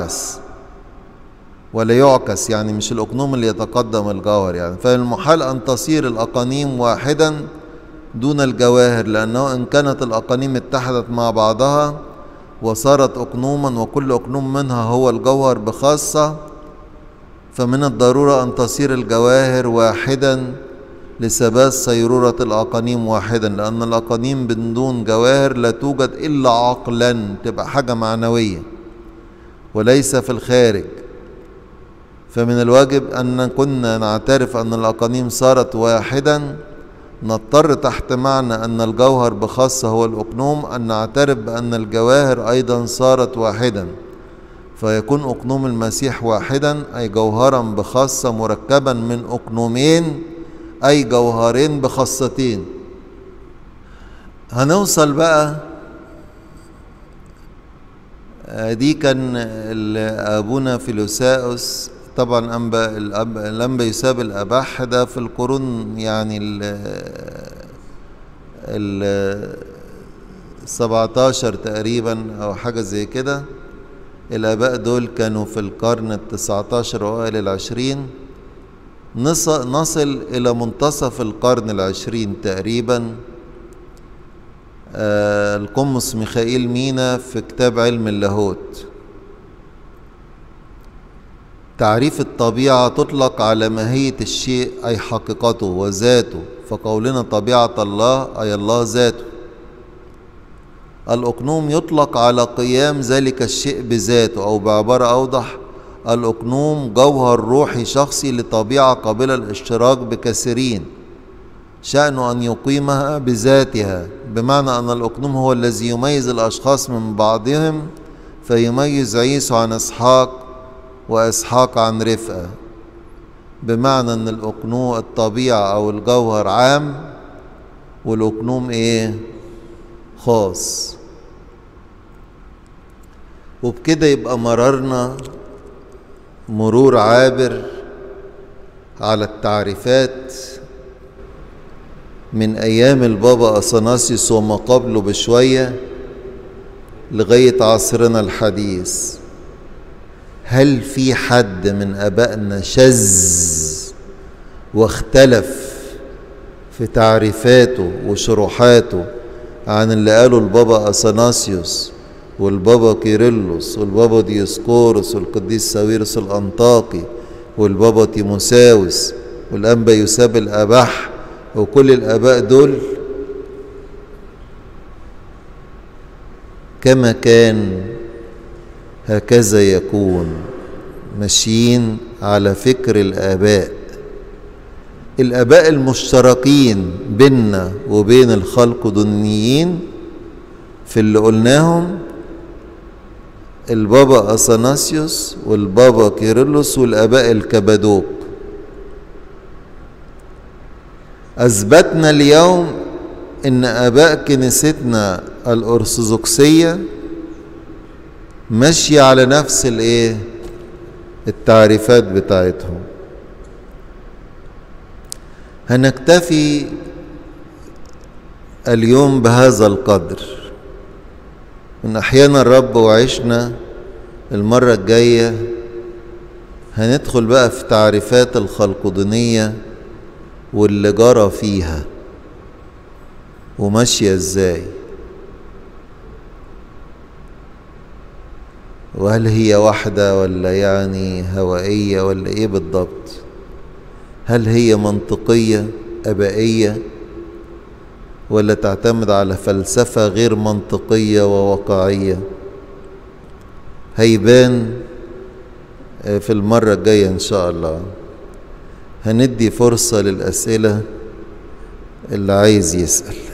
يعكس، يعني مش الأقنوم اللي يتقدم الجوهر. يعني فالمحال أن تصير الأقانيم واحدا دون الجواهر، لأنه إن كانت الأقانيم اتحدت مع بعضها وصارت أقنوما وكل أقنوم منها هو الجوهر بخاصة، فمن الضرورة أن تصير الجواهر واحدا لثبات صيرورة الأقانيم واحدا، لأن الأقانيم بدون جواهر لا توجد إلا عقلا، تبقى حاجة معنوية وليس في الخارج. فمن الواجب أن كنا نعترف أن الأقانيم صارت واحدا، نضطر تحت معنى أن الجوهر بخاصة هو الأقنوم أن نعترف بأن الجواهر أيضا صارت واحدا، فيكون أقنوم المسيح واحدا أي جوهرا بخاصة مركبا من أقنومين أي جوهرين بخاصتين. هنوصل بقى، دي كان أبونا فيلوساوس. طبعا الأنبا يساب الأباح ده في القرون يعني ال 17 تقريبا أو حاجة زي كده. الآباء دول كانوا في القرن 19 وأوائل 20. نصل إلى منتصف القرن 20 تقريبا. القمص ميخائيل مينا في كتاب علم اللاهوت، تعريف الطبيعة تطلق على ماهية الشيء أي حقيقته وذاته، فقولنا طبيعة الله أي الله ذاته. الأقنوم يطلق على قيام ذلك الشيء بذاته، أو بعبارة أوضح الأقنوم جوهر روحي شخصي لطبيعة قابلة للاشتراك بكثيرين، شأنه أن يقيمها بذاتها، بمعنى أن الأقنوم هو الذي يميز الأشخاص من بعضهم، فيميز عيسو عن إسحاق وإسحاق عن رفقة، بمعنى أن الأقنوم الطبيعة أو الجوهر عام والأقنوم خاص. وبكده يبقى مررنا مرور عابر على التعريفات من أيام البابا أثناسيوس وما قبله بشوية لغاية عصرنا الحديث. هل في حد من آبائنا شذ واختلف في تعريفاته وشروحاته عن اللي قاله البابا أثناسيوس والبابا كيرلس والبابا ديسقورس والقديس ساويرس الأنطاكي والبابا تيموساوس والأنبا يوساب الأبح وكل الآباء دول؟ كما كان هكذا يكون، ماشيين على فكر الآباء المشتركين بيننا وبين الخلقدونيين في اللي قلناهم: البابا أثناسيوس والبابا كيرلس والآباء الكبادوك. أثبتنا اليوم إن آباء كنيستنا الأرثوذكسية ماشية على نفس التعريفات بتاعتهم. هنكتفي اليوم بهذا القدر. إن أحيانا الرب وعشنا المرة الجاية هندخل بقى في تعريفات الخلقدونية واللي جرى فيها وماشية ازاي، وهل هي واحدة ولا يعني هوائية ولا ايه بالضبط؟ هل هي منطقية أبائية ولا تعتمد على فلسفة غير منطقية وواقعية؟ هيبان في المرة الجاية إن شاء الله. هندي فرصة للأسئلة اللي عايز يسأل.